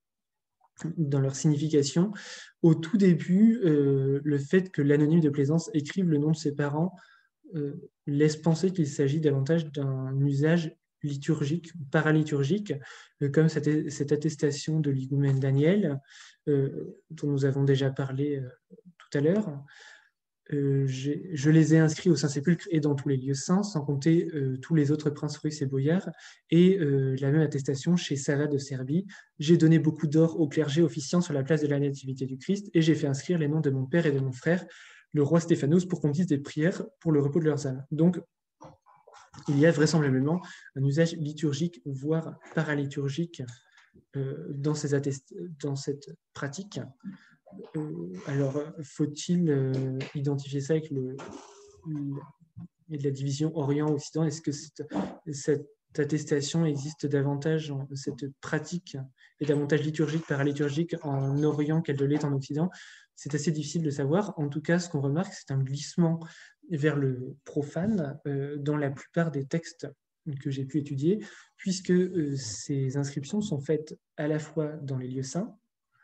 dans leur signification. Au tout début, euh, le fait que l'anonyme de Plaisance écrive le nom de ses parents euh, laisse penser qu'il s'agit davantage d'un usage liturgique, paraliturgique, euh, comme cette, cette attestation de l'higoumène Daniel, euh, dont nous avons déjà parlé euh, tout à l'heure. Euh, je les ai inscrits au Saint-Sépulcre et dans tous les lieux saints, sans compter euh, tous les autres princes russes et boyards, et euh, la même attestation chez Sava de Serbie. J'ai donné beaucoup d'or au clergé officiant sur la place de la Nativité du Christ, et j'ai fait inscrire les noms de mon père et de mon frère, le roi Stéphanos, pour qu'on dise des prières pour le repos de leurs âmes. Donc, il y a vraisemblablement un usage liturgique, voire paraliturgique, euh, dans, ces dans cette pratique. Euh, alors, faut-il euh, identifier ça avec le, le, la division Orient-Occident? Est-ce que cette, cette attestation existe davantage, en, cette pratique est davantage liturgique, paraliturgique en Orient qu'elle ne l'est en Occident? C'est assez difficile de savoir. En tout cas, ce qu'on remarque, c'est un glissement vers le profane euh, dans la plupart des textes que j'ai pu étudier, puisque euh, ces inscriptions sont faites à la fois dans les lieux saints,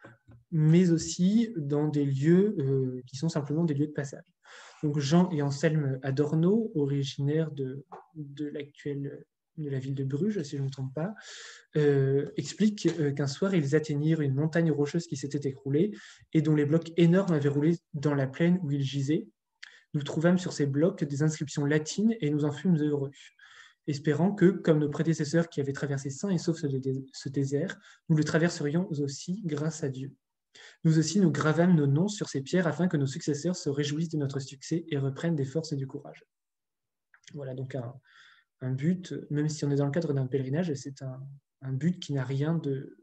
mais aussi dans des lieux euh, qui sont simplement des lieux de passage. Donc Jean et Anselme Adorno, originaires de, de l'actuelle de la ville de Bruges, si je ne me trompe pas, euh, expliquent euh, qu'un soir, ils atteignirent une montagne rocheuse qui s'était écroulée et dont les blocs énormes avaient roulé dans la plaine où ils gisaient. Nous trouvâmes sur ces blocs des inscriptions latines et nous en fûmes heureux, espérant que, comme nos prédécesseurs qui avaient traversé sains et saufs ce désert, nous le traverserions aussi grâce à Dieu. Nous aussi, nous gravâmes nos noms sur ces pierres afin que nos successeurs se réjouissent de notre succès et reprennent des forces et du courage. Voilà donc un, un but, même si on est dans le cadre d'un pèlerinage, c'est un, un but qui n'a rien de,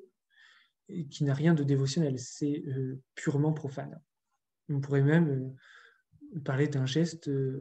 qui n'a rien de dévotionnel, c'est euh, purement profane. On pourrait même euh, parler d'un geste euh,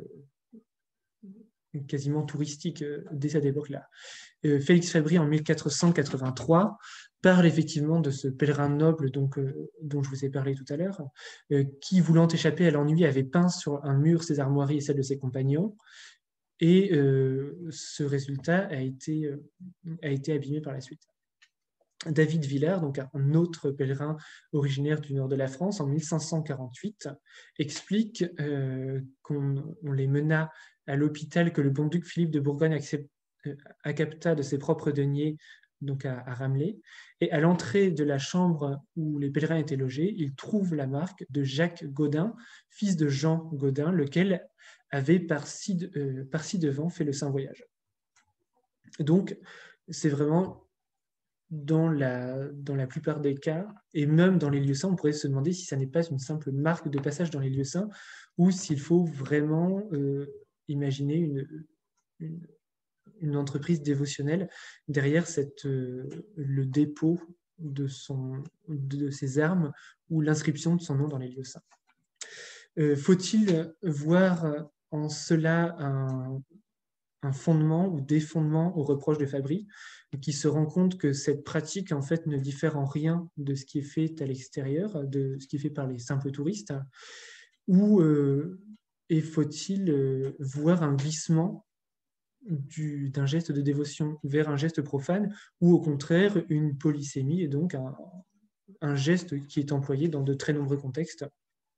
quasiment touristique euh, dès cette époque-là. Euh, Félix Fabry, en mille quatre cent quatre-vingt-trois, parle effectivement de ce pèlerin noble donc, euh, dont je vous ai parlé tout à l'heure, euh, qui, voulant échapper à l'ennui, avait peint sur un mur ses armoiries et celles de ses compagnons, et euh, ce résultat a été, euh, a été abîmé par la suite. David Villard, donc un autre pèlerin originaire du nord de la France, en mille cinq cent quarante-huit, explique euh, qu'on on les mena à l'hôpital que le bon duc Philippe de Bourgogne accepte, euh, accapta de ses propres deniers, donc à, à Ramlay, et à l'entrée de la chambre où les pèlerins étaient logés, ils trouvent la marque de Jacques Gaudin, fils de Jean Gaudin, lequel avait par-ci euh, par-ci devant fait le saint voyage. Donc, c'est vraiment dans la, dans la plupart des cas, et même dans les lieux saints, on pourrait se demander si ça n'est pas une simple marque de passage dans les lieux saints, ou s'il faut vraiment euh, imaginer une, une, une entreprise dévotionnelle derrière cette, euh, le dépôt de, son, de ses armes ou l'inscription de son nom dans les lieux saints. Euh, faut-il voir en cela un, un fondement ou des fondements aux reproches de Fabry, qui se rend compte que cette pratique en fait ne diffère en rien de ce qui est fait à l'extérieur, de ce qui est fait par les simples touristes, ou euh, et faut-il euh, voir un glissement du, d'un geste de dévotion vers un geste profane, ou au contraire une polysémie, et donc un, un geste qui est employé dans de très nombreux contextes,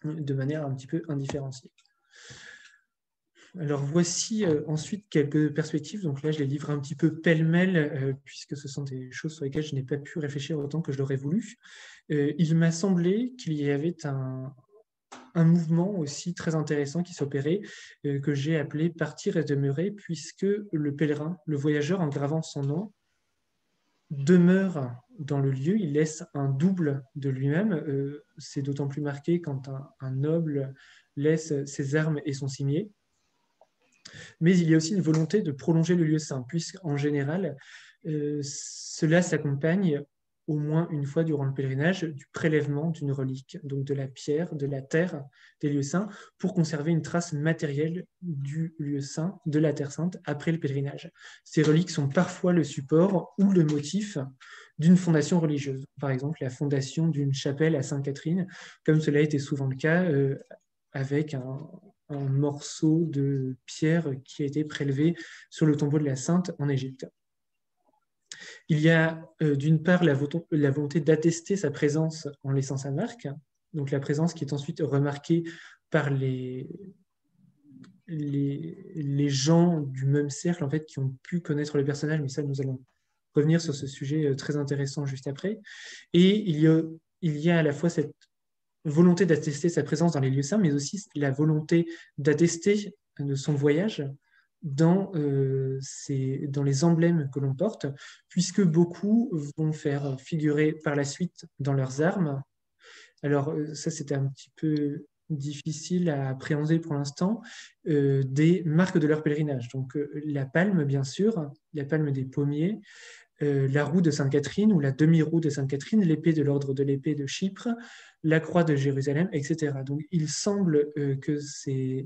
de manière un petit peu indifférenciée. Alors voici euh, ensuite quelques perspectives. Donc là, je les livre un petit peu pêle-mêle, euh, puisque ce sont des choses sur lesquelles je n'ai pas pu réfléchir autant que je l'aurais voulu. Euh, il m'a semblé qu'il y avait un, un mouvement aussi très intéressant qui s'opérait, euh, que j'ai appelé « Partir et demeurer », puisque le pèlerin, le voyageur, en gravant son nom, demeure dans le lieu, il laisse un double de lui-même. Euh, c'est d'autant plus marqué quand un, un noble laisse ses armes et son cimier. Mais il y a aussi une volonté de prolonger le lieu saint, puisqu'en général, euh, cela s'accompagne au moins une fois durant le pèlerinage du prélèvement d'une relique, donc de la pierre, de la terre des lieux saints, pour conserver une trace matérielle du lieu saint, de la terre sainte, après le pèlerinage. Ces reliques sont parfois le support ou le motif d'une fondation religieuse, par exemple la fondation d'une chapelle à Sainte-Catherine, comme cela a été souvent le cas euh, avec un, un morceau de pierre qui a été prélevé sur le tombeau de la Sainte en Égypte. Il y a euh, d'une part la, la volonté d'attester sa présence en laissant sa marque, donc la présence qui est ensuite remarquée par les, les, les gens du même cercle en fait, qui ont pu connaître le personnage, mais ça nous allons revenir sur ce sujet euh, très intéressant juste après. Et il y a, il y a à la fois cette volonté d'attester sa présence dans les lieux saints, mais aussi la volonté d'attester de son voyage dans, euh, ces, dans les emblèmes que l'on porte, puisque beaucoup vont faire figurer par la suite dans leurs armes. Alors ça, c'était un petit peu difficile à appréhender pour l'instant, euh, des marques de leur pèlerinage. Donc euh, la palme, bien sûr, la palme des pommiers, euh, la roue de Sainte-Catherine ou la demi-roue de Sainte-Catherine, l'épée de l'ordre de l'épée de Chypre, la croix de Jérusalem, et cetera. Donc il semble euh, que ces,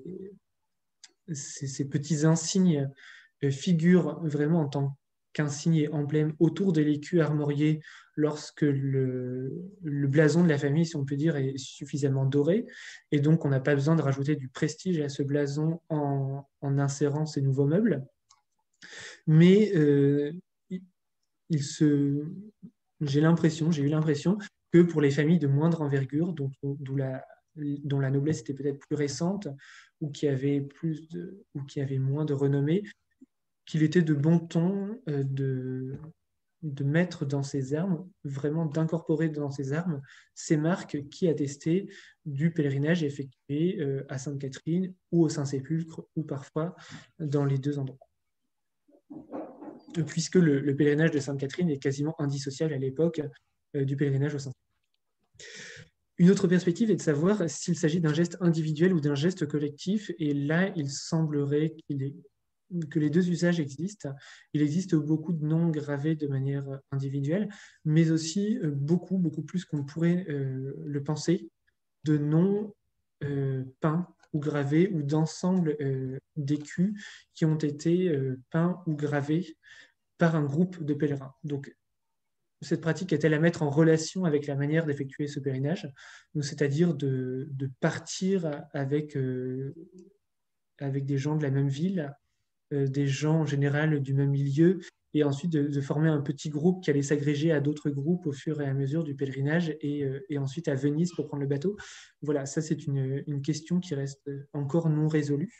ces, ces petits insignes euh, figurent vraiment en tant qu'insignes et emblèmes autour de l'écu armorié lorsque le, le blason de la famille, si on peut dire, est suffisamment doré. Et donc on n'a pas besoin de rajouter du prestige à ce blason en, en insérant ces nouveaux meubles. Mais euh, il se, j'ai l'impression, j'ai eu l'impression que pour les familles de moindre envergure, dont, dont, la, dont la noblesse était peut-être plus récente ou qui avaient plus de, ou qui avaient moins de renommée, qu'il était de bon ton euh, de, de mettre dans ses armes, vraiment d'incorporer dans ses armes ces marques qui attestaient du pèlerinage effectué euh, à Sainte-Catherine ou au Saint-Sépulcre, ou parfois dans les deux endroits. Puisque le, le pèlerinage de Sainte-Catherine est quasiment indissociable à l'époque euh, du pèlerinage au Saint-Sépulcre. Une autre perspective est de savoir s'il s'agit d'un geste individuel ou d'un geste collectif, et là, il semblerait qu'il est, que les deux usages existent. Il existe beaucoup de noms gravés de manière individuelle, mais aussi beaucoup, beaucoup plus qu'on pourrait euh, le penser, de noms euh, peints ou gravés, ou d'ensembles euh, d'écus qui ont été euh, peints ou gravés par un groupe de pèlerins. Donc, cette pratique est-elle à mettre en relation avec la manière d'effectuer ce pèlerinage, c'est-à-dire de, de partir avec, euh, avec des gens de la même ville, euh, des gens en général du même milieu, et ensuite de, de former un petit groupe qui allait s'agréger à d'autres groupes au fur et à mesure du pèlerinage, et, euh, et ensuite à Venise pour prendre le bateau. Voilà, ça c'est une, une question qui reste encore non résolue.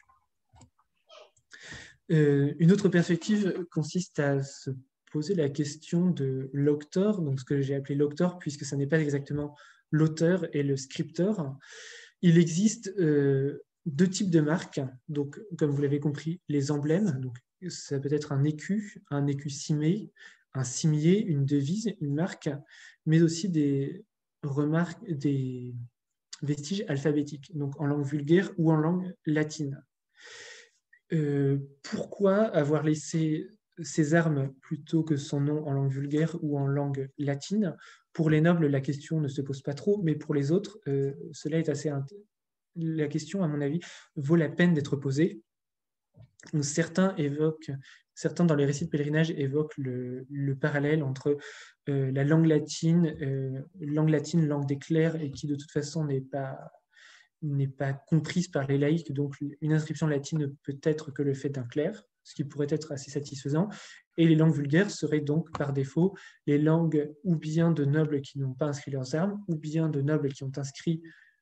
Euh, une autre perspective consiste à se poser la question de l'aucteur, donc ce que j'ai appelé l'aucteur, puisque ce n'est pas exactement l'auteur et le scripteur. Il existe euh, deux types de marques, donc comme vous l'avez compris, les emblèmes, donc ça peut être un écu, un écu cimé, un cimier, une devise, une marque, mais aussi des remarques, des vestiges alphabétiques, donc en langue vulgaire ou en langue latine. Euh, pourquoi avoir laissé ses armes plutôt que son nom en langue vulgaire ou en langue latine? Pour les nobles, la question ne se pose pas trop, mais pour les autres, euh, cela est assez... La question, à mon avis, vaut la peine d'être posée. Certains évoquent, certains dans les récits de pèlerinage évoquent le, le parallèle entre euh, la langue latine, euh, langue latine, langue des clercs, et qui de toute façon n'est pas... n'est pas comprise par les laïcs, donc une inscription latine ne peut être que le fait d'un clerc, ce qui pourrait être assez satisfaisant, et les langues vulgaires seraient donc par défaut les langues ou bien de nobles qui n'ont pas inscrit leurs armes, ou bien de nobles qui ont inscrit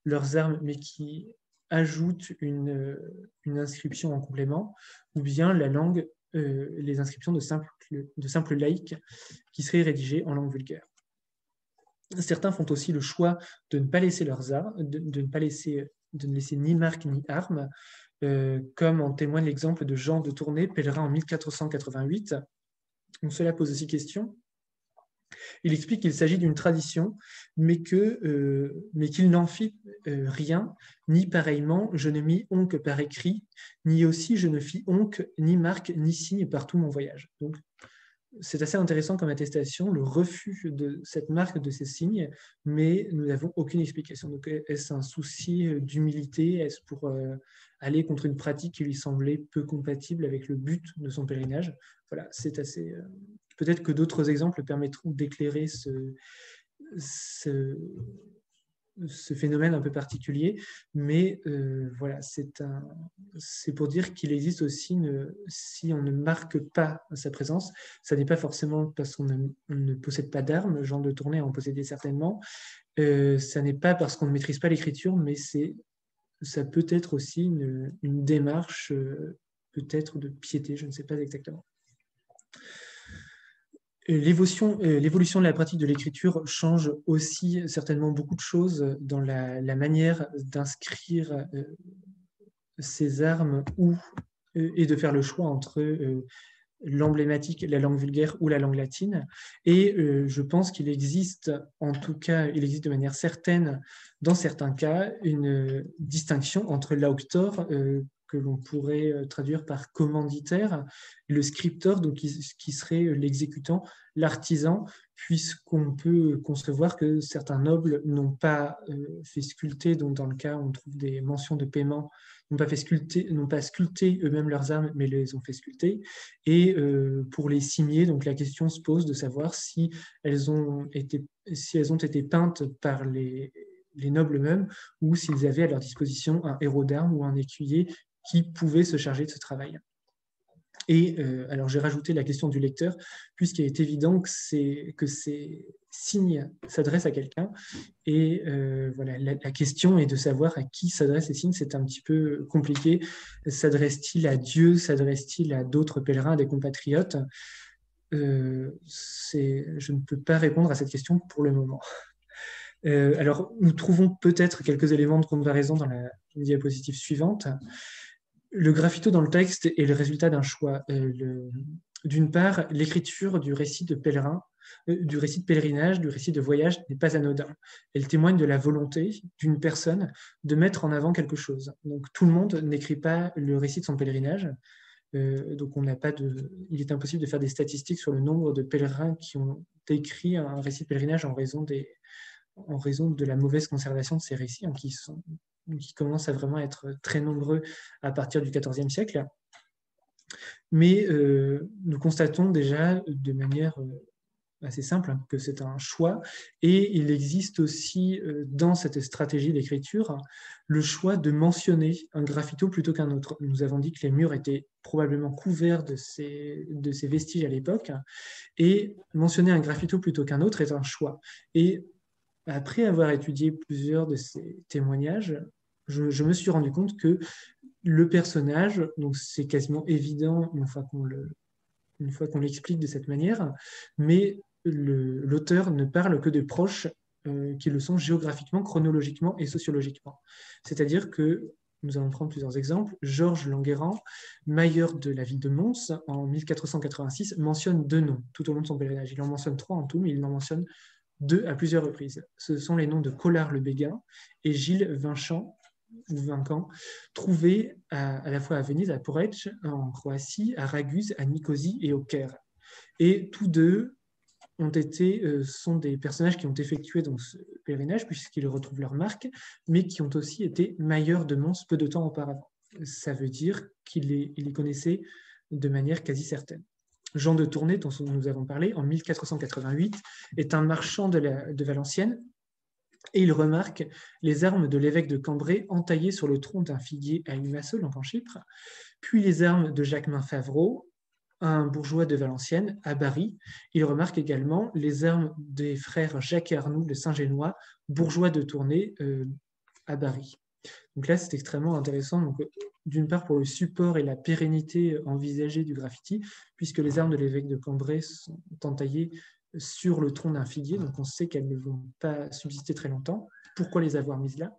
leurs armes, mais qui ajoutent une, une inscription en complément, ou bien la langue, euh, les inscriptions de simples de simples laïcs qui seraient rédigées en langue vulgaire. Certains font aussi le choix de ne pas laisser leurs armes, de, de ne pas laisser, de ne laisser ni marque ni armes, euh, comme en témoigne l'exemple de Jean de Tournai, pèlerin en mille quatre cent quatre-vingt-huit. Donc cela pose aussi question. Il explique qu'il s'agit d'une tradition, mais que, euh, mais qu'il n'en fit euh, rien, ni pareillement je ne mis onque par écrit, ni aussi je ne fis onque, ni marque, ni signe par tout mon voyage. Donc, c'est assez intéressant comme attestation, le refus de cette marque, de ces signes, mais nous n'avons aucune explication. Donc, est-ce un souci d'humilité? Est-ce pour euh, aller contre une pratique qui lui semblait peu compatible avec le but de son pèlerinage? Voilà, c'est assez... Euh, peut-être que d'autres exemples permettront d'éclairer ce, ce, ce phénomène un peu particulier, mais euh, voilà, c'est un, c'est pour dire qu'il existe aussi, une, si on ne marque pas sa présence, ça n'est pas forcément parce qu'on ne, on ne possède pas d'armes, Jean de Tournai en possédait certainement, euh, ça n'est pas parce qu'on ne maîtrise pas l'écriture, mais c'est, ça peut être aussi une, une démarche euh, peut-être de piété, je ne sais pas exactement. L'évolution, l'évolution de la pratique de l'écriture change aussi certainement beaucoup de choses dans la, la manière d'inscrire euh, ces armes ou, euh, et de faire le choix entre euh, l'emblématique, la langue vulgaire ou la langue latine. Et euh, je pense qu'il existe, en tout cas, il existe de manière certaine, dans certains cas, une distinction entre l'auctor, euh, que l'on pourrait traduire par commanditaire, le scriptor, donc qui, qui serait l'exécutant, l'artisan, puisqu'on peut concevoir que certains nobles n'ont pas euh, fait sculpter, donc dans le cas où on trouve des mentions de paiement, n'ont pas fait sculpter, n'ont pas sculpté eux-mêmes leurs armes, mais les ont fait sculpter. Et euh, pour les cimiers, donc la question se pose de savoir si elles ont été, si elles ont été peintes par les, les nobles eux-mêmes, ou s'ils avaient à leur disposition un héros d'armes ou un écuyer qui pouvait se charger de ce travail. Et euh, alors j'ai rajouté la question du lecteur, puisqu'il est évident que, c'est, que ces signes s'adressent à quelqu'un. Et euh, voilà, la, la question est de savoir à qui s'adressent ces signes. C'est un petit peu compliqué. S'adresse-t-il à Dieu? S'adresse-t-il à d'autres pèlerins, à des compatriotes? euh, c'est, Je ne peux pas répondre à cette question pour le moment. Euh, alors, nous trouvons peut-être quelques éléments de comparaison dans la diapositive suivante. Le graffito dans le texte est le résultat d'un choix. Euh, le, d'une part, l'écriture du récit de pèlerin, euh, du récit de pèlerinage, du récit de voyage n'est pas anodin. Elle témoigne de la volonté d'une personne de mettre en avant quelque chose. Donc, tout le monde n'écrit pas le récit de son pèlerinage. Euh, donc, on n'a pas de, il est impossible de faire des statistiques sur le nombre de pèlerins qui ont écrit un récit de pèlerinage en raison des, en raison de la mauvaise conservation de ces récits, hein, qui sont qui commencent à vraiment être très nombreux à partir du quatorzième siècle. Mais euh, nous constatons déjà de manière euh, assez simple hein, que c'est un choix, et il existe aussi euh, dans cette stratégie d'écriture le choix de mentionner un graffito plutôt qu'un autre. Nous avons dit que les murs étaient probablement couverts de ces, de ces vestiges à l'époque, et mentionner un graffito plutôt qu'un autre est un choix. Et après avoir étudié plusieurs de ces témoignages, je, je me suis rendu compte que le personnage, donc c'est quasiment évident une fois qu'on le, une fois qu'on l'explique de cette manière, mais le, l'auteur ne parle que de proches euh, qui le sont géographiquement, chronologiquement et sociologiquement. C'est-à-dire que, nous allons prendre plusieurs exemples, Georges Languerrand, mailleur de la ville de Mons, en mille quatre cent quatre-vingt-six, mentionne deux noms tout au long de son pèlerinage. Il en mentionne trois en tout, mais il en mentionne deux à plusieurs reprises. Ce sont les noms de Collard le Béguin et Gilles Vincent, ou Vincan, trouvés à, à la fois à Venise, à Poreč, en Croatie, à Raguse, à Nicosie et au Caire. Et tous deux ont été, euh, sont des personnages qui ont effectué donc, ce pèlerinage, puisqu'ils retrouvent leur marque, mais qui ont aussi été mailleurs de Mons peu de temps auparavant. Ça veut dire qu'ils les, ils les connaissaient de manière quasi certaine. Jean de Tournai, dont nous avons parlé, en mille quatre cent quatre-vingt-huit, est un marchand de, la, de Valenciennes, et il remarque les armes de l'évêque de Cambrai entaillées sur le tronc d'un figuier à Limassol, donc en Chypre, puis les armes de Jacquemin Favreau, un bourgeois de Valenciennes, à Bari. Il remarque également les armes des frères Jacques et Arnoux de Saint-Génois, bourgeois de Tournai, euh, à Bari. Donc là, c'est extrêmement intéressant, donc, d'une part pour le support et la pérennité envisagée du graffiti, puisque les armes de l'évêque de Cambrai sont entaillées sur le tronc d'un figuier, donc on sait qu'elles ne vont pas subsister très longtemps. Pourquoi les avoir mises là?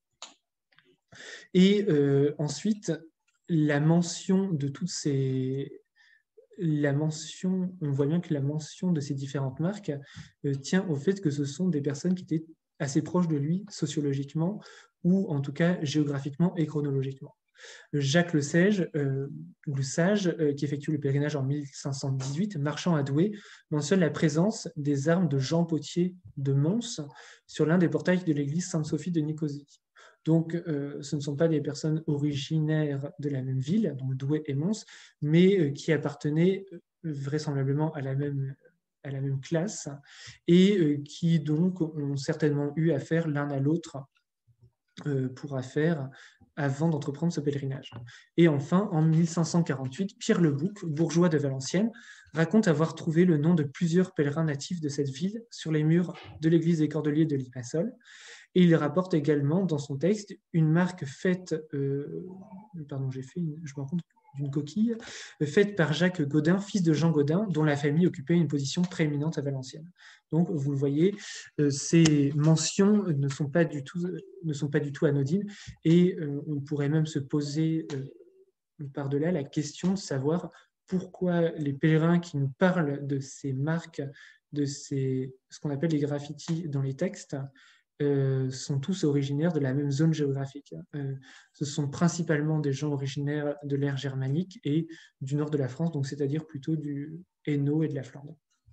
Et euh, ensuite, la mention de toutes ces... La mention, on voit bien que la mention de ces différentes marques euh, tient au fait que ce sont des personnes qui étaient assez proches de lui sociologiquement, ou en tout cas géographiquement et chronologiquement. Jacques Le Sage, euh, Le Sage euh, qui effectue le pèlerinage en mille cinq cent dix-huit, marchant à Douai, mentionne la présence des armes de Jean Potier de Mons sur l'un des portails de l'église Sainte-Sophie de Nicosie. Donc, euh, ce ne sont pas des personnes originaires de la même ville, donc Douai et Mons, mais euh, qui appartenaient vraisemblablement à la même, à la même classe et euh, qui donc ont certainement eu affaire l'un à l'autre euh, pour affaire avant d'entreprendre ce pèlerinage. Et enfin, en mille cinq cent quarante-huit, Pierre Le Bouc, bourgeois de Valenciennes, raconte avoir trouvé le nom de plusieurs pèlerins natifs de cette ville sur les murs de l'église des Cordeliers de Limassol. Et il rapporte également dans son texte une marque faite, euh, pardon, j'ai fait, une, je me rends compte d'une coquille, faite par Jacques Gaudin, fils de Jean Gaudin, dont la famille occupait une position prééminente à Valenciennes. Donc, vous le voyez, euh, ces mentions ne sont pas du tout, ne sont pas du tout anodines, et euh, on pourrait même se poser euh, par-delà la question de savoir pourquoi les pèlerins qui nous parlent de ces marques, de ces, ce qu'on appelle les graffitis dans les textes, Euh, sont tous originaires de la même zone géographique. Euh, ce sont principalement des gens originaires de l'ère germanique et du nord de la France, donc c'est-à-dire plutôt du Hainaut et de la Flandre.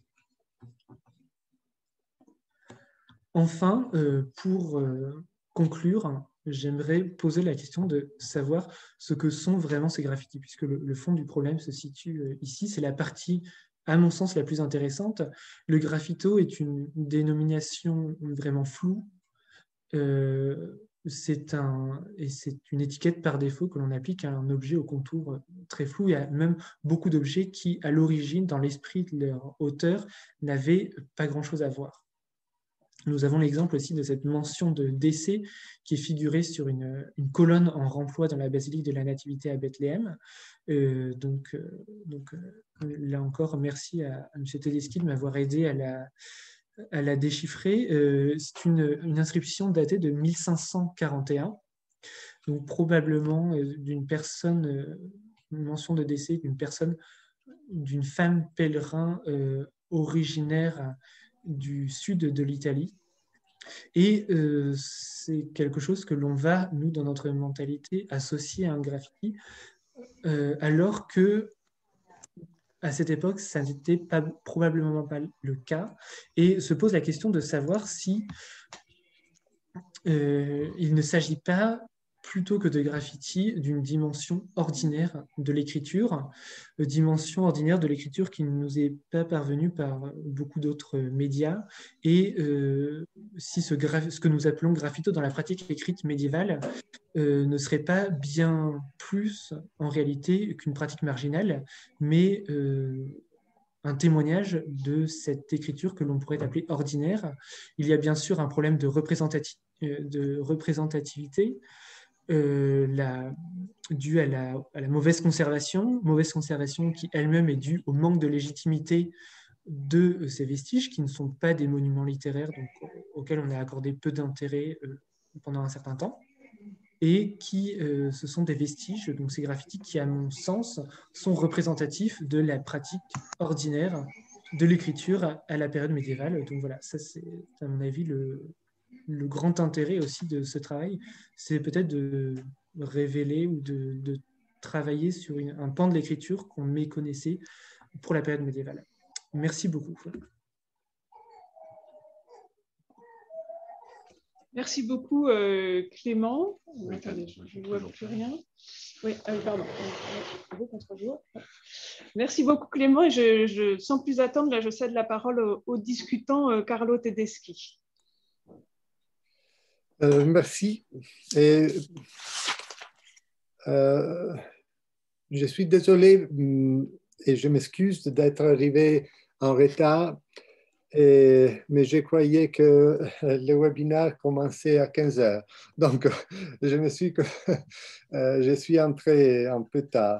Enfin, euh, pour euh, conclure, j'aimerais poser la question de savoir ce que sont vraiment ces graffitis, puisque le, le fond du problème se situe euh, ici, c'est la partie à mon sens la plus intéressante. Le graffito est une dénomination vraiment floue. Euh, c'est un, et c'est une étiquette par défaut que l'on applique à un objet au contour très flou. Il y a même beaucoup d'objets qui, à l'origine, dans l'esprit de leur auteur, n'avaient pas grand-chose à voir. Nous avons l'exemple aussi de cette mention de décès qui est figurée sur une, une colonne en remploi dans la basilique de la Nativité à Bethléem. Euh, donc, euh, donc euh, là encore, merci à, à M. Tedeschi de m'avoir aidé à la, à la déchiffrer. Euh, c'est une, une inscription datée de mille cinq cent quarante et un, donc probablement euh, d'une personne, euh, une mention de décès d'une personne, d'une femme pèlerin euh, originaire du sud de l'Italie. Et euh, c'est quelque chose que l'on va, nous, dans notre mentalité, associer à un graffiti, euh, alors que à cette époque, ça n'était pas, probablement pas le cas, et se pose la question de savoir si euh, il ne s'agit pas, plutôt que de graffiti, d'une dimension ordinaire de l'écriture, euh, dimension ordinaire de l'écriture qui ne nous est pas parvenue par beaucoup d'autres médias, et euh, si ce, ce que nous appelons graffito dans la pratique écrite médiévale euh, ne serait pas bien plus en réalité qu'une pratique marginale, mais euh, un témoignage de cette écriture que l'on pourrait appeler ordinaire. Il y a bien sûr un problème de, représentati de représentativité euh, la, due à la, à la mauvaise conservation, mauvaise conservation qui elle-même est due au manque de légitimité de ces vestiges, qui ne sont pas des monuments littéraires, donc, auxquels on a accordé peu d'intérêt euh, pendant un certain temps, et qui euh, ce sont des vestiges, donc ces graffitis qui, à mon sens, sont représentatifs de la pratique ordinaire de l'écriture à la période médiévale. Donc voilà, ça c'est à mon avis le, le grand intérêt aussi de ce travail, c'est peut-être de révéler ou de, de travailler sur une, un pan de l'écriture qu'on méconnaissait pour la période médiévale. Merci beaucoup. Merci beaucoup, euh, Clément. Attendez, je ne vois plus rien. Oui, euh, pardon. Merci beaucoup, Clément. Et je, je, sans plus attendre, là, je cède la parole au, au discutant euh, Carlo Tedeschi. Euh, merci. Et, euh, je suis désolé et je m'excuse d'être arrivé en retard. Et, mais je croyais que le webinaire commençait à quinze heures. Donc, je me suis, je suis entré un peu tard.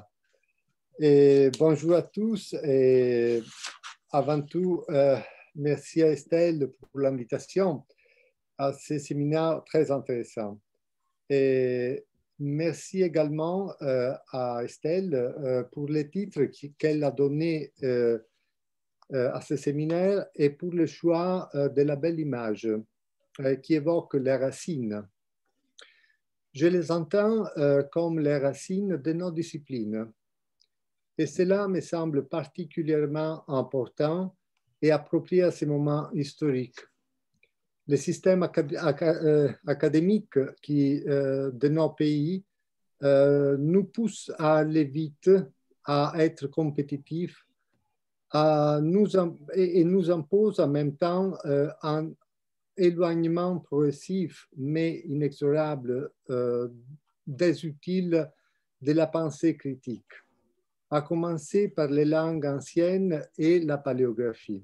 Et bonjour à tous. Et avant tout, euh, merci à Estelle pour l'invitation à ce séminaire très intéressant. Et merci également euh, à Estelle euh, pour les titres qu'elle a donnés euh, euh, à ce séminaire et pour le choix euh, de la belle image euh, qui évoque les racines. Je les entends euh, comme les racines de nos disciplines. Et cela me semble particulièrement important et approprié à ce moment historique. Le système acad euh, académique qui, euh, de nos pays euh, nous pousse à aller vite, à être compétitifs, à nous, et, et nous impose en même temps euh, un éloignement progressif mais inexorable euh, des utiles de la pensée critique, à commencer par les langues anciennes et la paléographie.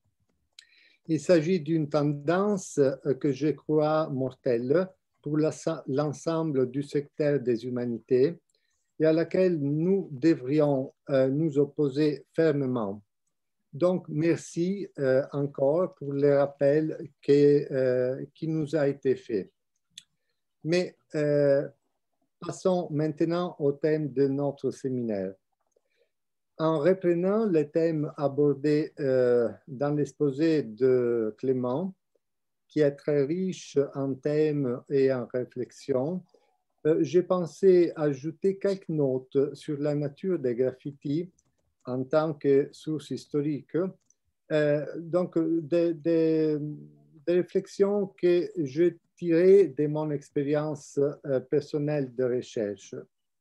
Il s'agit d'une tendance que je crois mortelle pour l'ensemble du secteur des humanités et à laquelle nous devrions euh, nous opposer fermement. Donc, merci euh, encore pour le rappel que, euh, qui nous a été fait. Mais euh, passons maintenant au thème de notre séminaire. En reprenant les thèmes abordés euh, dans l'exposé de Clément, qui est très riche en thèmes et en réflexions, euh, j'ai pensé ajouter quelques notes sur la nature des graffitis en tant que source historique, euh, donc des, des, des réflexions que je tirais de mon expérience euh, personnelle de recherche.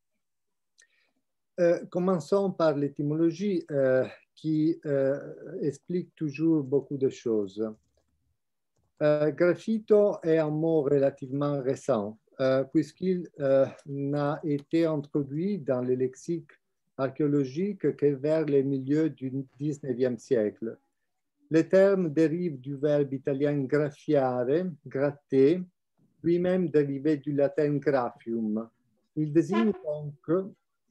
Euh, commençons par l'étymologie euh, qui euh, explique toujours beaucoup de choses. Euh, graffito est un mot relativement récent euh, puisqu'il euh, n'a été introduit dans le lexique archéologique que vers les milieux du dix-neuvième siècle. Le terme dérive du verbe italien graffiare, gratter, lui-même dérivé du latin graphium. Il désigne donc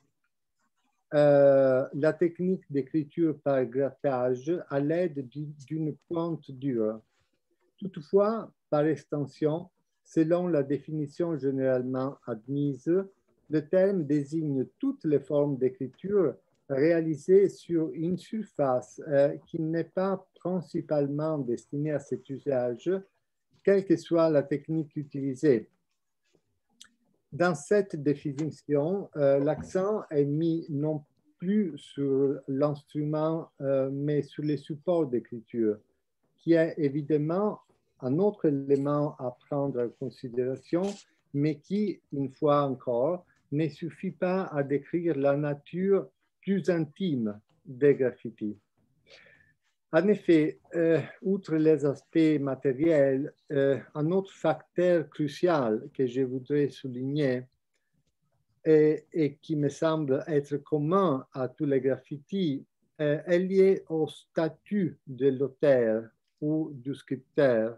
Euh, la technique d'écriture par grattage à l'aide d'une pointe dure. Toutefois, par extension, selon la définition généralement admise, le terme désigne toutes les formes d'écriture réalisées sur une surface euh, qui n'est pas principalement destinée à cet usage, quelle que soit la technique utilisée. Dans cette définition, euh, l'accent est mis non plus sur l'instrument, euh, mais sur les supports d'écriture, qui est évidemment un autre élément à prendre en considération, mais qui, une fois encore, ne suffit pas à décrire la nature plus intime des graffitis. En effet, euh, outre les aspects matériels, euh, un autre facteur crucial que je voudrais souligner et, et qui me semble être commun à tous les graffitis euh, est lié au statut de l'auteur ou du sculpteur.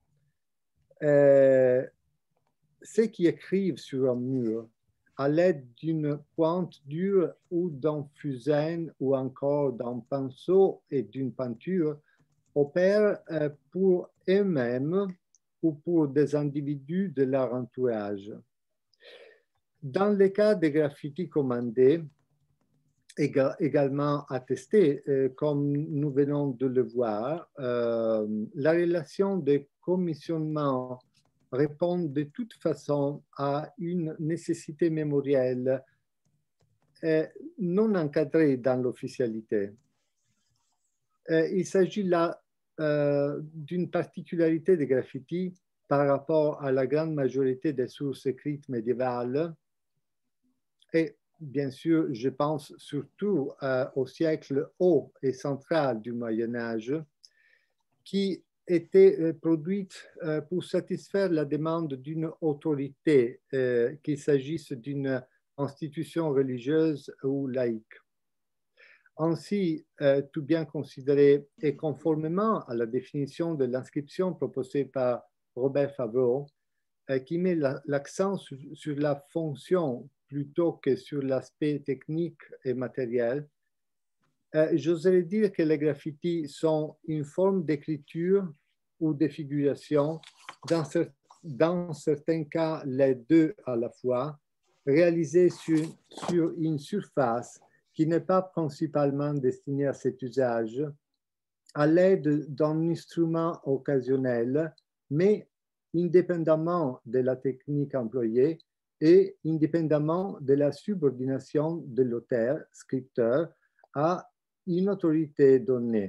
Euh, ceux qui écrivent sur un mur à l'aide d'une pointe dure ou d'un fusain ou encore d'un pinceau et d'une peinture opèrent euh, pour eux-mêmes ou pour des individus de leur entourage. Dans le cas des graffitis commandés, également attestés, euh, comme nous venons de le voir, euh, la relation de commissionnement répond de toute façon à une nécessité mémorielle euh, non encadrée dans l'officialité. Euh, il s'agit là euh, d'une particularité des graffitis par rapport à la grande majorité des sources écrites médiévales. Et bien sûr, je pense surtout euh, au siècle haut et central du Moyen-Âge, qui était euh, produite euh, pour satisfaire la demande d'une autorité, euh, qu'il s'agisse d'une institution religieuse ou laïque. Ainsi, euh, tout bien considéré et conformément à la définition de l'inscription proposée par Robert Favreau, euh, qui met l'accent sur, sur la fonction plutôt que sur l'aspect technique et matériel, euh, j'oserais dire que les graffitis sont une forme d'écriture ou de figuration, dans, cer dans certains cas les deux à la fois, réalisés sur, sur une surface qui n'est pas principalement destinée à cet usage, à l'aide d'un instrument occasionnel, mais indépendamment de la technique employée et indépendamment de la subordination de l'auteur, scripteur, à une autorité donnée.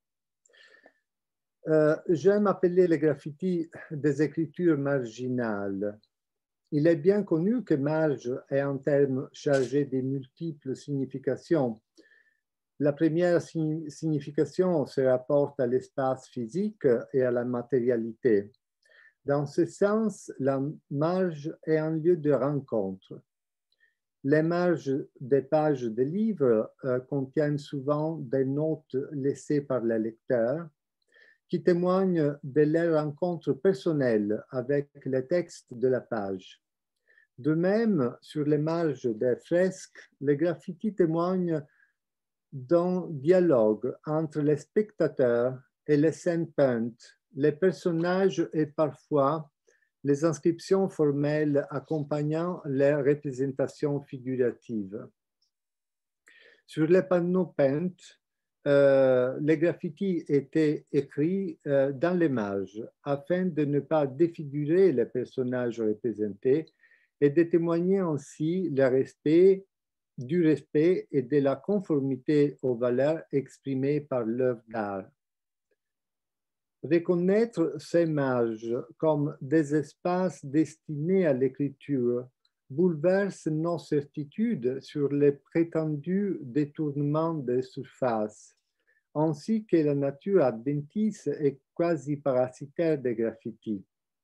Euh, J'aime appeler les graffitis des écritures marginales. Il est bien connu que marge est un terme chargé de multiples significations. La première signification se rapporte à l'espace physique et à la matérialité. Dans ce sens, la marge est un lieu de rencontre. Les marges des pages des livres euh, contiennent souvent des notes laissées par les lecteurs qui témoignent de leur rencontre personnelle avec les textes de la page. De même, sur les marges des fresques, les graffitis témoignent d'un dialogue entre les spectateurs et les scènes peintes, les personnages et parfois les inscriptions formelles accompagnant les représentations figuratives. Sur les panneaux peints, euh, les graffitis étaient écrits euh, dans les marges afin de ne pas défigurer les personnages représentés et de témoigner ainsi le respect, du respect et de la conformité aux valeurs exprimées par l'œuvre d'art. Reconnaître ces marges comme des espaces destinés à l'écriture bouleverse nos certitudes sur les prétendus détournements des surfaces, ainsi que la nature adventice et quasi parasitaire des graffitis.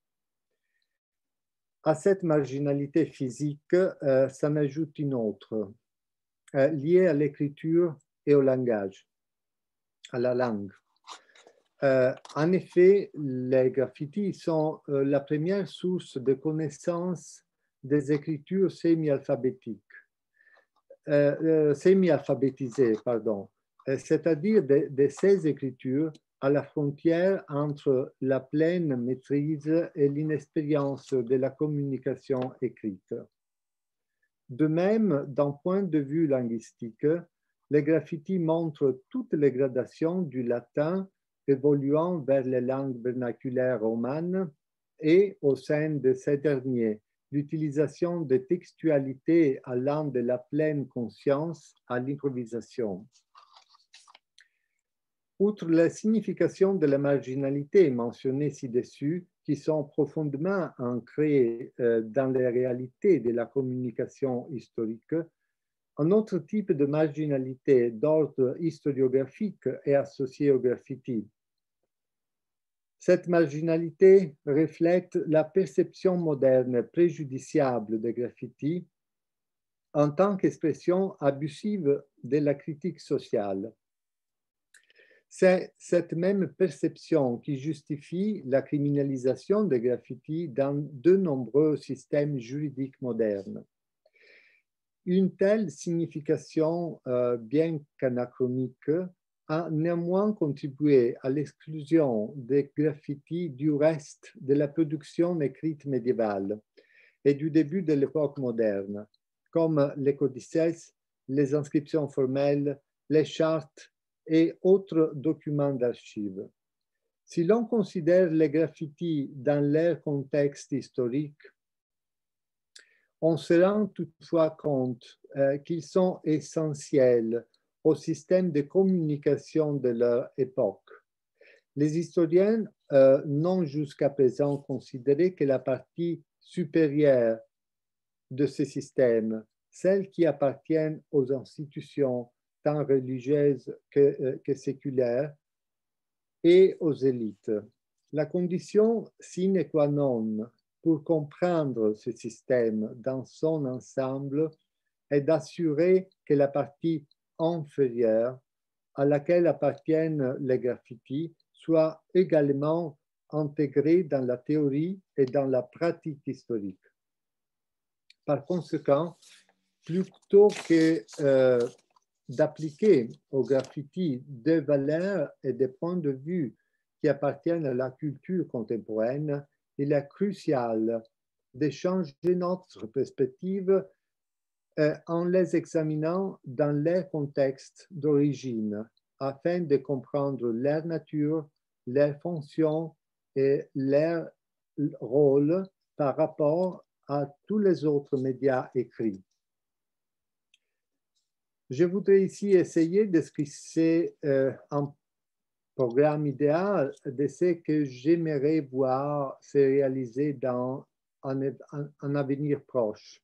À cette marginalité physique, euh, s'en ajoute une autre, euh, liée à l'écriture et au langage, à la langue. Euh, en effet, les graffitis sont euh, la première source de connaissance des écritures semi-alphabétiques, euh, euh, semi-alphabétisées, pardon, c'est-à-dire de, de ces écritures à la frontière entre la pleine maîtrise et l'inexpérience de la communication écrite. De même, d'un point de vue linguistique, les graffitis montrent toutes les gradations du latin évoluant vers les langues vernaculaires romanes et, au sein de ces derniers, l'utilisation de textualité allant de la pleine conscience à l'improvisation. Outre la signification de la marginalité mentionnée ci-dessus, qui sont profondément ancrées euh, dans les réalités de la communication historique, un autre type de marginalité d'ordre historiographique est associé au graffiti. Cette marginalité reflète la perception moderne préjudiciable des graffitis en tant qu'expression abusive de la critique sociale. C'est cette même perception qui justifie la criminalisation des graffitis dans de nombreux systèmes juridiques modernes. Une telle signification, euh, bien qu'anachronique, a néanmoins contribué à l'exclusion des graffitis du reste de la production écrite médiévale et du début de l'époque moderne, comme les codices, les inscriptions formelles, les chartes et autres documents d'archives. Si l'on considère les graffitis dans leur contexte historique, on se rend toutefois compte euh, qu'ils sont essentiels au système de communication de leur époque. Les historiens euh, n'ont jusqu'à présent considéré que la partie supérieure de ce système, celles qui appartiennent aux institutions tant religieuses que, euh, que séculaires et aux élites. La condition sine qua non pour comprendre ce système dans son ensemble est d'assurer que la partie inférieure à laquelle appartiennent les graffitis soit également intégrée dans la théorie et dans la pratique historique. Par conséquent, plutôt que euh, d'appliquer au graffiti des valeurs et des points de vue qui appartiennent à la culture contemporaine, il est crucial de changer notre perspective euh, en les examinant dans leur contexte d'origine, afin de comprendre leur nature, leur fonction et leur rôle par rapport à tous les autres médias écrits. Je voudrais ici essayer d'esquisser euh, un programme idéal de ce que j'aimerais voir se réaliser dans un, un, un avenir proche.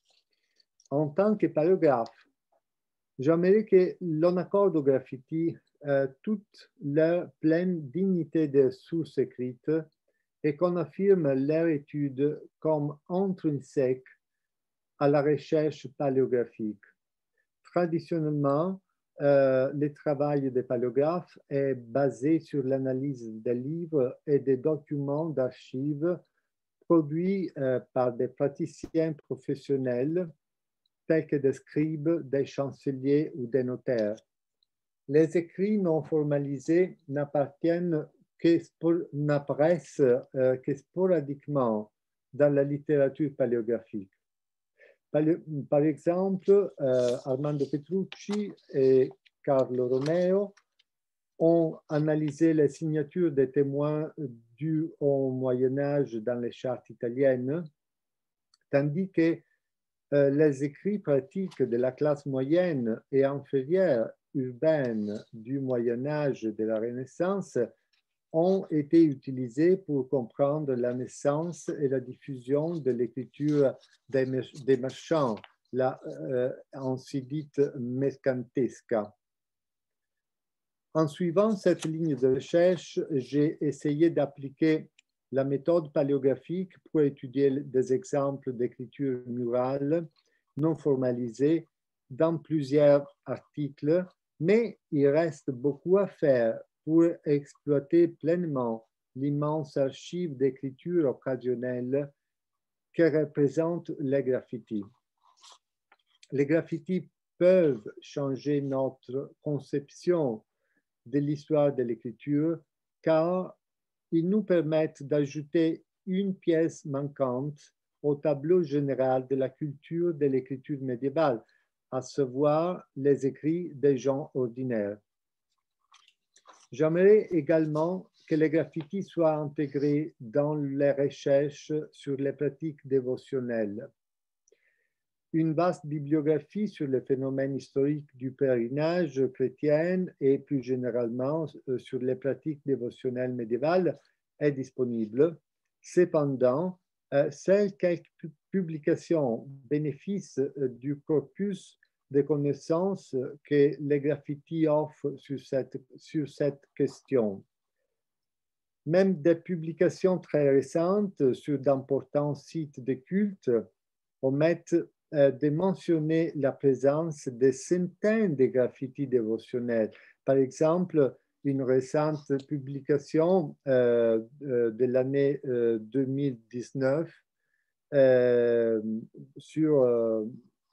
En tant que paléographe, j'aimerais que l'on accorde au graffiti euh, toute leur pleine dignité de source écrite et qu'on affirme leur étude comme intrinsèque à la recherche paléographique. Traditionnellement, euh, le travail des paléographes est basé sur l'analyse des livres et des documents d'archives produits euh, par des praticiens professionnels tels que des scribes, des chanceliers ou des notaires. Les écrits non formalisés n'appartiennent que n'apparaissent euh, que sporadiquement dans la littérature paléographique. Par, par exemple, euh, Armando Petrucci et Carlo Romeo ont analysé les signatures des témoins du Haut Moyen-Âge dans les chartes italiennes, tandis que euh, les écrits pratiques de la classe moyenne et inférieure urbaine du Moyen-Âge de la Renaissance ont été utilisés pour comprendre la naissance et la diffusion de l'écriture des, des marchands, la euh, ainsi dite mercantesca. En suivant cette ligne de recherche, j'ai essayé d'appliquer la méthode paléographique pour étudier des exemples d'écriture murale non formalisée dans plusieurs articles, mais il reste beaucoup à faire pour exploiter pleinement l'immense archive d'écriture occasionnelle que représentent les graffitis. Les graffitis peuvent changer notre conception de l'histoire de l'écriture car ils nous permettent d'ajouter une pièce manquante au tableau général de la culture de l'écriture médiévale, à savoir les écrits des gens ordinaires. J'aimerais également que les graffitis soient intégrés dans les recherches sur les pratiques dévotionnelles. Une vaste bibliographie sur les phénomènes historiques du pèlerinage chrétien et plus généralement sur les pratiques dévotionnelles médiévales est disponible. Cependant, seules quelques publications bénéficient du corpus de connaissances que les graffitis offrent sur cette, sur cette question. Même des publications très récentes sur d'importants sites de culte omettent euh, de mentionner la présence de centaines de graffitis dévotionnels. Par exemple, une récente publication euh, de l'année euh, deux mille dix-neuf euh, sur euh,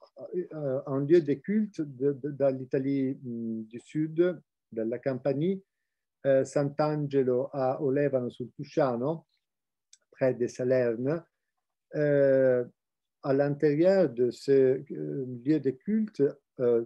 un lieu de culte de, de, dans l'Italie du Sud, de la Campanie, euh, Sant'Angelo a Olevano sul Tusciano, près de Salerne. Euh, à l'intérieur de ce euh, lieu de culte euh,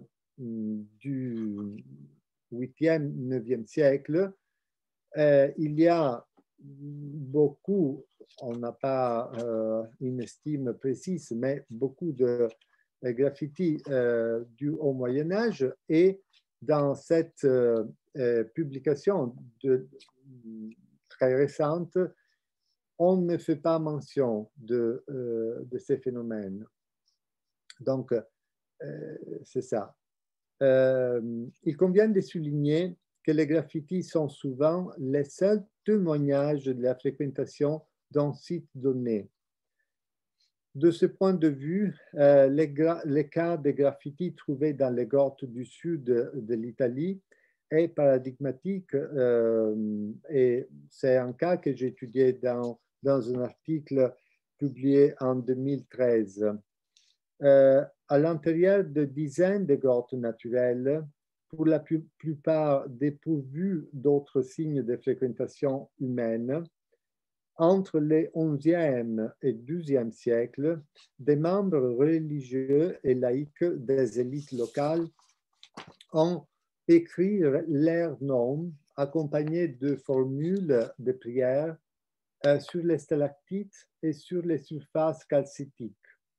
du huitième, neuvième siècle, euh, il y a beaucoup, on n'a pas euh, une estime précise, mais beaucoup de graffitis euh, du Haut Moyen-Âge, et dans cette euh, euh, publication de, très récente, on ne fait pas mention de, euh, de ces phénomènes. Donc, euh, c'est ça. Euh, il convient de souligner que les graffitis sont souvent les seuls témoignages de la fréquentation d'un site donné. De ce point de vue, euh, les, les cas de graffiti trouvés dans les grottes du sud de, de l'Italie est paradigmatique euh, et c'est un cas que j'ai étudié dans, dans un article publié en deux mille treize. Euh, à l'intérieur de dizaines de grottes naturelles, pour la plus, plupart dépourvues d'autres signes de fréquentation humaine, entre les onzième et douzième siècles, des membres religieux et laïcs des élites locales ont écrit leurs noms accompagnés de formules de prière euh, sur les stalactites et sur les surfaces calcitiques.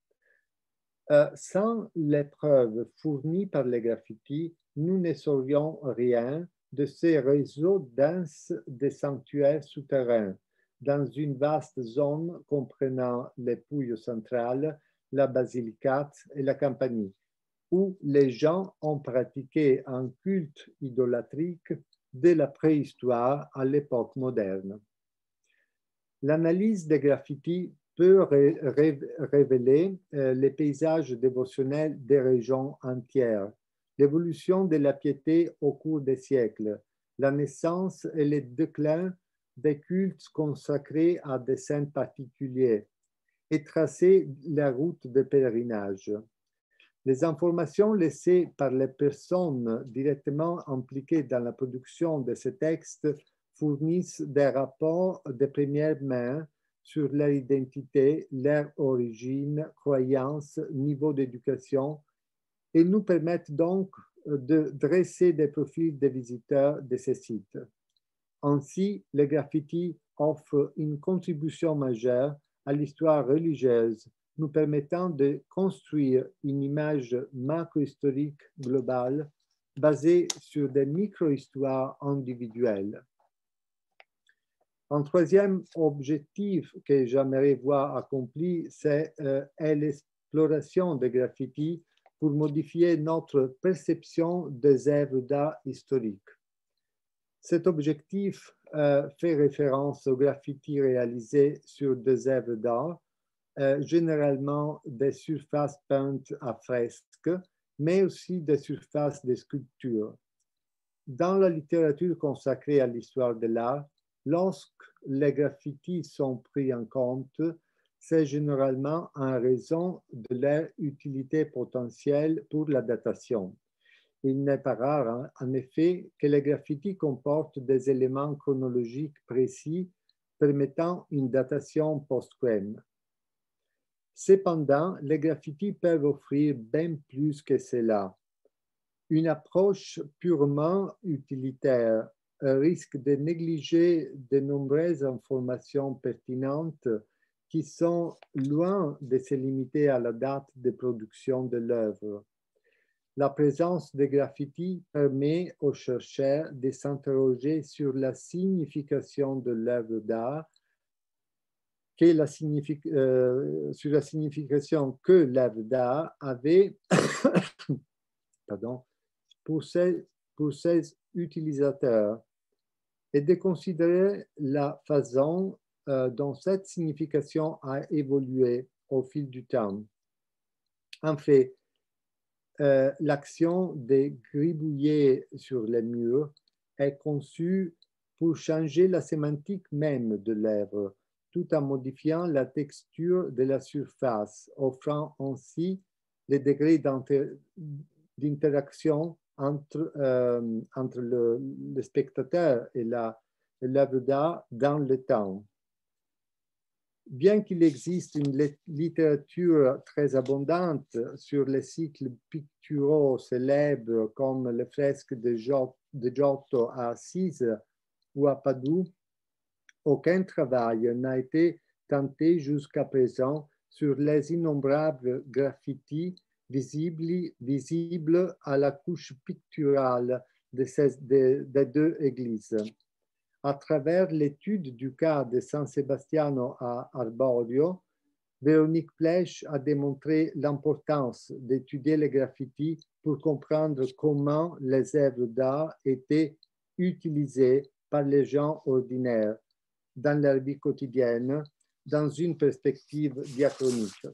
Euh, sans les preuves fournies par les graffitis, nous ne saurions rien de ces réseaux denses de sanctuaires souterrains dans une vaste zone comprenant les Pouilles centrales, la Basilicate et la Campanie, où les gens ont pratiqué un culte idolatrique dès la préhistoire à l'époque moderne. L'analyse des graffitis peut ré ré révéler euh, les paysages dévotionnels des régions entières, l'évolution de la piété au cours des siècles, la naissance et le déclin des cultes consacrés à des saints particuliers et tracer la route de pèlerinage. Les informations laissées par les personnes directement impliquées dans la production de ces textes fournissent des rapports de première main sur leur identité, leur origine, croyances, niveau d'éducation et nous permettent donc de dresser des profils des visiteurs de ces sites. Ainsi, les graffitis offrent une contribution majeure à l'histoire religieuse, nous permettant de construire une image macro-historique globale basée sur des micro-histoires individuelles. Un troisième objectif que j'aimerais voir accompli, c'est euh, l'exploration des graffitis pour modifier notre perception des œuvres d'art historiques. Cet objectif euh, fait référence aux graffitis réalisés sur des œuvres d'art, euh, généralement des surfaces peintes à fresque, mais aussi des surfaces de sculpture. Dans la littérature consacrée à l'histoire de l'art, lorsque les graffitis sont pris en compte, c'est généralement en raison de leur utilité potentielle pour la datation. Il n'est pas rare, en effet, que les graffitis comportent des éléments chronologiques précis permettant une datation post-quem. Cependant, les graffitis peuvent offrir bien plus que cela. Une approche purement utilitaire risque de négliger de nombreuses informations pertinentes qui sont loin de se limiter à la date de production de l'œuvre. La présence des graffitis permet aux chercheurs de s'interroger sur la signification de l'œuvre d'art, la signific euh, sur la signification que l'œuvre d'art avait pardon, pour, ses, pour ses utilisateurs et de considérer la façon euh, dont cette signification a évolué au fil du temps. En fait, Euh, l'action de gribouiller sur les murs est conçue pour changer la sémantique même de l'œuvre, tout en modifiant la texture de la surface, offrant ainsi les degrés d'interaction entre, euh, entre le, le spectateur et l'œuvre d'art dans le temps. Bien qu'il existe une littérature très abondante sur les cycles picturaux célèbres comme les fresques de Giotto à Assise ou à Padoue, aucun travail n'a été tenté jusqu'à présent sur les innombrables graffitis visibles, visibles à la couche picturale de ces, de, des deux églises. À travers l'étude du cas de San Sebastiano à Arborio, Véronique Plech a démontré l'importance d'étudier les graffitis pour comprendre comment les œuvres d'art étaient utilisées par les gens ordinaires dans leur vie quotidienne dans une perspective diachronique.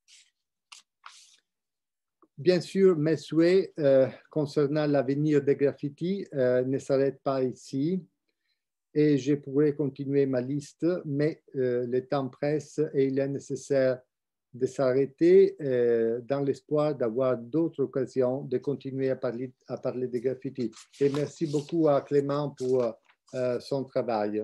Bien sûr, mes souhaits euh, concernant l'avenir des graffitis euh, ne s'arrêtent pas ici et je pourrais continuer ma liste, mais euh, le temps presse et il est nécessaire de s'arrêter euh, dans l'espoir d'avoir d'autres occasions de continuer à parler, à parler des graffitis. Et merci beaucoup à Clément pour euh, son travail.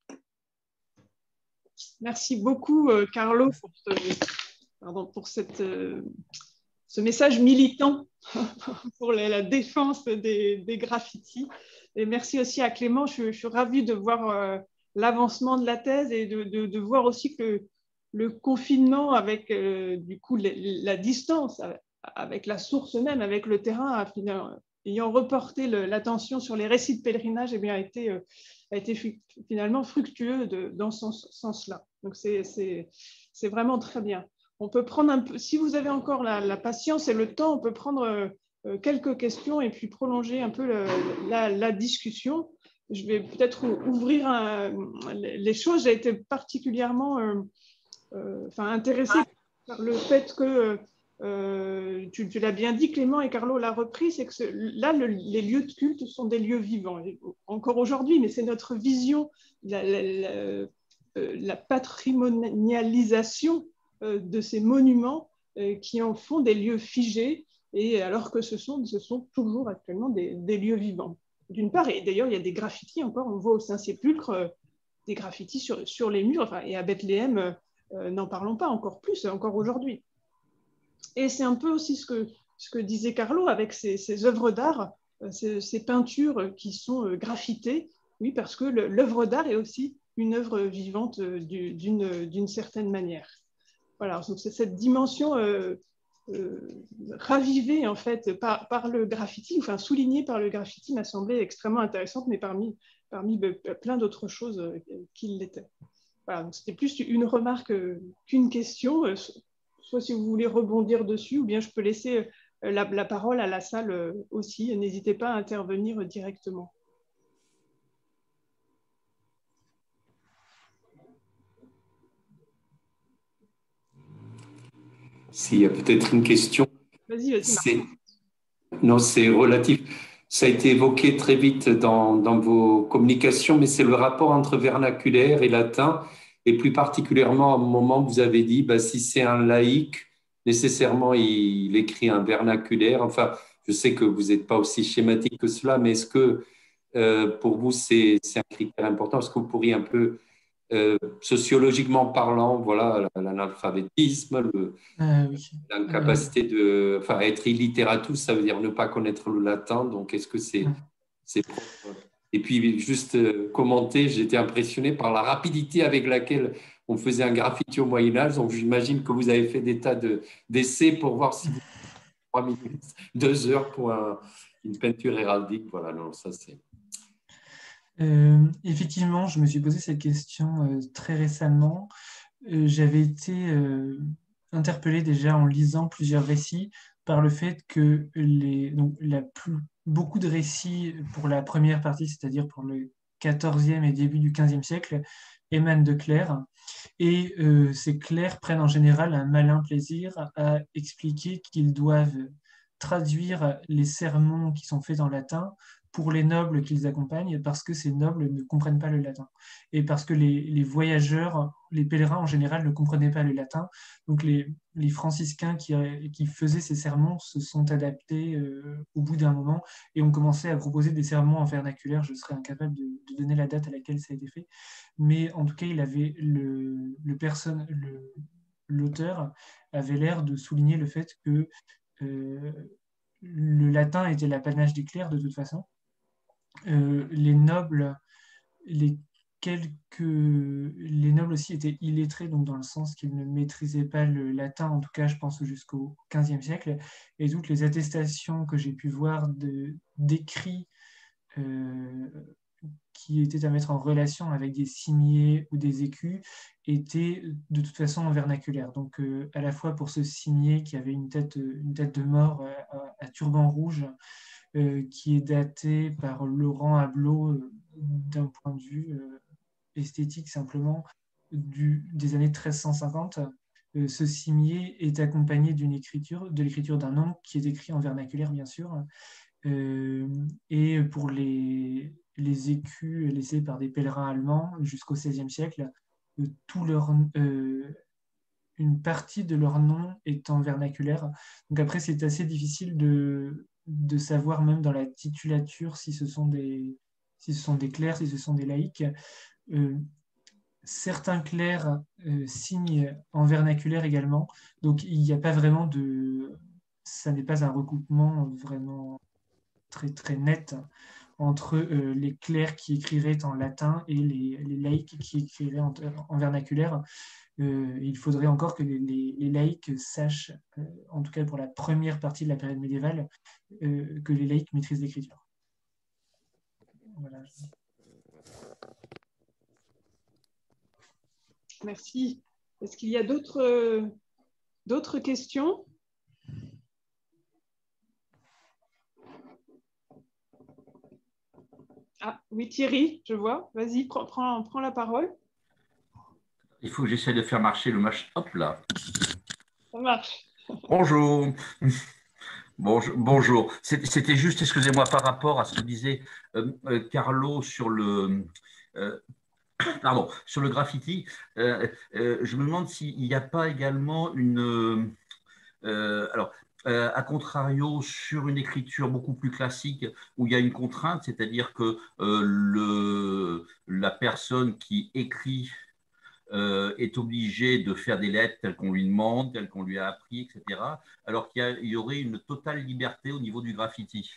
Merci beaucoup, euh, Carlo, pour, ce, pardon, pour cette, euh, ce message militant pour la, la défense des, des graffitis. Et merci aussi à Clément. Je, je suis ravie de voir euh, l'avancement de la thèse et de, de, de voir aussi que le, le confinement avec euh, du coup la, la distance avec la source même, avec le terrain, a, ayant reporté l'attention sur les récits de pèlerinage, eh bien, a été, euh, a été finalement fructueux de, dans ce sens-là. Donc c'est vraiment très bien. On peut prendre un peu, si vous avez encore la, la patience et le temps, on peut prendre euh, quelques questions et puis prolonger un peu le, la, la discussion. Je vais peut-être ouvrir un, les choses. J'ai été particulièrement euh, euh, enfin, intéressée par le fait que, euh, tu, tu l'as bien dit Clément et Carlo l'a repris, c'est que ce, là, le, les lieux de culte sont des lieux vivants, encore aujourd'hui, mais c'est notre vision, la, la, la, la patrimonialisation de ces monuments qui en font des lieux figés, et alors que ce sont, ce sont toujours actuellement des, des lieux vivants. D'une part, et d'ailleurs, il y a des graffitis encore, on voit au Saint-Sépulcre des graffitis sur, sur les murs, enfin, et à Bethléem, euh, n'en parlons pas, encore plus, encore aujourd'hui. Et c'est un peu aussi ce que, ce que disait Carlo avec ces, ces œuvres d'art, ces, ces peintures qui sont graffitées, oui, parce que l'œuvre d'art est aussi une œuvre vivante d'une certaine manière. Voilà, donc c'est cette dimension euh, euh, ravivée en fait par, par le graffiti, enfin soulignée par le graffiti, m'a semblé extrêmement intéressante, mais parmi, parmi plein d'autres choses qu'il l'était. Voilà, c'était plus une remarque qu'une question, soit si vous voulez rebondir dessus, ou bien je peux laisser la, la parole à la salle aussi. N'hésitez pas à intervenir directement. S'il y a peut-être une question. Vas-y, vas-y. Non, c'est relatif. Ça a été évoqué très vite dans, dans vos communications, mais c'est le rapport entre vernaculaire et latin, et plus particulièrement à un moment vous avez dit, bah, si c'est un laïc, nécessairement il, il écrit un vernaculaire. Enfin, je sais que vous n'êtes pas aussi schématique que cela, mais est-ce que euh, pour vous c'est un critère important? Est-ce que vous pourriez un peu Euh, sociologiquement parlant, voilà, l'analphabétisme, euh, oui. l'incapacité de, enfin, être illittératus, ça veut dire ne pas connaître le latin. Donc, est-ce que c'est, c'est propre? Et puis, juste euh, commenter, j'étais impressionné par la rapidité avec laquelle on faisait un graffiti au Moyen Âge. Donc, j'imagine que vous avez fait des tas de d'essais pour voir si vous trois minutes, deux heures pour un, une peinture héraldique. Voilà, non, ça c'est. Euh, effectivement, je me suis posé cette question euh, très récemment. Euh, j'avais été euh, interpellé déjà en lisant plusieurs récits par le fait que les, donc, la plus, beaucoup de récits pour la première partie, c'est-à-dire pour le quatorzième et début du quinzième siècle, émanent de clercs. Et euh, ces clercs prennent en général un malin plaisir à expliquer qu'ils doivent traduire les sermons qui sont faits en latin pour les nobles qu'ils accompagnent, parce que ces nobles ne comprennent pas le latin. Et parce que les, les voyageurs, les pèlerins en général ne comprenaient pas le latin. Donc les, les franciscains qui, qui faisaient ces sermons se sont adaptés euh, au bout d'un moment et ont commencé à proposer des sermons en vernaculaire. Je serais incapable de, de donner la date à laquelle ça a été fait. Mais en tout cas, il avait le, le personne, le, l'auteur avait l'air de souligner le fait que euh, le latin était l'apanage des clercs de toute façon. Euh, les nobles, les quelques, les nobles aussi étaient illettrés, donc dans le sens qu'ils ne maîtrisaient pas le latin, en tout cas, je pense jusqu'au quinzième siècle. Et toutes les attestations que j'ai pu voir d'écrits euh, qui étaient à mettre en relation avec des signiers ou des écus étaient de toute façon en vernaculaire. Donc, euh, à la fois pour ce signet qui avait une tête, une tête de mort à, à turban rouge, Euh, qui est daté par Laurent Ablot euh, d'un point de vue euh, esthétique simplement, du, des années treize cent cinquante, euh, ce cimier est accompagné d'une écriture, de l'écriture d'un nom qui est écrit en vernaculaire, bien sûr. Euh, et pour les, les écus laissés par des pèlerins allemands jusqu'au seizième siècle, euh, tout leur, euh, une partie de leur nom est en vernaculaire. Donc après, c'est assez difficile de, de savoir, même dans la titulature, si ce sont des, si ce sont des clercs, si ce sont des laïcs. Euh, certains clercs euh, signent en vernaculaire également. Donc il n'y a pas vraiment de... Ça n'est pas un recoupement vraiment très, très net entre euh, les clercs qui écriraient en latin et les, les laïcs qui écriraient en, en vernaculaire. Euh, il faudrait encore que les, les, les laïcs sachent, euh, en tout cas pour la première partie de la période médiévale, euh, que les laïcs maîtrisent l'écriture. Voilà. Merci. Est-ce qu'il y a d'autres euh, d'autres questions? Ah oui, Thierry, je vois. Vas-y, prends, prends, prends la parole. Il faut que j'essaie de faire marcher le match. Hop là. Ça marche. Bonjour. Bonjour. Bonjour. C'était juste, excusez-moi, par rapport à ce que disait euh, euh, Carlo sur le, euh, pardon, sur le graffiti. Euh, euh, je me demande s'il n'y a pas également une... Euh, alors, euh, à contrario, sur une écriture beaucoup plus classique où il y a une contrainte, c'est-à-dire que euh, le, la personne qui écrit Euh, est obligé de faire des lettres telles qu'on lui demande, telles qu'on lui a appris, et cetera, alors qu'il y, y aurait une totale liberté au niveau du graffiti.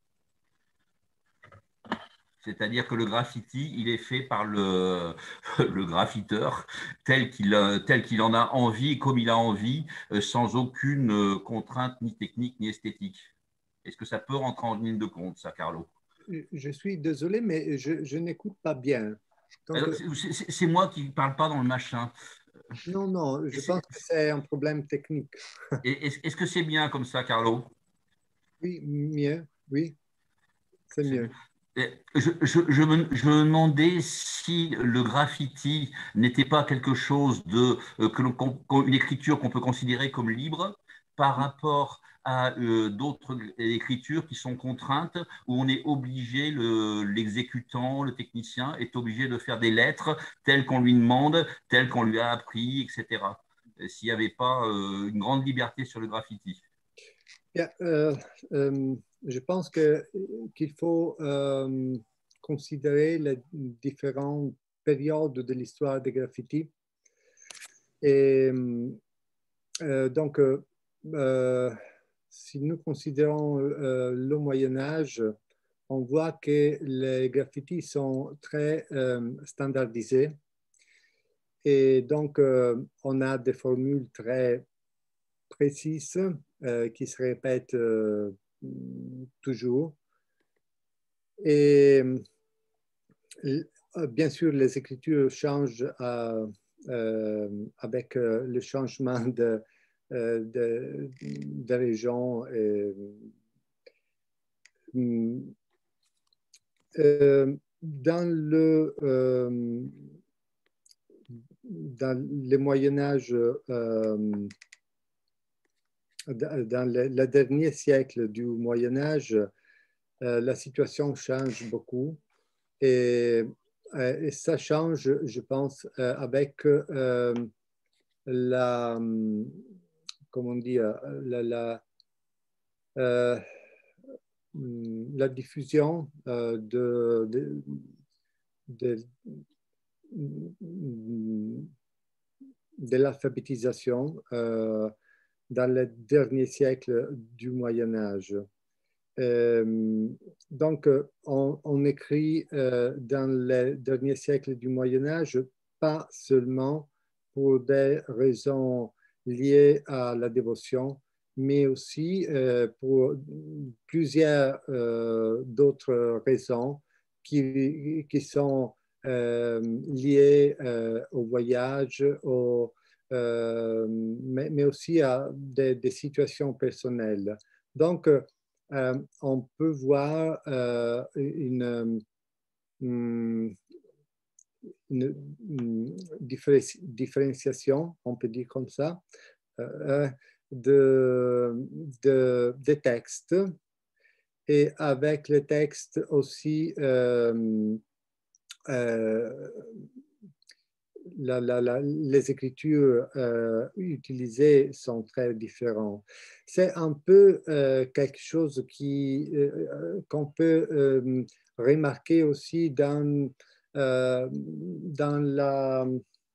C'est-à-dire que le graffiti, il est fait par le, le graffiteur tel qu'il tel qu'il en a envie, comme il a envie, sans aucune contrainte ni technique ni esthétique. Est-ce que ça peut rentrer en ligne de compte, ça, Carlo? Je suis désolé, mais je, je n'écoute pas bien. C'est moi qui ne parle pas dans le machin. Non, non, je pense que c'est un problème technique. Est-ce que c'est bien comme ça, Carlo? Oui, mieux, oui, c'est mieux. Je, je, je, me, je me demandais si le graffiti n'était pas quelque chose de, euh, que qu une écriture qu'on peut considérer comme libre par rapport à euh, d'autres écritures qui sont contraintes, où on est obligé, l'exécutant, le, le technicien est obligé de faire des lettres telles qu'on lui demande, telles qu'on lui a appris, et cetera. S'il n'y avait pas euh, une grande liberté sur le graffiti. Yeah, euh, euh, je pense que, qu'il faut euh, considérer les différentes périodes de l'histoire des graffitis. Et euh, donc, euh, si nous considérons euh, le Moyen-Âge, on voit que les graffitis sont très euh, standardisés. Et donc, euh, on a des formules très précises euh, qui se répètent euh, toujours. Et euh, bien sûr, les écritures changent euh, euh, avec euh, le changement de, euh, de, de région. Et, euh, dans le euh, dans le Moyen-Âge, euh, dans le, le dernier siècle du Moyen-Âge, euh, la situation change beaucoup et, euh, et ça change, je pense, euh, avec euh, la, comment dire, la, la, euh, la diffusion euh, de, de, de, de l'alphabétisation euh, dans le dernier siècle du Moyen-Âge. Euh, donc, on, on écrit euh, dans le dernier siècle du Moyen-Âge, pas seulement pour des raisons liées à la dévotion, mais aussi euh, pour plusieurs euh, d'autres raisons qui, qui sont euh, liées euh, au voyage, au, euh, mais, mais aussi à des, des situations personnelles. Donc, euh, on peut voir euh, une, une, une, une différenciation, on peut dire comme ça, euh, de, de, des textes, et avec les textes aussi, euh, euh, la, la, la, les écritures euh, utilisées sont très différentes. C'est un peu euh, quelque chose qui, euh, qu'on peut euh, remarquer aussi dans, euh, dans, la,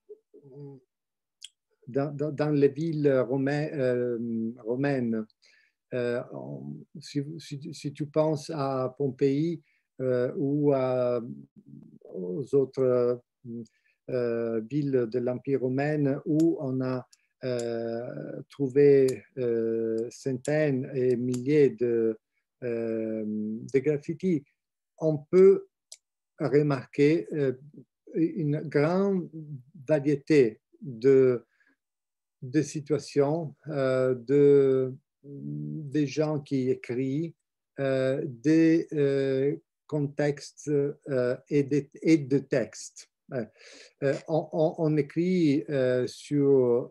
dans, dans, dans les villes romaines. Euh, romaines. Euh, si, si, si tu penses à Pompéi euh, ou à, aux autres euh, villes de l'Empire romain où on a euh, trouvé euh, centaines et milliers de, euh, de graffitis, on peut remarquer euh, une grande variété de, de situations, euh, de des gens qui écrivent, euh, des euh, contextes euh, et, de, et de textes. Euh, on, on, on, écrit euh, sur,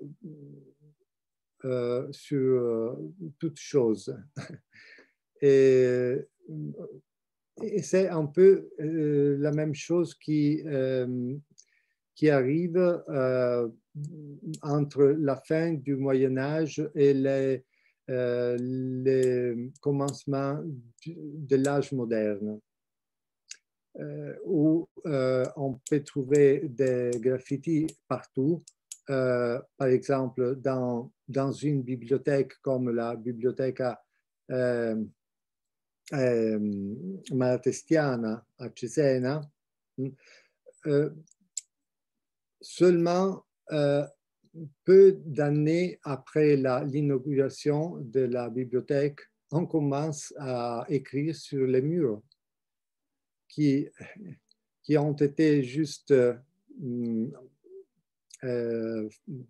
euh, sur euh, toutes choses. Et, et c'est un peu euh, la même chose qui, euh, qui arrive euh, entre la fin du Moyen-Âge et les Euh, le commencement de l'âge moderne, euh, où euh, on peut trouver des graffitis partout. Euh, par exemple, dans, dans une bibliothèque comme la Biblioteca euh, euh, Malatestiana à Cesena, euh, seulement euh, peu d'années après l'inauguration de la bibliothèque, on commence à écrire sur les murs qui, qui ont été juste euh, euh,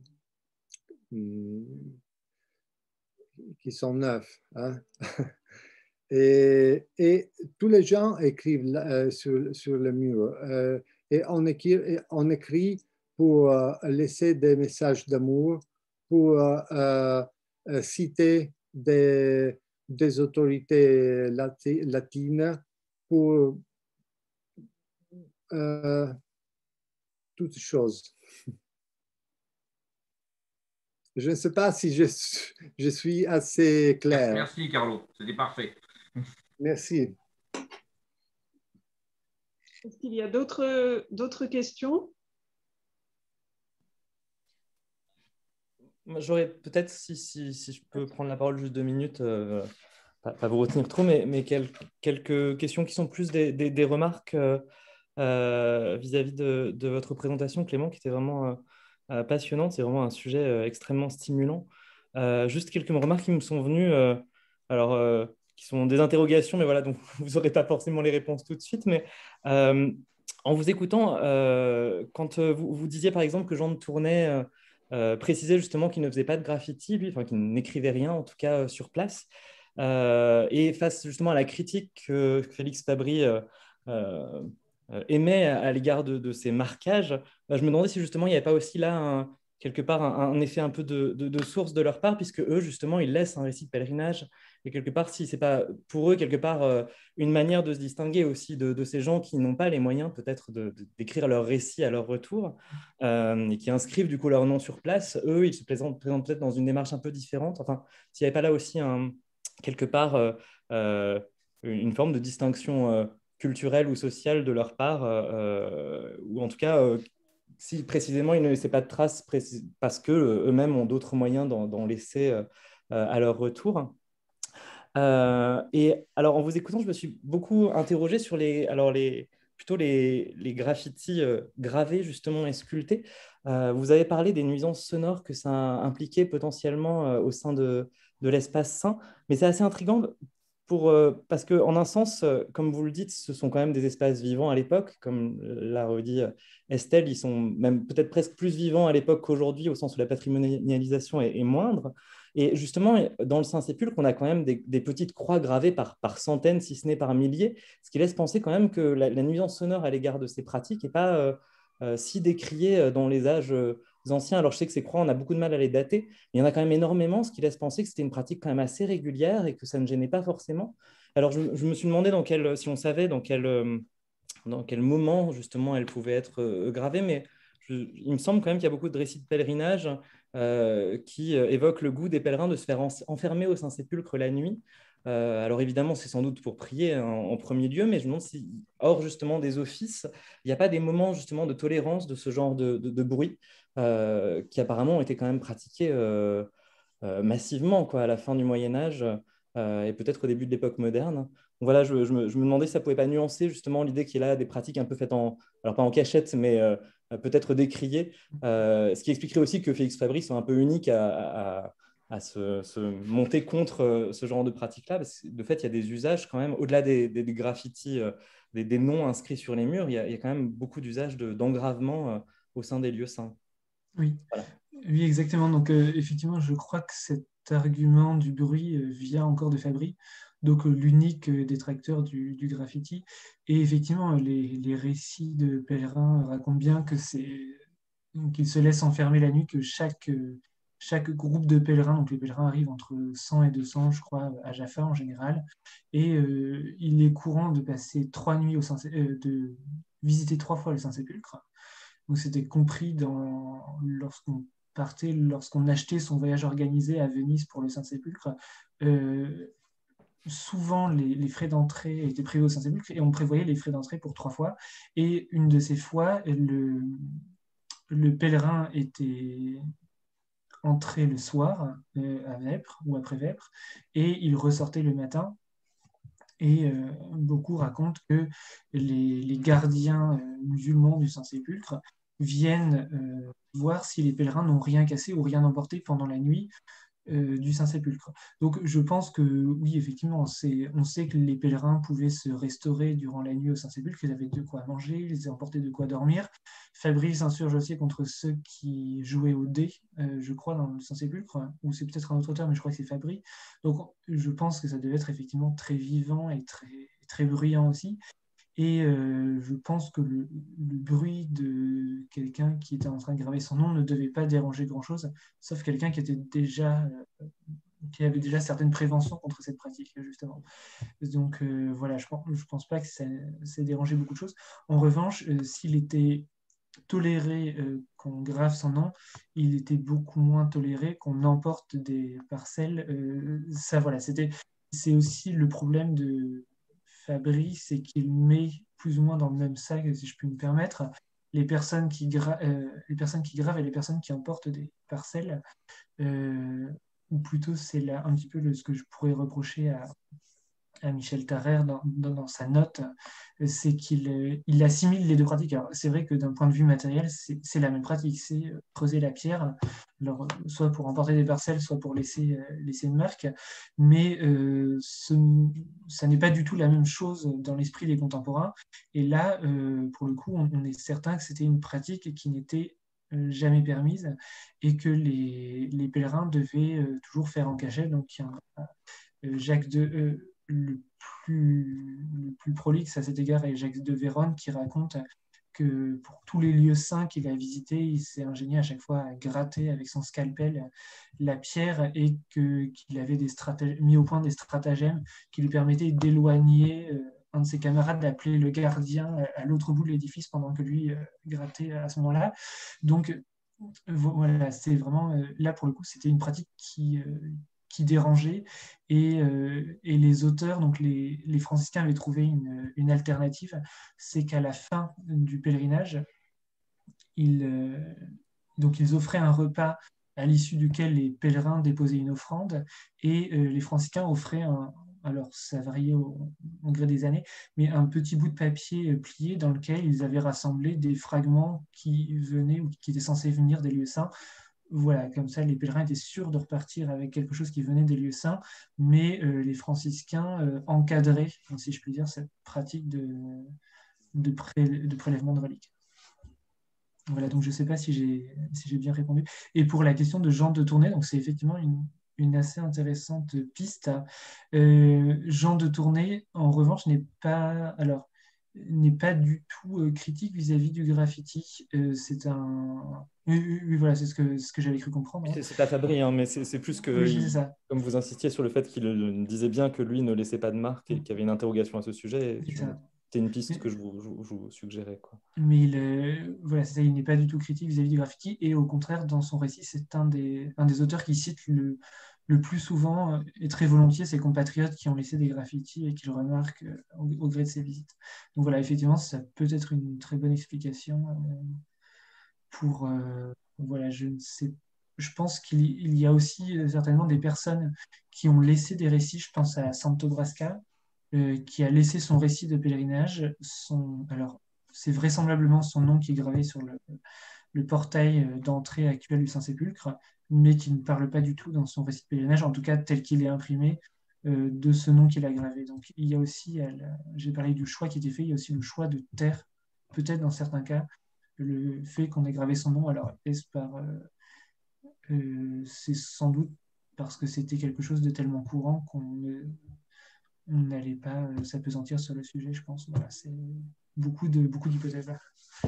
qui sont neufs. Hein? Et, et tous les gens écrivent euh, sur, sur le mur. Euh, et on écrit, on écrit pour euh, laisser des messages d'amour, pour euh, euh, citer des, des autorités lati, latines, pour euh, toutes choses. Je ne sais pas si je, je suis assez clair. Merci, Carlo. C'était parfait. Merci. Est-ce qu'il y a d'autres d'autres questions? J'aurais peut-être, si, si, si je peux prendre la parole juste deux minutes, euh, pas, pas vous retenir trop, mais, mais quel, quelques questions qui sont plus des, des, des remarques euh, euh, vis-à-vis de, de votre présentation, Clément, qui était vraiment euh, euh, passionnante. C'est vraiment un sujet euh, extrêmement stimulant. Euh, juste quelques remarques qui me sont venues, euh, alors, euh, qui sont des interrogations, mais voilà, donc vous n'aurez pas forcément les réponses tout de suite. Mais euh, en vous écoutant, euh, quand vous, vous disiez par exemple que Jean de Tournai euh, euh, précisait justement qu'il ne faisait pas de graffiti, lui, enfin qu'il n'écrivait rien, en tout cas euh, sur place, euh, et face justement à la critique que Félix Fabry euh, euh, émet à l'égard de, de ces marquages, bah, je me demandais si justement il n'y avait pas aussi là un, quelque part un, un effet un peu de, de, de source de leur part, puisque eux justement ils laissent un récit de pèlerinage, et quelque part si c'est pas pour eux quelque part euh, une manière de se distinguer aussi de, de ces gens qui n'ont pas les moyens peut-être de, de, d'écrire leur récit à leur retour euh, et qui inscrivent du coup leur nom sur place, eux ils se présentent, présentent peut-être dans une démarche un peu différente. Enfin, s'il n'y avait pas là aussi un, quelque part euh, euh, une forme de distinction euh, culturelle ou sociale de leur part, euh, ou en tout cas, euh, si précisément ils ne laissaient pas de traces parce qu'eux-mêmes ont d'autres moyens d'en, d'en laisser euh, à leur retour. Euh, et alors, en vous écoutant, je me suis beaucoup interrogé sur les, alors les, plutôt les, les graffitis euh, gravés justement et sculptés. Euh, vous avez parlé des nuisances sonores que ça impliquait potentiellement euh, au sein de, de l'espace sain, mais c'est assez intriguant pour, euh, parce qu'en un sens, euh, comme vous le dites, ce sont quand même des espaces vivants à l'époque, comme l'a redit euh, Estelle, ils sont même peut-être presque plus vivants à l'époque qu'aujourd'hui, au sens où la patrimonialisation est, est moindre. Et justement, dans le Saint-Sépulcre, on a quand même des, des petites croix gravées par, par centaines, si ce n'est par milliers, ce qui laisse penser quand même que la, la nuisance sonore à l'égard de ces pratiques n'est pas, euh, euh, si décriées dans les âges anciens. Alors, je sais que ces croix, on a beaucoup de mal à les dater, mais il y en a quand même énormément, ce qui laisse penser que c'était une pratique quand même assez régulière et que ça ne gênait pas forcément. Alors, je, je me suis demandé dans quel, si on savait dans quel, dans quel moment, justement, elle pouvait être euh, gravée, mais je, il me semble quand même qu'il y a beaucoup de récits de pèlerinage euh, qui euh, évoquent le goût des pèlerins de se faire en, enfermer au Saint-Sépulcre la nuit. Euh, alors évidemment, c'est sans doute pour prier en, en premier lieu, mais je me demande si, hors justement des offices, il n'y a pas des moments justement de tolérance de ce genre de, de, de bruit euh, qui apparemment ont été quand même pratiqués euh, euh, massivement quoi, à la fin du Moyen-Âge euh, et peut-être au début de l'époque moderne. Donc voilà, je, je, me, je, me, demandais si ça ne pouvait pas nuancer justement l'idée qu'il y a là des pratiques un peu faites en, alors pas en cachette, mais euh, peut-être décriées, euh, ce qui expliquerait aussi que Félix Fabry soit un peu unique à, à, à se, se monter contre ce genre de pratiques-là, parce que de fait, il y a des usages quand même, au-delà des, des, des graffitis, euh, des, des noms inscrits sur les murs, il y a, il y a quand même beaucoup d'usages de, d'engravement euh, au sein des lieux saints. Oui, voilà. Oui, exactement. Donc, euh, effectivement, je crois que cet argument du bruit euh, vient encore de Fabry, donc euh, l'unique euh, détracteur du, du graffiti. Et effectivement, les, les récits de pèlerins racontent bien que c'est qu'ils se laissent enfermer la nuit, que chaque, euh, chaque groupe de pèlerins, donc les pèlerins arrivent entre cent et deux cents, je crois, à Jaffa en général, et euh, il est courant de passer trois nuits au Saint, euh, de visiter trois fois le Saint-Sépulcre. Donc, c'était compris dans, lorsqu'on partait, lorsqu'on achetait son voyage organisé à Venise pour le Saint-Sépulcre. Euh, souvent, les, les frais d'entrée étaient prévus au Saint-Sépulcre et on prévoyait les frais d'entrée pour trois fois. Et une de ces fois, le, le pèlerin était entré le soir euh, à Vêpres ou après Vêpres et il ressortait le matin. Et euh, beaucoup racontent que les, les gardiens euh, musulmans du Saint-Sépulcre viennent euh, voir si les pèlerins n'ont rien cassé ou rien emporté pendant la nuit euh, du Saint-Sépulcre. Donc je pense que oui, effectivement, c'est, on sait que les pèlerins pouvaient se restaurer durant la nuit au Saint-Sépulcre, ils avaient de quoi manger, ils emportaient de quoi dormir. Fabry s'insurge aussi contre ceux qui jouaient au dé, euh, je crois, dans le Saint-Sépulcre, ou c'est peut-être un autre auteur, mais je crois que c'est Fabry. Donc je pense que ça devait être effectivement très vivant et très, très bruyant aussi. Et euh, je pense que le, le bruit de quelqu'un qui était en train de graver son nom ne devait pas déranger grand-chose, sauf quelqu'un qui était déjà, euh, qui avait déjà certaines préventions contre cette pratique, justement. Donc euh, voilà, je pense, je pense pas que ça, ça dérangeait beaucoup de choses. En revanche, euh, s'il était toléré euh, qu'on grave son nom, il était beaucoup moins toléré qu'on emporte des parcelles. Euh, ça, voilà, c'était, c'est aussi le problème de Fabry, c'est qu'il met plus ou moins dans le même sac, si je puis me permettre, les personnes qui, gra euh, les personnes qui gravent et les personnes qui emportent des parcelles. Euh, ou plutôt, c'est là un petit peu le, ce que je pourrais reprocher à, à Michel Tarrer dans, dans, dans sa note, c'est qu'il il assimile les deux pratiques. Alors, c'est vrai que d'un point de vue matériel, c'est la même pratique, c'est creuser la pierre, alors, soit pour emporter des parcelles, soit pour laisser, laisser une marque, mais euh, ce, ça n'est pas du tout la même chose dans l'esprit des contemporains. Et là, euh, pour le coup, on, on est certain que c'était une pratique qui n'était jamais permise et que les, les pèlerins devaient euh, toujours faire en cachette. Donc, il y a euh, Jacques de... Euh, le plus, le plus prolixe à cet égard est Jacques de Vérone qui raconte que pour tous les lieux saints qu'il a visités, il s'est ingénié à chaque fois à gratter avec son scalpel la pierre et que, qu'il avait des mis au point des stratagèmes qui lui permettaient d'éloigner euh, un de ses camarades, d'appeler le gardien à l'autre bout de l'édifice pendant que lui euh, grattait à ce moment-là. Donc voilà, c'est vraiment, euh, là pour le coup, c'était une pratique qui... Euh, qui dérangeait et, euh, et les auteurs, donc les, les franciscains avaient trouvé une, une alternative, c'est qu'à la fin du pèlerinage, ils, euh, donc ils offraient un repas à l'issue duquel les pèlerins déposaient une offrande et euh, les franciscains offraient un, alors ça variait au, au gré des années, mais un petit bout de papier plié dans lequel ils avaient rassemblé des fragments qui venaient ou qui étaient censés venir des lieux saints. Voilà, comme ça, les pèlerins étaient sûrs de repartir avec quelque chose qui venait des lieux saints, mais euh, les franciscains euh, encadraient, si je puis dire, cette pratique de, de, pré, de prélèvement de reliques. Voilà, donc je ne sais pas si j'ai si j'ai bien répondu. Et pour la question de Jean de Tournai, donc c'est effectivement une, une assez intéressante piste. Euh, Jean de Tournai, en revanche, n'est pas... Alors, n'est pas du tout euh, critique vis-à-vis du graffiti. Euh, c'est un... Oui, oui, oui, voilà, c'est ce que, ce que j'avais cru comprendre. C'est c'est pas Fabri, hein, mais c'est c'est plus que, Oui, c'est il- ça. comme vous insistiez sur le fait qu'il euh, disait bien que lui ne laissait pas de marque et qu'il y avait une interrogation à ce sujet, C'est ça. c'était une piste Mais- que je vous, je vous- je vous suggérais, quoi. Mais il, euh, voilà, c'est ça, il n'est pas du tout critique vis-à-vis du graffiti, et au contraire, dans son récit, c'est un des, un des auteurs qui cite le, le plus souvent euh, et très volontiers ses compatriotes qui ont laissé des graffitis et qu'il remarque euh, au, au gré de ses visites. Donc voilà, effectivement, ça peut être une très bonne explication euh, pour... euh, voilà, je ne sais, je pense qu'il y il y a aussi euh, certainement des personnes qui ont laissé des récits. Je pense à Santo Brasca, euh, qui a laissé son récit de pèlerinage. Son, alors, c'est vraisemblablement son nom qui est gravé sur le, le portail euh, d'entrée actuel du Saint-Sépulcre, mais qui ne parle pas du tout dans son récit de pèlerinage, en tout cas tel qu'il est imprimé, euh, de ce nom qu'il a gravé. Donc il y a aussi, elle, j'ai parlé du choix qui était fait, il y a aussi le choix de taire, peut-être dans certains cas, le fait qu'on ait gravé son nom. Alors, est-ce par... euh, euh, c'est sans doute parce que c'était quelque chose de tellement courant qu'on ne- on n'allait pas euh, s'apesantir sur le sujet, je pense. Voilà, c'est beaucoup de beaucoup d'hypothèses là.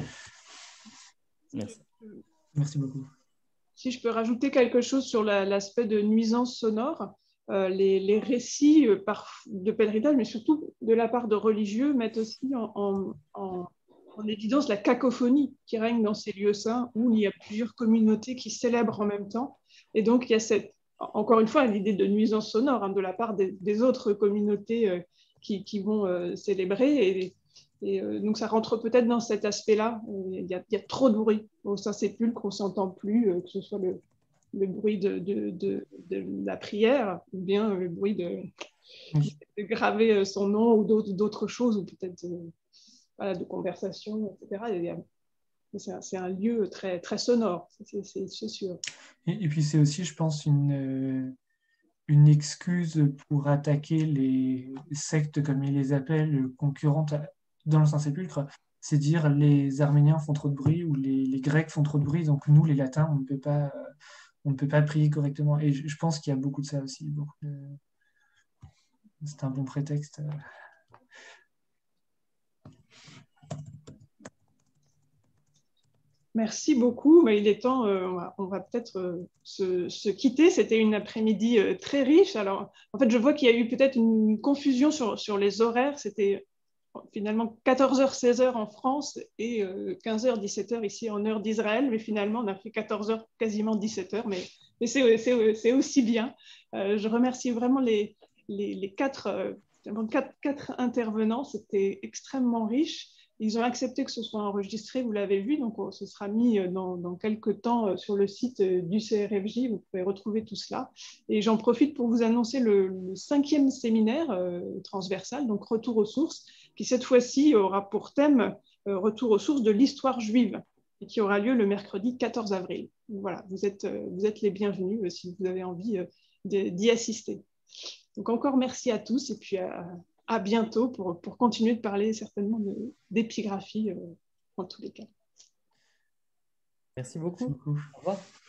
Merci. Merci beaucoup. Si je peux rajouter quelque chose sur la- l'aspect de nuisance sonore, euh, les, les récits euh, par, de pèlerinage, mais surtout de la part de religieux, mettent aussi en, en- en- en évidence la cacophonie qui règne dans ces lieux saints où il y a plusieurs communautés qui célèbrent en même temps. Et donc, il y a cette, encore une fois, l'idée de nuisance sonore hein, de la part des, des autres communautés euh, qui, qui vont euh, célébrer. Et, et euh, donc, ça rentre peut-être dans cet aspect-là. Il y a, il y a trop de bruit au Saint-Sépulcre, on ne s'entend plus, euh, que ce soit le, le bruit de, de, de, de la prière ou bien le bruit de, Oui. de graver son nom ou d'autres, d'autres choses, ou peut-être euh, voilà, de conversation, et cetera. Et, c'est, un, c'est un lieu très, très sonore, c'est, c'est, c'est sûr. Et, et puis c'est aussi, je pense, une, euh, une excuse pour attaquer les sectes, comme ils les appellent, concurrentes à- dans le Saint-Sépulcre. C'est dire les Arméniens font trop de bruit ou les, les Grecs font trop de bruit, donc nous, les Latins, on ne peut pas, euh, on ne peut pas prier correctement. Et je, je pense qu'il y a beaucoup de ça aussi. Beaucoup de... C'est un bon prétexte. Merci beaucoup, mais il est temps, euh, on va, on va peut-être euh, se, se quitter. C'était une après-midi euh, très riche. Alors, en fait, je vois qu'il y a eu peut-être une confusion sur, sur les horaires. C'était finalement quatorze heures seize heures en France et euh, quinze heures dix-sept heures ici en heure d'Israël. Mais finalement, on a fait quatorze heures, quasiment dix-sept heures. Mais, mais c'est, c'est, c'est aussi bien. Euh, je remercie vraiment les, les, les quatre, euh, quatre, quatre intervenants. C'était extrêmement riche. Ils ont accepté que ce soit enregistré, vous l'avez vu, donc ce sera mis dans, dans quelques temps sur le site du C R F J, vous pouvez retrouver tout cela. Et j'en profite pour vous annoncer le, le cinquième séminaire euh, transversal, donc Retour aux sources, qui cette fois-ci aura pour thème euh, Retour aux sources de l'histoire juive, et qui aura lieu le mercredi quatorze avril. Donc, voilà, vous êtes, euh, vous êtes les bienvenus euh, si vous avez envie euh, d'y assister. Donc encore merci à tous, et puis à, à bientôt pour, pour continuer de parler certainement d'épigraphie euh, en tous les cas. Merci beaucoup. Merci beaucoup. Au revoir.